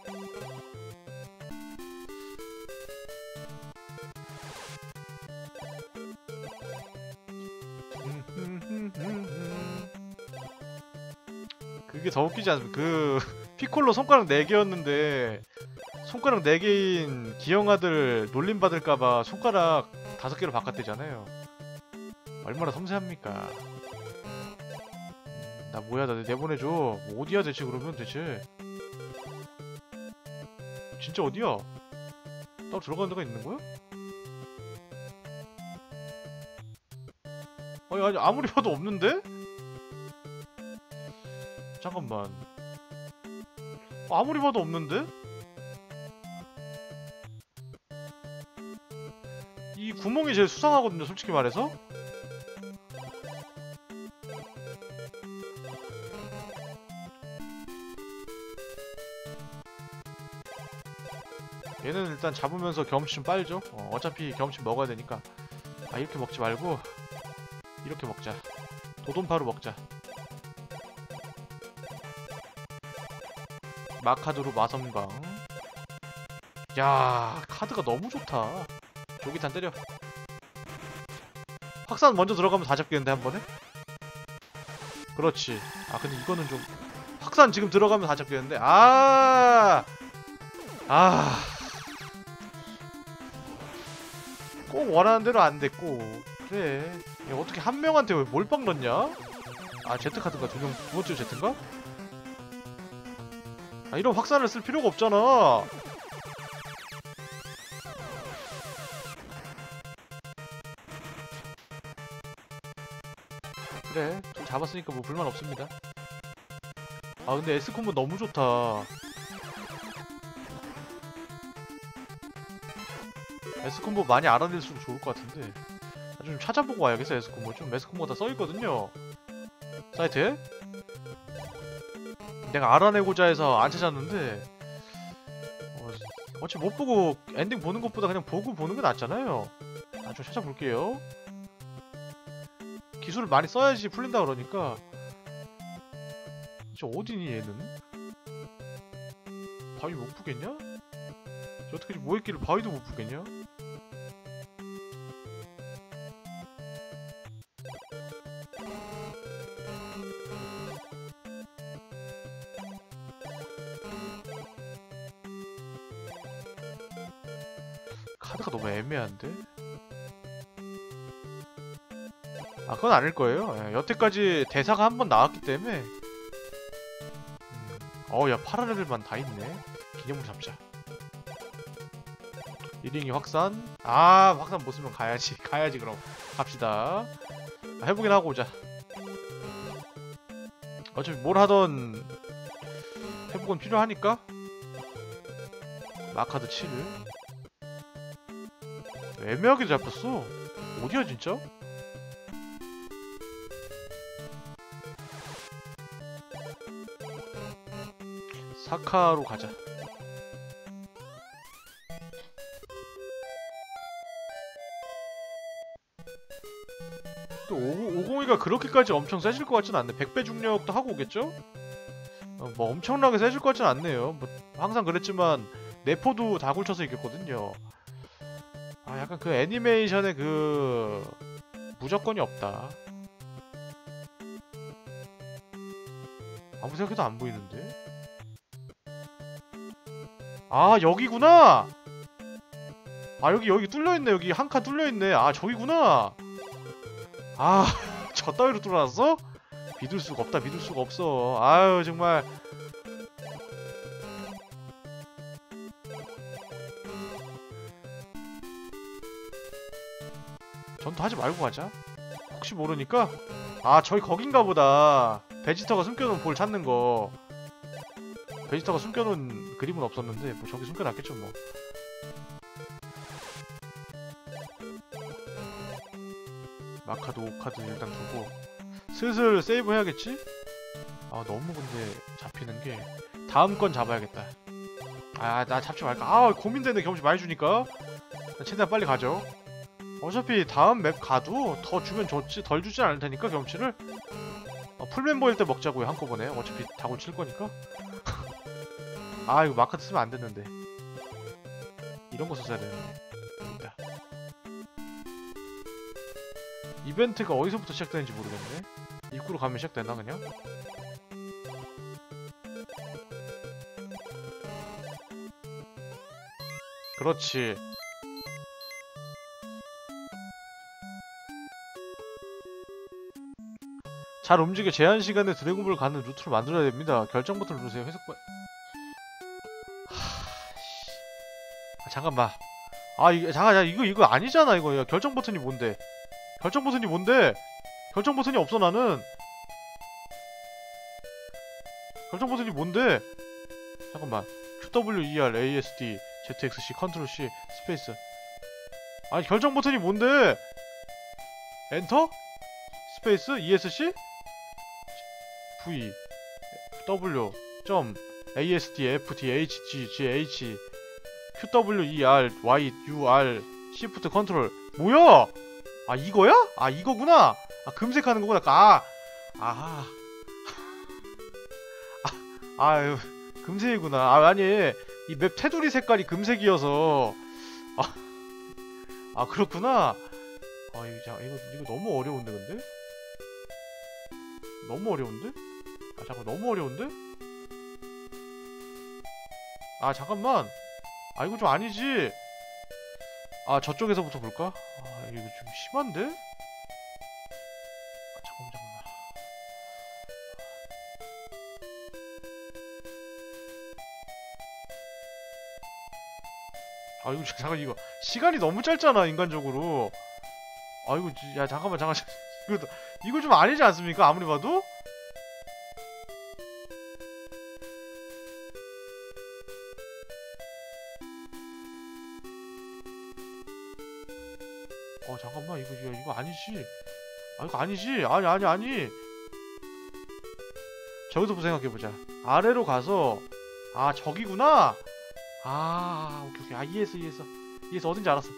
그게 더 웃기지 않습니까? 피콜로 손가락 4개였는데 손가락 4개인 기영아들 놀림받을까봐 손가락 5개로 바꿨대잖아요. 얼마나 섬세합니까? 나 뭐야, 나 내보내줘. 어디야 대체 그러면 대체? 진짜 어디야? 따로 들어가는 데가 있는 거야? 아니 아무리 봐도 없는데? 잠깐만. 아무리 봐도 없는데? 이 구멍이 제일 수상하거든요, 솔직히 말해서. 얘는 일단 잡으면서 경험치 좀 빨죠. 어차피 경험치 먹어야 되니까. 아, 이렇게 먹지 말고 이렇게 먹자. 도돈파루 먹자. 마카도로 마선방. 야, 카드가 너무 좋다. 조기탄 때려. 확산 먼저 들어가면 다 잡겠는데 한 번에? 그렇지. 아 근데 이거는 좀 확산 지금 들어가면 다 잡겠는데. 꼭 원하는 대로 안 됐고. 그래. 야, 어떻게 한 명한테 왜 몰빵 넣냐? 아 Z카드가 두 번째 Z인가? 아 이런 확산을 쓸 필요가 없잖아. 그래, 좀 잡았으니까 뭐 불만 없습니다. 아 근데 S콤보 너무 좋다. S콤보 많이 알아낼수록 좋을 것 같은데. 좀 찾아보고 와야겠어. S콤보 좀 S콤보 다 써있거든요 사이트에. 내가 알아내고자 해서 안 찾았는데 어차피 못보고 엔딩 보는 것보다 그냥 보고 보는 게 낫잖아요. 아 좀 찾아볼게요. 기술을 많이 써야지 풀린다 그러니까. 저 어디니 얘는? 바위 못 부겠냐? 저 어떻게 뭐 했길래 바위도 못 부겠냐? 카드가 너무 애매한데? 아 그건 아닐 거예요. 예, 여태까지 대사가 한 번 나왔기 때문에. 야 파란 애들만 다 있네. 기념으로 잡자. 1링이 확산. 확산 못 쓰면 가야지. 가야지 그럼. 갑시다. 해보긴 하고 오자. 어차피 뭘 하던 회복은 필요하니까. 마카드 7을 애매하게 잡혔어. 어디야 진짜? 사카로 가자. 또 502가 그렇게까지 엄청 세질 것 같진 않네. 100배 중력도 하고 오겠죠? 뭐 엄청나게 세질 것 같진 않네요. 뭐 항상 그랬지만 내포도 다 굴쳐서 이겼거든요. 약간 그 애니메이션의 그 무조건이 없다. 아무 생각해도 안 보이는데? 여기구나! 여기 뚫려있네. 여기 한 칸 뚫려있네. 저기구나! 저 따위로 뚫어놨어? 믿을 수가 없다. 믿을 수가 없어. 아유 정말. 전투하지 말고 가자. 혹시 모르니까. 저기 거긴가 보다. 베지터가 숨겨놓은 볼 찾는 거. 베지터가 숨겨놓은 그림은 없었는데 뭐 저기 숨겨놨겠죠 뭐. 마카드 5카드 일단 두고 슬슬 세이브 해야겠지? 너무 근데 잡히는게 다음 건 잡아야겠다. 나 잡지 말까. 고민되네. 경험치 많이 주니까 최대한 빨리 가죠. 어차피 다음 맵 가도 더 주면 좋지 덜 주진 않을 테니까 경험치를. 풀멤버일 때 먹자고요 한꺼번에. 어차피 다 고칠 거니까. 이거 마카드 쓰면 안 됐는데. 이런 거 썼어야 되는데. 여기다. 이벤트가 어디서부터 시작되는지 모르겠네. 입구로 가면 시작되나 그냥? 그렇지. 잘 움직여 제한 시간에 드래곤볼 가는 루트를 만들어야 됩니다. 결정 버튼을 누르세요. 회색 잠깐만. 이거 아니잖아 이거. 야, 결정 버튼이 뭔데? 결정 버튼이 뭔데? 결정 버튼이 없어 나는. 결정 버튼이 뭔데? 잠깐만. QWER, ASD, ZXC, 컨트롤 C, 스페이스. 결정 버튼이 뭔데? 엔터? 스페이스? ESC? V W 점 ASD FT HG GH QWER YUR Shift 컨트롤. 뭐야? 이거야? 이거구나. 아, 금색하는 거구나. 아, 아, 아유, 금색이구나. 아, 아니, 이 맵 테두리 색깔이 금색이어서. 아, 아, 그렇구나. 아, 이거 너무 어려운데, 근데? 너무 어려운데? 아, 잠깐, 너무 어려운데? 아, 잠깐만. 아, 이거 좀 아니지. 아, 저쪽에서부터 볼까? 아, 이거 좀 심한데? 아, 잠깐만. 아, 이거 잠깐, 이거 시간이 너무 짧잖아, 인간적으로. 아, 이거 야, 잠깐만. 이거 좀 아니지 않습니까? 아무리 봐도? 잠깐만. 이거 아니지. 아, 이거 아니지. 아니. 저기서부터 생각해보자. 아래로 가서, 아, 저기구나. 아, 오케이. 아, 이해했어. 어딘지 알았어.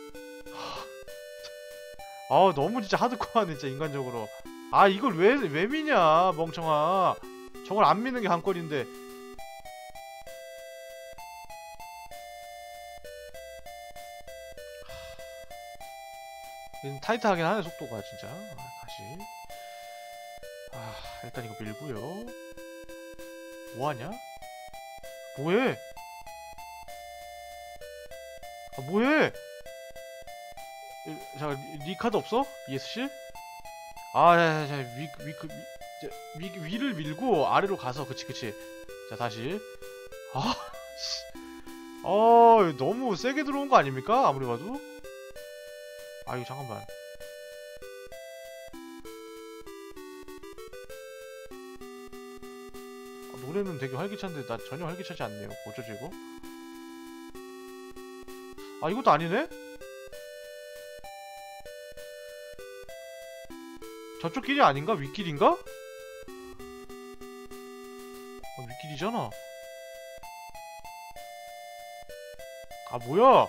아, 너무 진짜 하드코어하네, 진짜, 인간적으로. 아, 이걸 왜 미냐, 멍청아. 저걸 안 미는 게 관건인데. 타이트하긴 하네, 속도가, 진짜. 다시. 일단 이거 밀고요. 뭐하냐? 뭐해? 뭐해? 잠깐, 니 카드 없어? ESC? 자, 위를 밀고 아래로 가서, 그치. 자, 다시. 너무 세게 들어온 거 아닙니까? 아무리 봐도. 이거 잠깐만. 노래는 되게 활기찬데 나 전혀 활기차지 않네요. 어쩌지 이거? 이것도 아니네? 저쪽 길이 아닌가? 윗길인가? 윗길이잖아. 뭐야?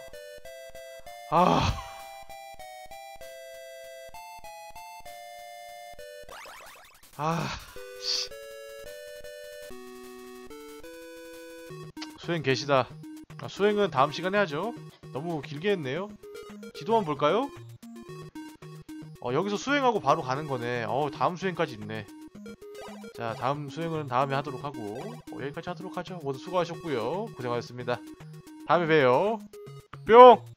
씨. 수행 계시다. 수행은 다음 시간에 하죠. 너무 길게 했네요. 지도만 볼까요? 여기서 수행하고 바로 가는 거네. 다음 수행까지 있네. 자, 다음 수행은 다음에 하도록 하고, 여기까지 하도록 하죠. 모두 수고하셨고요. 고생하셨습니다. 다음에 봬요. 뿅!